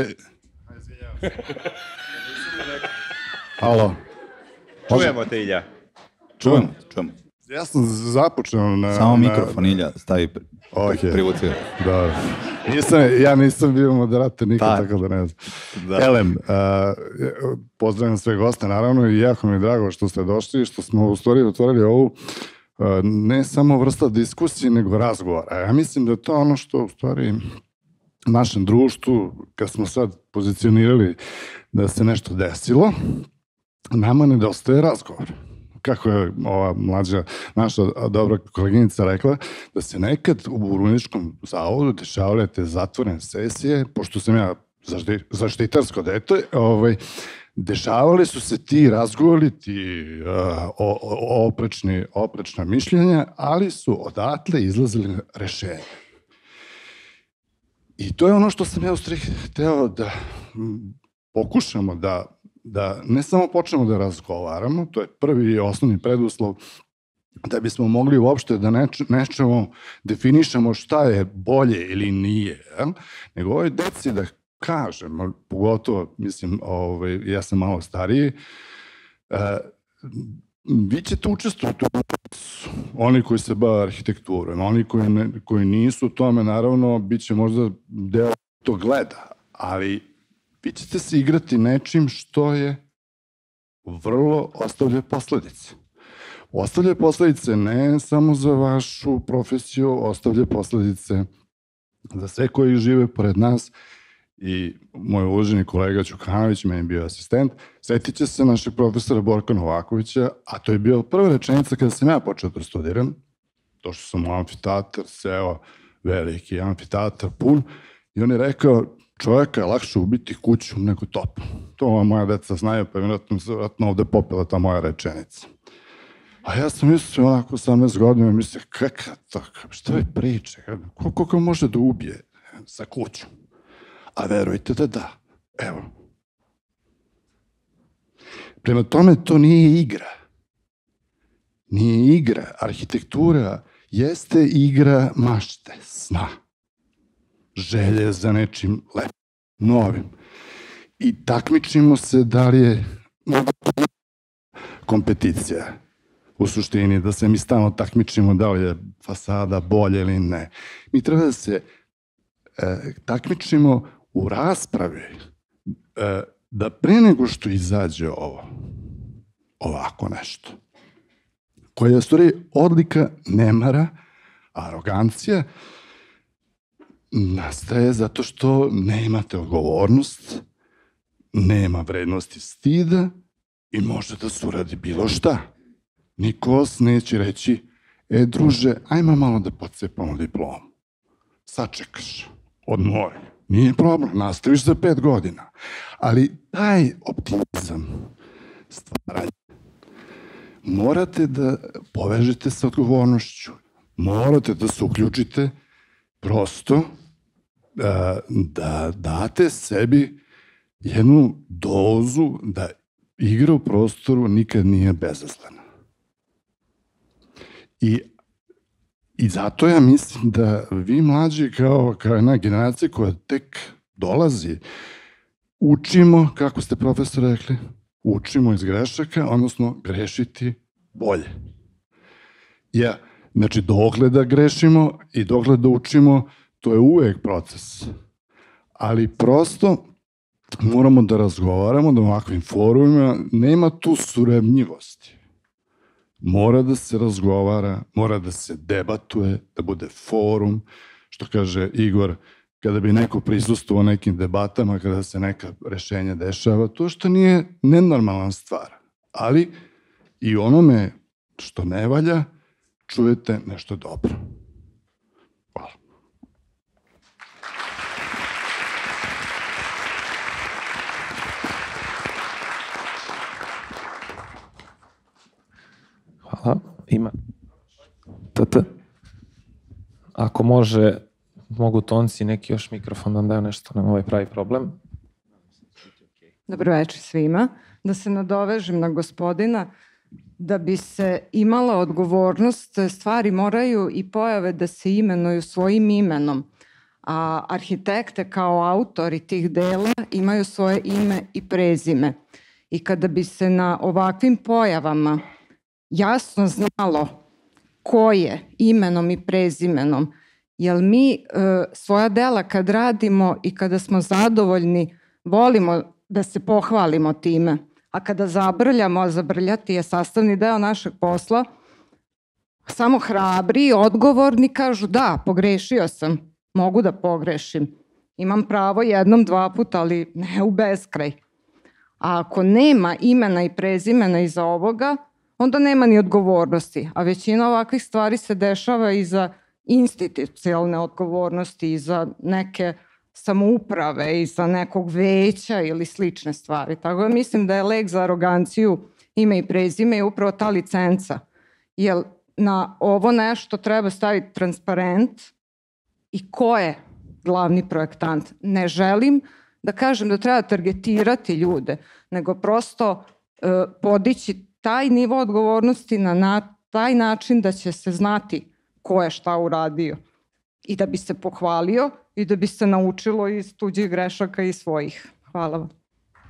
Halo. Čujemo te, Ilja. Čujemo, čujemo. Ja sam započeo na... Samo mikrofon, na... Ilja, stavi pri... okay. privuci. Dobro. Nisam, ja nisam bio moderator nikad, tako da ne znam. Da. Elem, uh, pozdravljam sve goste, naravno, i jako mi je drago što ste došli, što smo u stvari otvorili ovu ne samo vrsta diskusije, nego razgovora. Ja mislim da je to ono što u stvari našem društvu, kad smo sad pozicionirali da se nešto desilo, nama nedostaje razgovor. Kako je ova mlađa, naša dobra koleginica rekla, da se nekad u Buruničkom zavodu dešavale te zatvorene sesije, pošto sam ja zaštitarsko dete, ovaj, dešavali su se ti razgovori, ti uh, o, o, oprečni, oprečna mišljenja, ali su odatle izlazili rešenja. I to je ono što sam ja u stvari hteo da pokušamo da, da ne samo počnemo da razgovaramo, to je prvi i osnovni preduslov da bismo mogli uopšte da neč, nečemo definišemo šta je bolje ili nije, jel? Nego ovoj deci da kažem, pogotovo, mislim, ovaj, ja sam malo stariji, e, vi ćete učestvovati u procesu. Oni koji se bave arhitekturom, oni koji, ne, koji nisu u tome, naravno, bit će možda deo to gleda, ali vi ćete se igrati nečim što je vrlo ostavlja posledice. Ostavlja posledice ne samo za vašu profesiju, ostavlja posledice za sve koji žive pored nas. I moj uvaženi kolega Ćukanović, meni je bio asistent, setit će se našeg profesora Borka Novakovića, a to je bio prva rečenica kada sam ja počeo da studiram. Došao sam u amfiteatar, seo veliki amfiteatar pun, i on je rekao, čovjeka je lakše ubiti kuću nego top. To moja deca znaju, pa vjerojatno se vjerojatno ovde popila ta moja rečenica. A ja sam mislio onako osamnaest godina, mislio, kakav to, šta je priče, koliko ga može da ubije sa kućom? A verujte da da. Evo. Prema tome, to nije igra. Nije igra. Arhitektura jeste igra mašte, sna. Želje za nečim lepim, novim. I takmičimo se da li je kompeticija. U suštini, da se mi stalno takmičimo da li je fasada bolje ili ne. Mi treba da se e, takmičimo u raspravi, e, da pre nego što izađe ovo, ovako nešto, koja je u stvari odlika nemara, arogancija, nastaje zato što nemate odgovornost, nema vrednosti stida i može da se uradi bilo šta. Niko vas neće reći, e druže, ajmo malo da pocepamo diplomu. Sačekaš, odmori. Nije problem, nastaviš za pet godina. Ali taj optimizam, stvaranje, morate da povežete sa odgovornošću. Morate da se uključite prosto da, da date sebi jednu dozu da igra u prostoru nikad nije bezazlena. I, i zato ja mislim da vi mlađi kao, kao jedna generacija koja tek dolazi, učimo, kako ste profesor rekli, učimo iz grešaka, odnosno grešiti bolje. Ja, znači, dokle da grešimo i dokle da učimo, to je uvek proces. Ali prosto moramo da razgovaramo na ovakvim forumima, nema tu surevnjivosti. Mora da se razgovara, mora da se debatuje, da bude forum, što kaže Igor, kada bi neko prisustvovao nekim debatama, kada se neka rešenja dešava, to što nije nenormalna stvar. Ali i onome što ne valja, čujete nešto dobro. Hvala. Hvala. Ima. T T. Ako može, mogu tonci neki još mikrofon da vam daju nešto, nam ovaj pravi problem. Dobro večer svima. Da se nadovežem na gospodina, da bi se imala odgovornost, stvari moraju i pojave da se imenuju svojim imenom. A arhitekte kao autori tih dela imaju svoje ime i prezime. I kada bi se na ovakvim pojavama jasno znalo ko je imenom i prezimenom, jer mi e, svoja dela kad radimo i kada smo zadovoljni, volimo da se pohvalimo time. A kada zabrljamo, a zabrljati je sastavni deo našeg posla, samo hrabri i odgovorni kažu da, pogrešio sam, mogu da pogrešim. Imam pravo jednom, dva puta, ali ne u beskraj. A ako nema imena i prezimena iza ovoga, onda nema ni odgovornosti. A većina ovakvih stvari se dešava iza institucionalne odgovornosti, iza neke samouprave, iza nekog veća ili slične stvari. Tako da mislim da je lek za aroganciju ime i prezime i upravo ta licenca. Jer na ovo nešto treba staviti transparent i ko je glavni projektant. Ne želim da kažem da treba targetirati ljude, nego prosto e, podići taj nivo odgovornosti na, na taj način da će se znati ko je šta uradio i da bi se pohvalio i da bi se naučilo iz tuđih grešaka i svojih. Hvala vam.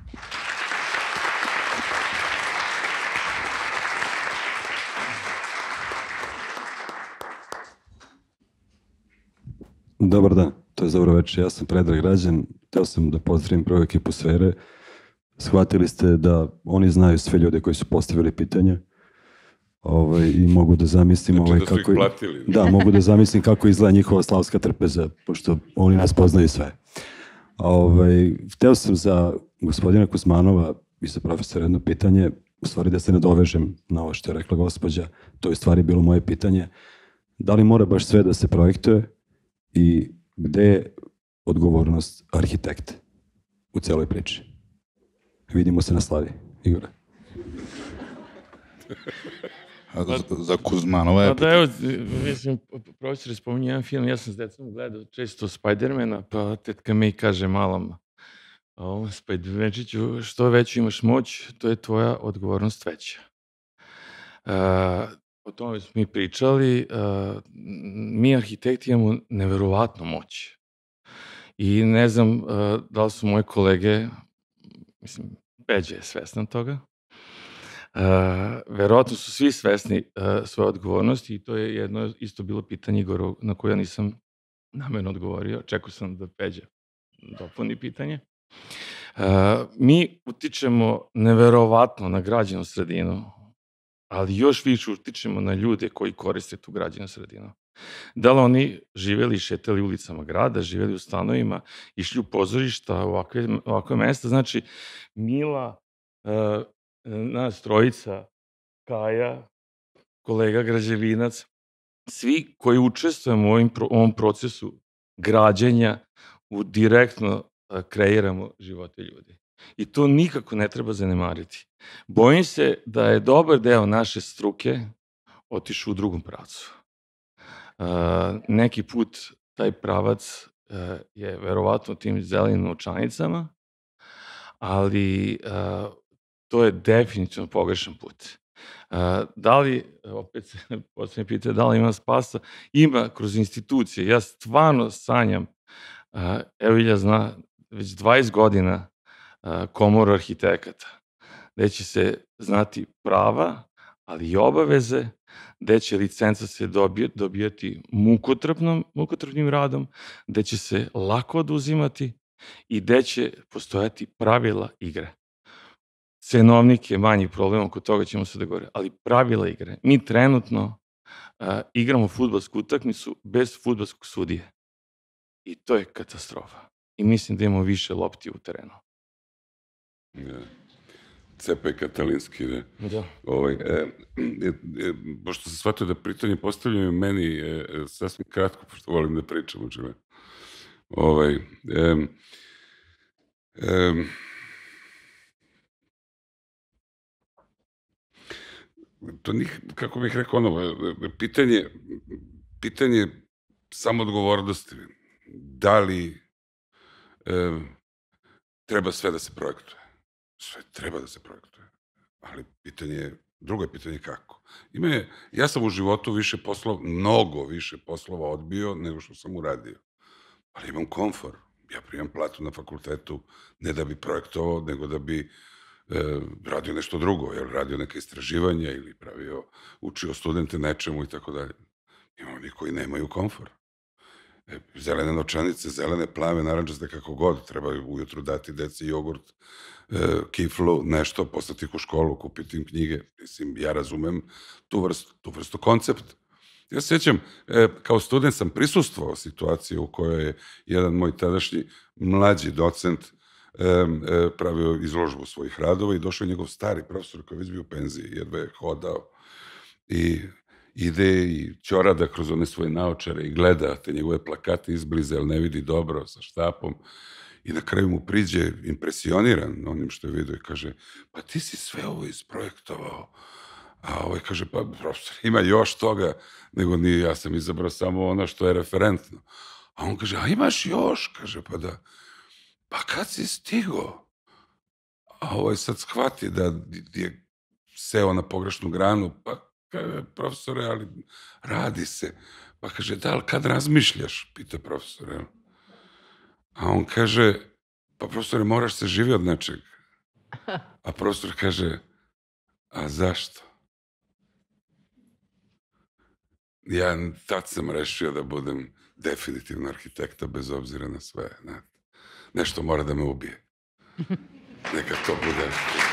Dobar dan, to je dobro večer. Ja sam Predrag Građan. Teo sam da pozdravim prvu ekipu Sfere. Shvatili ste da oni znaju sve ljude koji su postavili pitanje. Ovaj, i mogu da zamislim znači ovaj, da su kako ih platili. Da, mogu da zamislim kako izgleda njihova slavska trpeza, pošto oni nas poznaju sve. Ovaj, hteo sam za gospodina Kuzmanova i za profesora jedno pitanje, u stvari da se nadovežem na ovo što je rekla gospođa, to je u stvari bilo moje pitanje. Da li mora baš sve da se projektuje i gde je odgovornost arhitekte u celoj priči? Vidimo se na slavi, Igore. Za, za Kuzmanova je... Pa da, evo, mislim, profesor je spominje jedan film, ja sam s decom gledao često Spidermana, pa tetka mi kaže malom ovom Spidermančiću, što veću imaš moć, to je tvoja odgovornost veća. Uh, o tome smo mi pričali, uh, mi arhitekti imamo neverovatnu moć. I ne znam uh, da li su moje kolege, mislim, Peđa je svestan toga, Uh, verovatno su svi svesni uh, svoje odgovornosti i to je jedno isto bilo pitanje Igoru na koje ja nisam namerno odgovorio. Čekao sam da Peđa dopuni pitanje. Uh, mi utičemo neverovatno na građanu sredinu, ali još više utičemo na ljude koji koriste tu građanu sredinu. Da li oni živeli i šetali ulicama grada, živeli u stanovima, išli u pozorišta, u ovakve, ovakve mesta. Znači, Mila, uh, nas trojica, Kaja, kolega građevinac, svi koji učestvujemo u ovim, ovom procesu građenja, u direktno kreiramo živote ljudi. I to nikako ne treba zanemariti. Bojim se da je dobar deo naše struke otišao u drugom pravcu. Uh, neki put taj pravac uh, je verovatno tim zelenim novčanicama, ali uh, to je definitivno pogrešan put. Da li, opet se posljednje pitanje, da li ima spasa? Ima kroz institucije. Ja stvarno sanjam, evo Ilja zna, već dvadeset godina komoru arhitekata, gde će se znati prava, ali i obaveze, gde će licenca se dobijati mukotrpnim radom, gde će se lako oduzimati i gde će postojati pravila igre. Cenovnik je manji problem, oko toga ćemo se dogovoriti, ali pravila igre. Mi trenutno igramo fudbalsku utakmicu bez fudbalskog sudije. I to je katastrofa. I mislim da imamo više lopti u terenu. Cepaj Katalinski, ne? Da. Pošto sam shvatio da pitanje postavljaju meni sasvim kratko, pošto volim da pričam o čemu. Ovaj... To njih, kako bih rekao, ono, pitanje, pitanje samoodgovornosti. Da li treba sve da se projektuje? Sve treba da se projektuje. Ali pitanje, drugo je pitanje kako. Ima je, ja sam u životu više poslova, mnogo više poslova odbio nego što sam uradio. Ali imam komfor. Ja primam platu na fakultetu ne da bi projektovao, nego da bi radio nešto drugo, jer radio neke istraživanja ili pravio, učio studente nečemu i tako dalje. Ima oni koji nemaju komfor. Zelene novčanice, zelene, plave, narančaste, kako god, treba ujutru dati deci jogurt, kiflu, nešto, poslati ih u školu, kupiti im knjige. Mislim, ja razumem tu vrstu, tu vrstu koncept. Ja se sjećam, kao student sam prisustvovao situaciju u kojoj je jedan moj tadašnji mlađi docent pravio izložbu svojih radova i došao je njegov stari profesor koji je već bio u penziji, jedva je hodao i ide i ćorada kroz one svoje naočare i gleda te njegove plakate izbliza, jer ne vidi dobro sa štapom i na kraju mu priđe impresioniran onim što je vidio i kaže, pa ti si sve ovo isprojektovao. A ovaj kaže, pa profesor, ima još toga, nego nije, ja sam izabrao samo ono što je referentno. A on kaže, a imaš još? Kaže, pa da. Pa kad si stigo? A ovaj sad shvati da je seo na pogrešnu granu, pa kaže, profesore, ali radi se. Pa kaže, da, ali kad razmišljaš? Pita profesore. A on kaže, pa profesore, moraš se živi od nečeg. A profesor kaže, a zašto? Ja tad sam rešio da budem definitivno arhitekta bez obzira na sve. Nešto mora da me ubije. Neka to bude.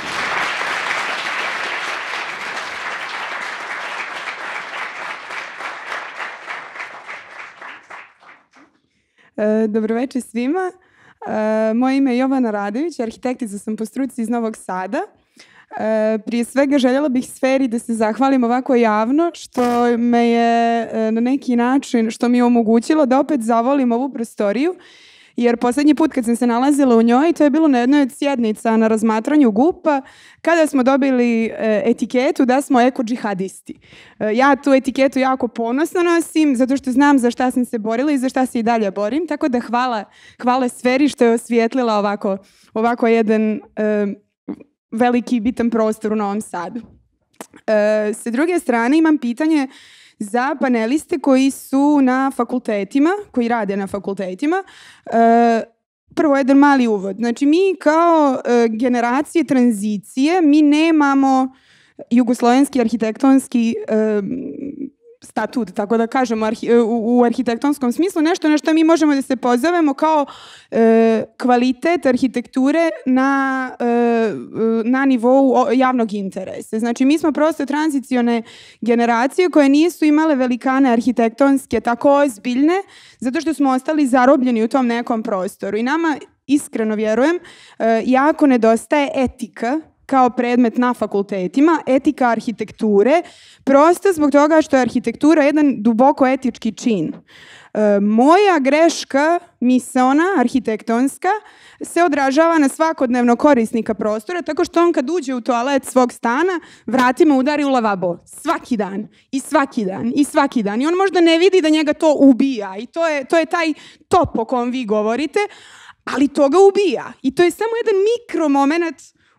Dobroveče svima. Moje ime je Jovana Radović, arhitektica sam po struci iz Novog Sada. Prije svega željela bih Sferi da se zahvalim ovako javno što me je na neki način, što mi je omogućilo da opet zavolim ovu prostoriju, jer posljednji put kad sam se nalazila u njoj, to je bilo na jednoj od sjednica na razmatranju G U P-a, kada smo dobili etiketu da smo eko-džihadisti. Ja tu etiketu jako ponosno nosim, zato što znam za šta sam se borila i za šta se i dalje borim, tako da hvala, hvala Sferi što je osvijetlila ovako, ovako jedan veliki bitan prostor u Novom Sadu. E, sa druge strane imam pitanje za paneliste koji su na fakultetima, koji rade na fakultetima. E, prvo jedan mali uvod. Znači mi kao e, generacije tranzicije, mi nemamo jugoslovenski arhitektonski e, statut, tako da kažemo u, u arhitektonskom smislu, nešto na što mi možemo da se pozovemo kao e, kvalitet arhitekture na, e, na nivou javnog interesa. Znači mi smo prosto tranzicione generacije koje nisu imale velikane arhitektonske tako ozbiljne, zato što smo ostali zarobljeni u tom nekom prostoru. I nama, iskreno vjerujem, e, jako nedostaje etika kao predmet na fakultetima, etika arhitekture, prosto zbog toga što je arhitektura jedan duboko etički čin. E, moja greška misaona, arhitektonska, se odražava na svakodnevno korisnika prostora, tako što on kad uđe u toalet svog stana, vratima udari u lavabo. Svaki dan, i svaki dan, i svaki dan. I on možda ne vidi da njega to ubija. I to je, to je taj top o kom vi govorite, ali to ga ubija. I to je samo jedan mikromoment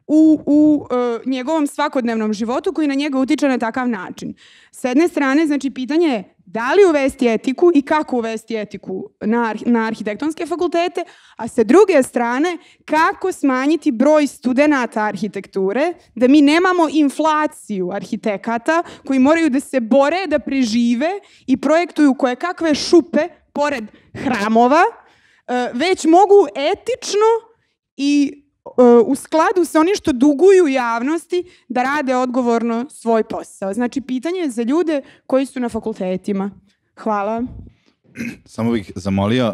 u, u uh, njegovom svakodnevnom životu koji na njega utiče na takav način. S jedne strane, znači, pitanje je da li uvesti etiku i kako uvesti etiku na, arh na arhitektonske fakultete, a sa druge strane, kako smanjiti broj studenata arhitekture, da mi nemamo inflaciju arhitekata koji moraju da se bore, da prežive i projektuju koje kakve šupe pored hramova, uh, već mogu etično i u skladu sa onim što duguju javnosti da rade odgovorno svoj posao. Znači, pitanje je za ljude koji su na fakultetima. Hvala. Samo bih zamolio...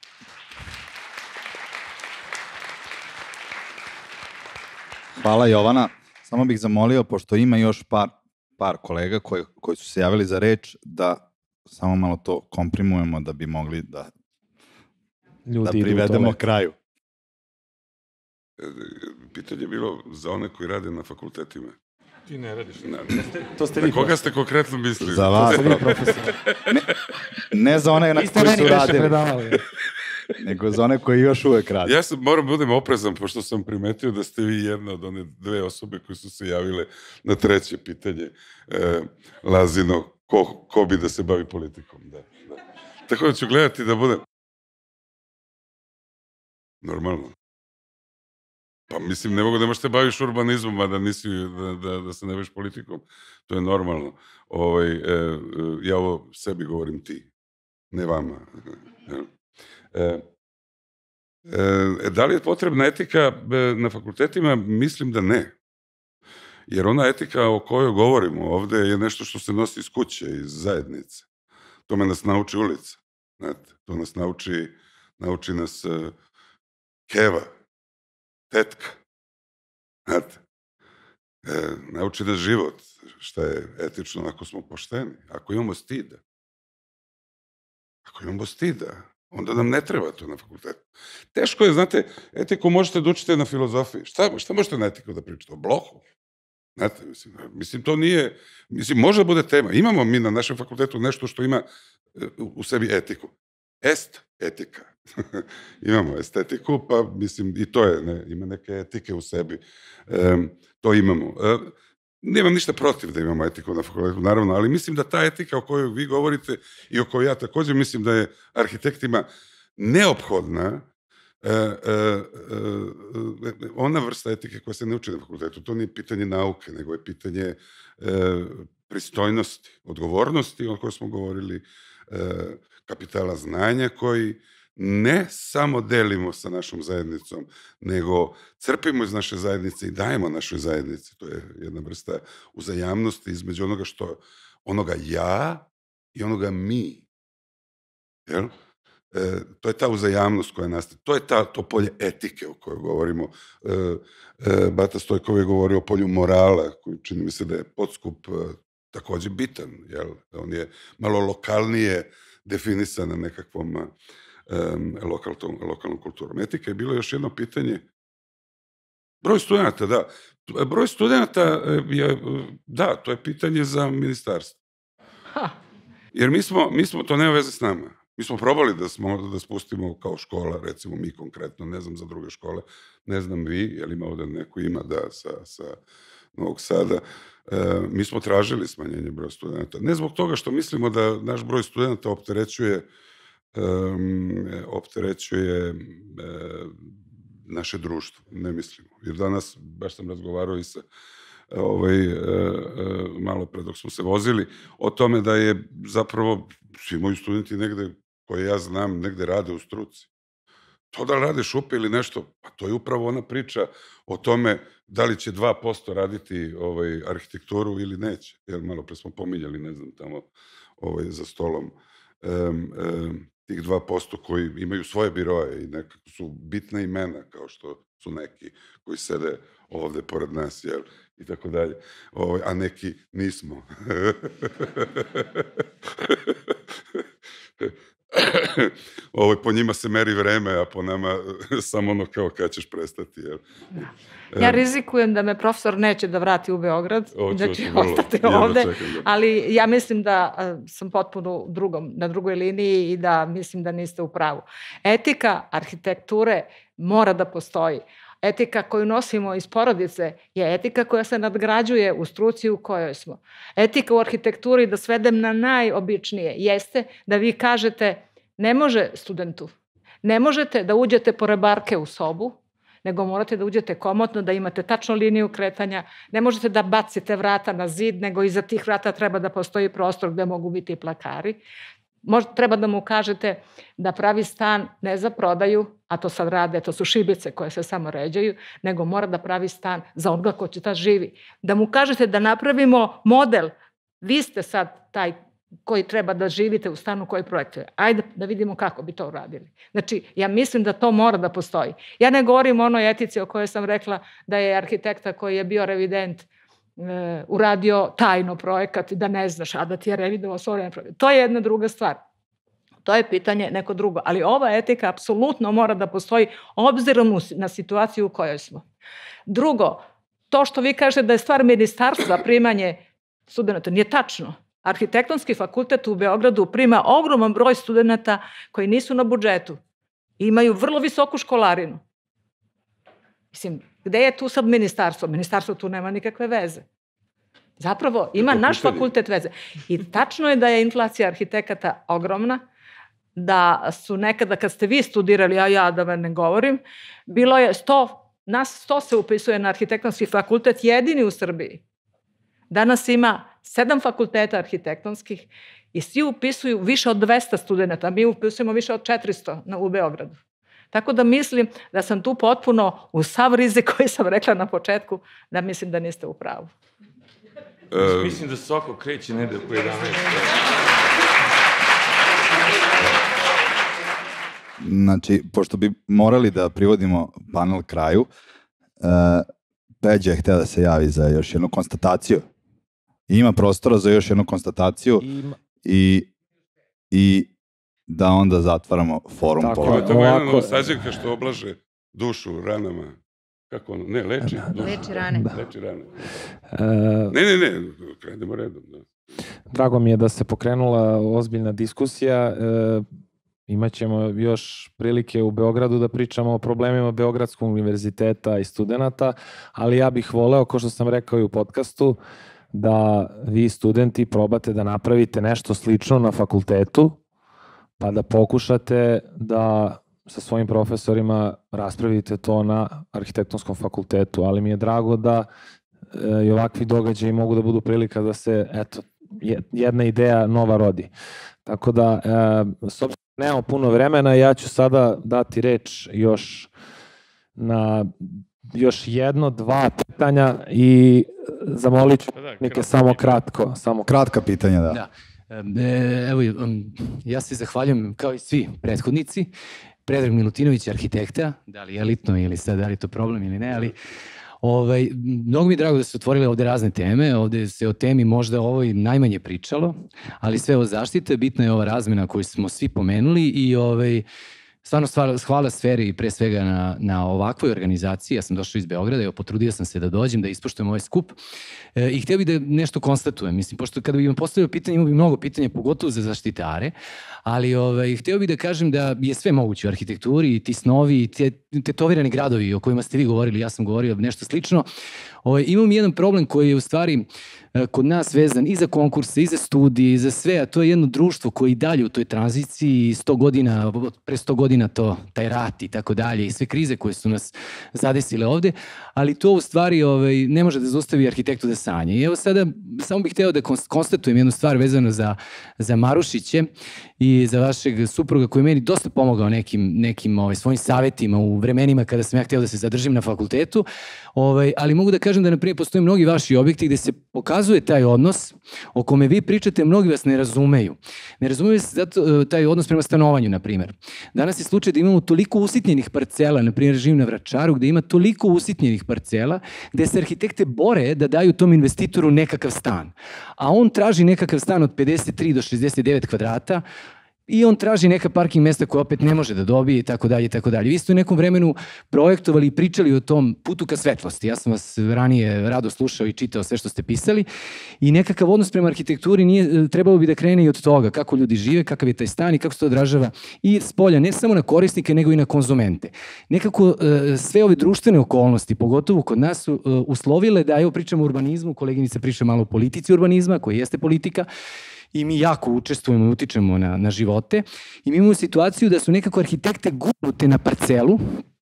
Hvala, Jovana. Samo bih zamolio, pošto ima još par, par kolega koji, koji su se javili za reč, da samo malo to komprimujemo da bi mogli da, da privedemo kraju. Pitanje je bilo za one koji rade na fakultetima. Ti ne radiš. Na, to ste vi. Na koga ste konkretno mislili? Za vas. Ne, ne za one na koji su radili. Nego za one koji još uvek rade. Ja sam, moram budem oprezan, pošto sam primetio da ste vi jedna od one dve osobe koje su se javile na treće pitanje. E, Lazino, ko, ko bi da se bavi politikom. Da, da. Tako da ću gledati da budem... Normalno. Pa mislim, ne mogu da možete baviš urbanizmom, a da, nisi, da, da, da se ne baviš politikom. To je normalno. Ovaj, e, ja ovo sebi govorim ti, ne vama. E, e, da li je potrebna etika na fakultetima? Mislim da ne. Jer ona etika o kojoj govorimo ovde je nešto što se nosi iz kuće, iz zajednice. To me nas nauči ulica. Znate, to nas nauči, nauči nas uh, keva, tetka. Znate, e, nauči nas život, šta je etično ako smo pošteni. Ako imamo stida. Ako imamo stida, onda nam ne treba to na fakultetu. Teško je, znate, etiku možete da učite na filozofiji. Šta, šta možete na etiku da pričate? O Blohu? Znate, mislim, mislim, to nije, mislim, može da bude tema. Imamo mi na našem fakultetu nešto što ima u sebi etiku. Est, etika. Imamo estetiku, pa mislim, i to je, ne, ima neke etike u sebi. E, to imamo. E, nemam ništa protiv da imamo etiku na fakultetu, naravno, ali mislim da ta etika o kojoj vi govorite i o kojoj ja također mislim da je arhitektima neophodna, e, e, e, ona vrsta etike koja se ne uči na fakultetu. To nije pitanje nauke, nego je pitanje e, pristojnosti, odgovornosti o kojoj smo govorili, e, kapitala znanja koji ne samo delimo sa našom zajednicom, nego crpimo iz naše zajednice i dajemo našoj zajednici. To je jedna vrsta uzajamnosti između onoga što, onoga ja i onoga mi. Jel? E, to je ta uzajamnost koja nastaje. To je ta, to polje etike o kojoj govorimo. E, e, Bata Stojkov je govorio o polju morala, koji čini mi se da je podskup e, također bitan. Jel? On je malo lokalnije definisan na nekakvom um, lokalnom, lokalnom kulturom. Etika je bilo još jedno pitanje. Broj studenta, da. Broj studenta je, da, to je pitanje za ministarstvo. Ha. Jer mi smo, mi smo, to nema veze s nama. Mi smo probali da, smo, da spustimo kao škola, recimo mi konkretno, ne znam za druge škole, ne znam vi, je li ima ovdje neko ima, da, sa, sa Novog Sada. E, mi smo tražili smanjenje broja studenta. Ne zbog toga što mislimo da naš broj studenta opterećuje um, opterećuje um, naše društvo. Ne mislimo. Jer danas, baš sam razgovarao i sa ovaj, uh, uh, malo pre dok smo se vozili, o tome da je zapravo svi moji studenti negde, koje ja znam, negde rade u struci. To da rade šupe ili nešto, pa to je upravo ona priča o tome da li će dva posto raditi ovaj, arhitekturu ili neće. Jer malo pre smo pominjali, ne znam, tamo ovaj, za stolom um, um, tih dva posto koji imaju svoje biroje i nekako su bitna imena, kao što su neki koji sede ovde pored nas, jel? I tako dalje. Ovaj, a neki nismo. Ovo, po njima se meri vreme, a po nama samo ono kao kad ćeš prestati. Jel? Ja rizikujem da me profesor neće da vrati u Beograd, Oću, da će vrlo, ostati jedno ovde, čekam, da. ali ja mislim da a, sam potpuno drugom, na drugoj liniji i da mislim da niste u pravu. Etika arhitekture mora da postoji, Etika koju nosimo iz porodice je etika koja se nadgrađuje u struci u kojoj smo. Etika u arhitekturi, da svedem na najobičnije, jeste da vi kažete ne može studentu, ne možete da uđete po rebarke u sobu, nego morate da uđete komotno, da imate tačnu liniju kretanja, ne možete da bacite vrata na zid, nego iza tih vrata treba da postoji prostor gde mogu biti i plakari. Možda treba da mu kažete da pravi stan ne za prodaju, a to sad rade, to su šibice koje se samo ređaju, nego mora da pravi stan za onoga ko će ta živi. Da mu kažete da napravimo model, vi ste sad taj koji treba da živite u stanu koji projektuje. Ajde da vidimo kako bi to uradili. Znači, ja mislim da to mora da postoji. Ja ne govorim o onoj etici o kojoj sam rekla da je arhitekta koji je bio revident e, uradio tajno projekat i da ne znaš, a da ti je revidovao svoj projekat. To je jedna druga stvar. To je pitanje neko drugo. Ali ova etika apsolutno mora da postoji obzirom na situaciju u kojoj smo. Drugo, to što vi kažete da je stvar ministarstva primanje studenta, nije tačno. Arhitektonski fakultet u Beogradu prima ogroman broj studenta koji nisu na budžetu. Imaju vrlo visoku školarinu. Mislim, gde je tu sad ministarstvo? Ministarstvo tu nema nikakve veze. Zapravo, ima naš fakultet veze. I tačno je da je inflacija arhitekata ogromna, da su nekada, kad ste vi studirali, a ja da vam ne govorim, bilo je sto, nas sto se upisuje na arhitektonski fakultet jedini u Srbiji. Danas ima sedam fakulteta arhitektonskih i svi upisuju više od dvesta studenta, a mi upisujemo više od četiristo u Beogradu. Tako da mislim da sam tu potpuno u sav rizik koji sam rekla na početku, da mislim da niste u pravu. Uh, mislim da svako kreće negde po jedanaest. Znači, pošto bi morali da privodimo panel kraju, uh, Peđa je hteo da se javi za još jednu konstataciju. Ima prostora za još jednu konstataciju i, i da onda zatvaramo forum. Tako je, to je jedna novosađenka što oblaže dušu ranama. Kako ono? Ne, leči dušu. Leči rane. Leči rane. Ne, ne, ne, krenemo redom. Da. Drago mi je da se pokrenula ozbiljna diskusija. E, imaćemo još prilike u Beogradu da pričamo o problemima Beogradskog univerziteta i studenta, ali ja bih voleo, kao što sam rekao i u podcastu, da vi studenti probate da napravite nešto slično na fakultetu, pa da pokušate da sa svojim profesorima raspravite to na arhitektonskom fakultetu, ali mi je drago da e, i ovakvi događaji mogu da budu prilika da se, eto, jedna ideja nova rodi. Tako da, e, s obzirom nemamo puno vremena, ja ću sada dati reč još na još jedno, dva pitanja i zamolit ću neke samo kratko. Samo kratka pitanja, da. da. E, evo, ja se zahvaljujem kao i svi prethodnici. Predrag Milutinović je arhitekta, da li je elitno ili sad, da li je to problem ili ne, ali ovaj, mnogo mi je drago da su otvorile ovde razne teme, ovde se o temi možda ovoj najmanje pričalo, ali sve o zaštite, bitna je ova razmena koju smo svi pomenuli i ovaj, stvarno hvala sferi pre svega na, na ovakvoj organizaciji. Ja sam došao iz Beograda, evo, potrudio sam se da dođem, da ispoštujem ovaj skup e, i hteo bih da nešto konstatujem. Mislim, pošto kada bih vam postavio pitanje, imao bih mnogo pitanja, pogotovo za zaštitare, ali ovaj, hteo bih da kažem da je sve moguće u arhitekturi i ti snovi i te tetovirani gradovi o kojima ste vi govorili, ja sam govorio nešto slično. Ovaj, imam jedan problem koji je u stvari kod nas vezan i za konkurse, i za studije, i za sve, a to je jedno društvo koje i dalje u toj tranziciji, sto godina, pre sto godina to, taj rat i tako dalje, i sve krize koje su nas zadesile ovde, ali to u stvari ovaj, ne može da zaustavi arhitektu da sanja. I evo sada, samo bih hteo da konstatujem jednu stvar vezano za, za Marušiće i za vašeg supruga koji je meni dosta pomogao nekim, nekim ovaj, svojim savjetima u vremenima kada sam ja hteo da se zadržim na fakultetu, ovaj, ali mogu da kažem da naprijed postoje mnogi vaši objekti gde se pokazuje taj odnos o kome vi pričate, mnogi vas ne razumeju. Ne razumeju se zato taj odnos prema stanovanju, na primjer. Danas je slučaj da imamo toliko usitnjenih parcela, na primjer živim na Vračaru, gde ima toliko usitnjenih parcela, gde se arhitekte bore da daju tom investitoru nekakav stan. A on traži nekakav stan od pedeset tri do šezdeset devet kvadrata, i on traži neka parking mesta koje opet ne može da dobije i tako dalje i tako dalje. Vi ste u nekom vremenu projektovali i pričali o tom putu ka svetlosti. Ja sam vas ranije rado slušao i čitao sve što ste pisali i nekakav odnos prema arhitekturi nije, trebalo bi da krene i od toga kako ljudi žive, kakav je taj stan i kako se to odražava i s polja, ne samo na korisnike nego i na konzumente. Nekako sve ove društvene okolnosti, pogotovo kod nas, su uslovile da, evo pričamo o urbanizmu, koleginica priča malo o politici urbanizma, koja jeste politika, i mi jako učestvujemo i utičemo na, na živote i mi imamo situaciju da su nekako arhitekte gurnute na parcelu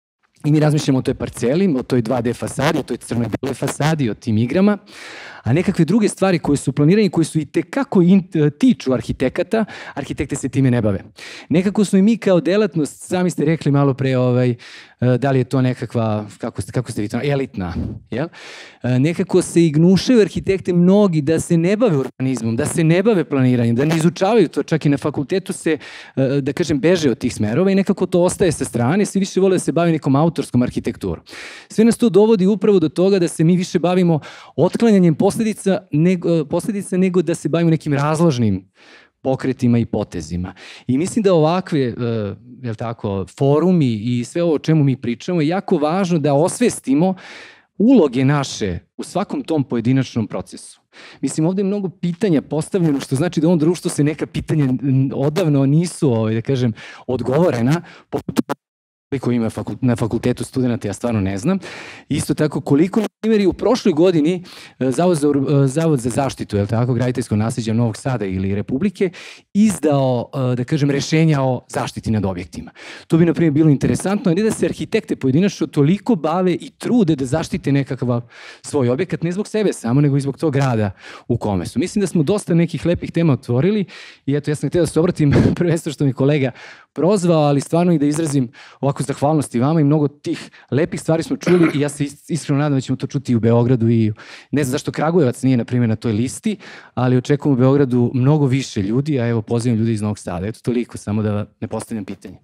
i mi razmišljamo o toj parceli, o toj dva de fasadi, o toj crno-bele fasadi, o tim igrama, a nekakve druge stvari koje su planirane, koje su i tekako tiču arhitekata, arhitekte se time ne bave. Nekako smo i mi kao delatnost, sami ste rekli malo pre, ovaj, da li je to nekakva, kako ste, kako ste vi to, elitna, jel? Nekako se i gnušaju arhitekte mnogi da se ne bave urbanizmom, da se ne bave planiranjem, da ne izučavaju to, čak i na fakultetu se, da kažem, beže od tih smerova i nekako to ostaje sa strane, svi više vole da se bave nekom autorskom arhitekturom. Sve nas to dovodi upravo do toga da se mi više bavimo otklanjanjem posledica nego, posledica nego da se bavimo nekim razložnim pokretima i potezima. I mislim da ovakve uh, jel tako, forumi i sve ovo o čemu mi pričamo je jako važno da osvestimo uloge naše u svakom tom pojedinačnom procesu. Mislim, ovde je mnogo pitanja postavljeno, što znači da u ovom društvu se neka pitanja odavno nisu, ovaj, da kažem, odgovorena, poput koliko ima na fakultetu studenta, ja stvarno ne znam. Isto tako, koliko, na primjer, i u prošloj godini Zavod za, Zavod za zaštitu, jel tako, graditeljskog nasleđa Novog Sada ili Republike, izdao, da kažem, rešenja o zaštiti nad objektima. To bi, na primjer, bilo interesantno, a ne da se arhitekte pojedinačno toliko bave i trude da zaštite nekakav svoj objekat, ne zbog sebe samo, nego i zbog tog grada u kome su. Mislim da smo dosta nekih lepih tema otvorili i eto, ja sam htio da se obratim prvenstvo što mi kolega prozvao, ali stvarno i da izrazim ovako zahvalnosti vama i mnogo tih lepih stvari smo čuli i ja se iskreno nadam da ćemo to čuti i u Beogradu i ne znam zašto Kragujevac nije, na primjer, na toj listi, ali očekujem u Beogradu mnogo više ljudi, a evo pozivam ljudi iz Novog Sada. Eto toliko, samo da ne postavljam pitanje.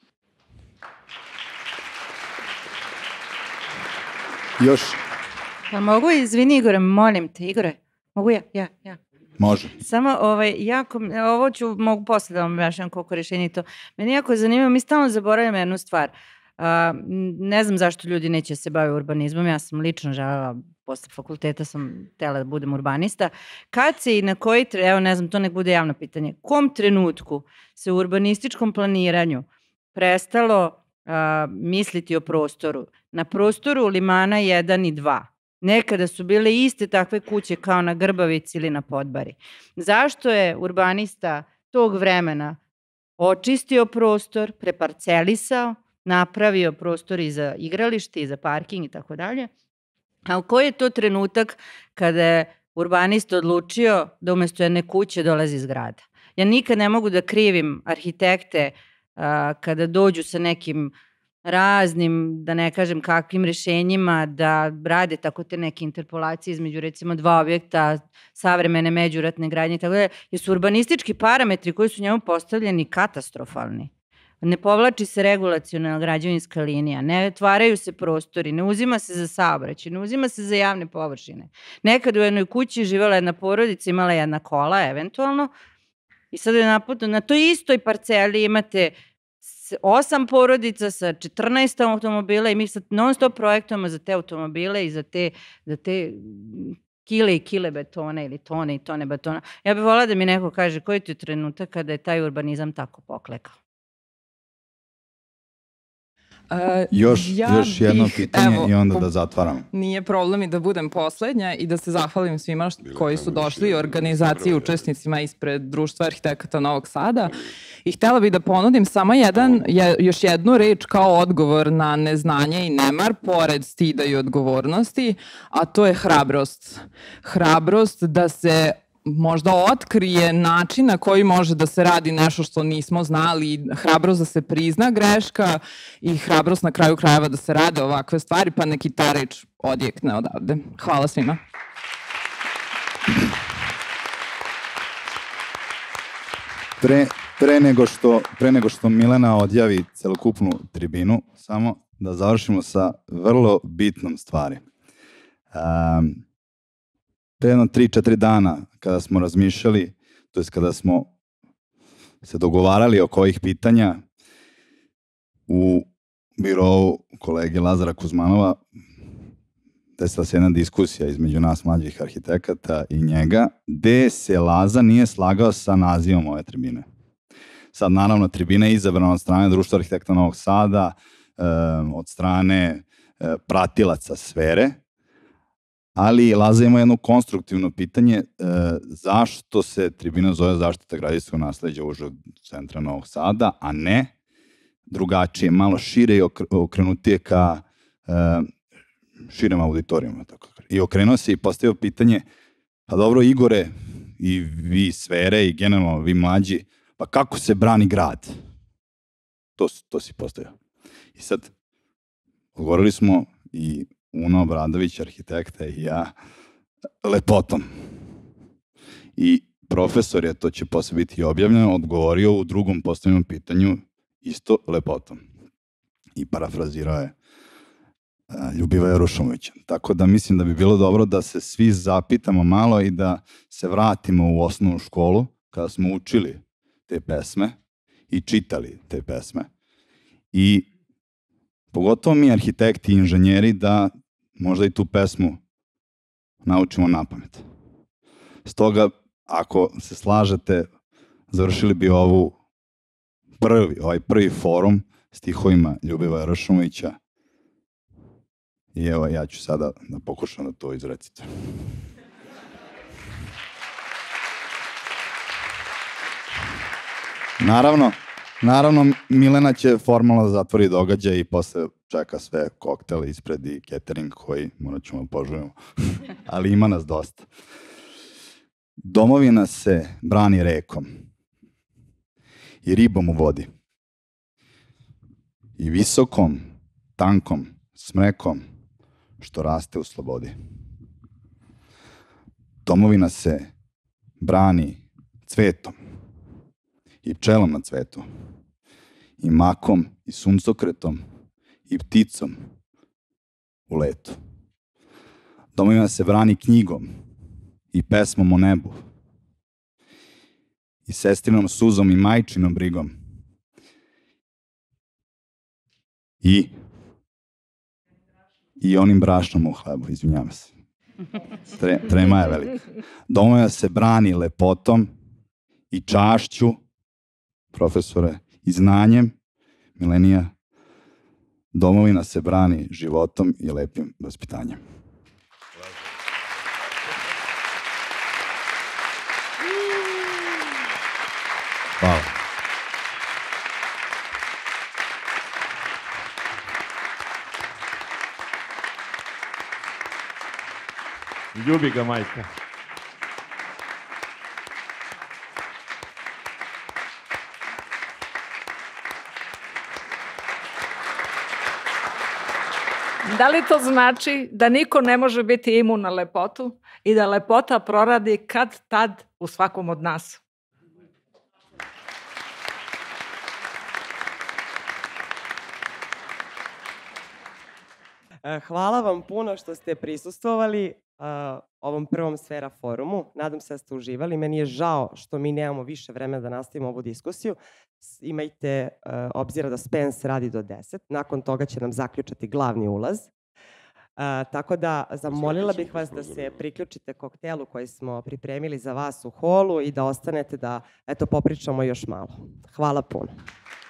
Još? Pa mogu, izvini Igore, molim te, Igore, mogu ja, ja, ja. Može. Samo, ovaj, jako, ovo ću, mogu posle da vam objašnjam koliko rešenje je to. Meni jako zanima, mi stalno zaboravljamo jednu stvar. Uh, ne znam zašto ljudi neće se baviti urbanizmom, ja sam lično želela, posle fakulteta sam htjela da budem urbanista. Kad se i na koji, evo ne znam, to nek bude javno pitanje, kom trenutku se u urbanističkom planiranju prestalo uh, misliti o prostoru? Na prostoru Limana jedan i dva. Nekada su bile iste takve kuće kao na Grbavici ili na Podbari. Zašto je urbanista tog vremena očistio prostor, preparcelisao, napravio prostor i za igralište i za parking i tako dalje? A u koji je to trenutak kada je urbanista odlučio da umesto jedne kuće dolazi zgrada? Ja nikad ne mogu da krivim arhitekte a, kada dođu sa nekim raznim, da ne kažem kakvim rešenjima, da rade tako te neke interpolacije između recimo dva objekta savremene međuratne gradnje i tako dalje, jer su urbanistički parametri koji su njemu postavljeni katastrofalni. Ne povlači se regulacionalna građevinska linija, ne otvaraju se prostori, ne uzima se za saobraćaj, ne uzima se za javne površine. Nekad u jednoj kući živela jedna porodica, imala jedna kola eventualno i sad je naputno, na toj istoj parceli imate osam porodica sa četrnaest automobila i mi sad non stop projektujemo za te automobile i za te, za te kile i kile betona ili tone i tone betona. Ja bih volila da mi neko kaže koji ti je trenutak kada je taj urbanizam tako poklekao. Uh, još, ja još jedno bih, pitanje evo, i onda da zatvaram. Nije problem i da budem poslednja i da se zahvalim svima što, koji su došli, organizaciji, učesnicima ispred Društva arhitekata Novog Sada. I htjela bih da ponudim samo jedan, je, još jednu reč kao odgovor na neznanje i nemar, pored stida i odgovornosti, a to je hrabrost. Hrabrost da se možda otkrije način na koji može da se radi nešto što nismo znali, hrabrost da se prizna greška i hrabrost na kraju krajeva da se rade ovakve stvari, pa neki ta reč odjekne odavde. Hvala svima. Pre, pre, nego što, pre nego što Milena odjavi celokupnu tribinu, samo da završimo sa vrlo bitnom stvari. Um, Pre jedno tri, četiri dana kada smo razmišljali, to jest kada smo se dogovarali oko ovih pitanja u birovu kolege Lazara Kuzmanova, desila se jedna diskusija između nas mlađih arhitekata i njega, gde se Laza nije slagao sa nazivom ove tribine. Sad, naravno, tribina je izabrana od strane Društva arhitekta Novog Sada, od strane pratilaca sfere, ali Laza ima jedno konstruktivno pitanje zašto se tribina zove zaštita građevinskog nasleđa užeg centra Novog Sada, a ne drugačije, malo šire i okrenutije ka širem auditorijumu. I okrenuo se i postavio pitanje, pa dobro Igore i vi sfere i generalno vi mlađi, pa kako se brani grad? To, to si postavio. I sad, odgovorili smo i Una Obradović, arhitekta i ja, lepotom. I profesor je, to će posle biti objavljeno, odgovorio u drugom postavljenom pitanju isto lepotom. I parafrazirao je Ljubivoja Rušomovića. Tako da mislim da bi bilo dobro da se svi zapitamo malo i da se vratimo u osnovnu školu kada smo učili te pesme i čitali te pesme. I pogotovo mi arhitekti i inženjeri da možda i tu pesmu naučimo napamet. Stoga, ako se slažete, završili bi ovu prvi, ovaj prvi forum stihovima Ljubivoja Rušomovića. I evo, ja ću sada da pokušam da to izrecitujem. Naravno, naravno, Milena će formalno da zatvori događaj i posle čeka sve koktele ispred i catering koji morat ćemo požujemo, ali ima nas dosta. Domovina se brani rekom i ribom u vodi i visokom, tankom, smrekom što raste u slobodi. Domovina se brani cvetom i pčelom na cvetu i makom i suncokretom i pticom u letu. Domovina se brani knjigom i pesmom o nebu i sestrinom suzom i majčinom brigom i i onim brašnom u hlebu, izvinjavam se. Tre, trema je velika. Domovina se brani lepotom i čašću, profesore, i znanjem, Milenija. Domovina se brani životom i lepim vaspitanjem. Hvala. Ljubi ga majka. Da li to znači da niko ne može biti imun na lepotu i da lepota proradi kad tad u svakom od nas? Hvala vam puno što ste prisustvovali uh, ovom prvom Sfera forumu. Nadam se da ste uživali. Meni je žao što mi nemamo više vremena da nastavimo ovu diskusiju. Imajte uh, obzira da Spence radi do deset. Nakon toga će nam zaključati glavni ulaz. Uh, tako da zamolila bih vas da se priključite koktelu koji smo pripremili za vas u holu i da ostanete da eto popričamo još malo. Hvala puno.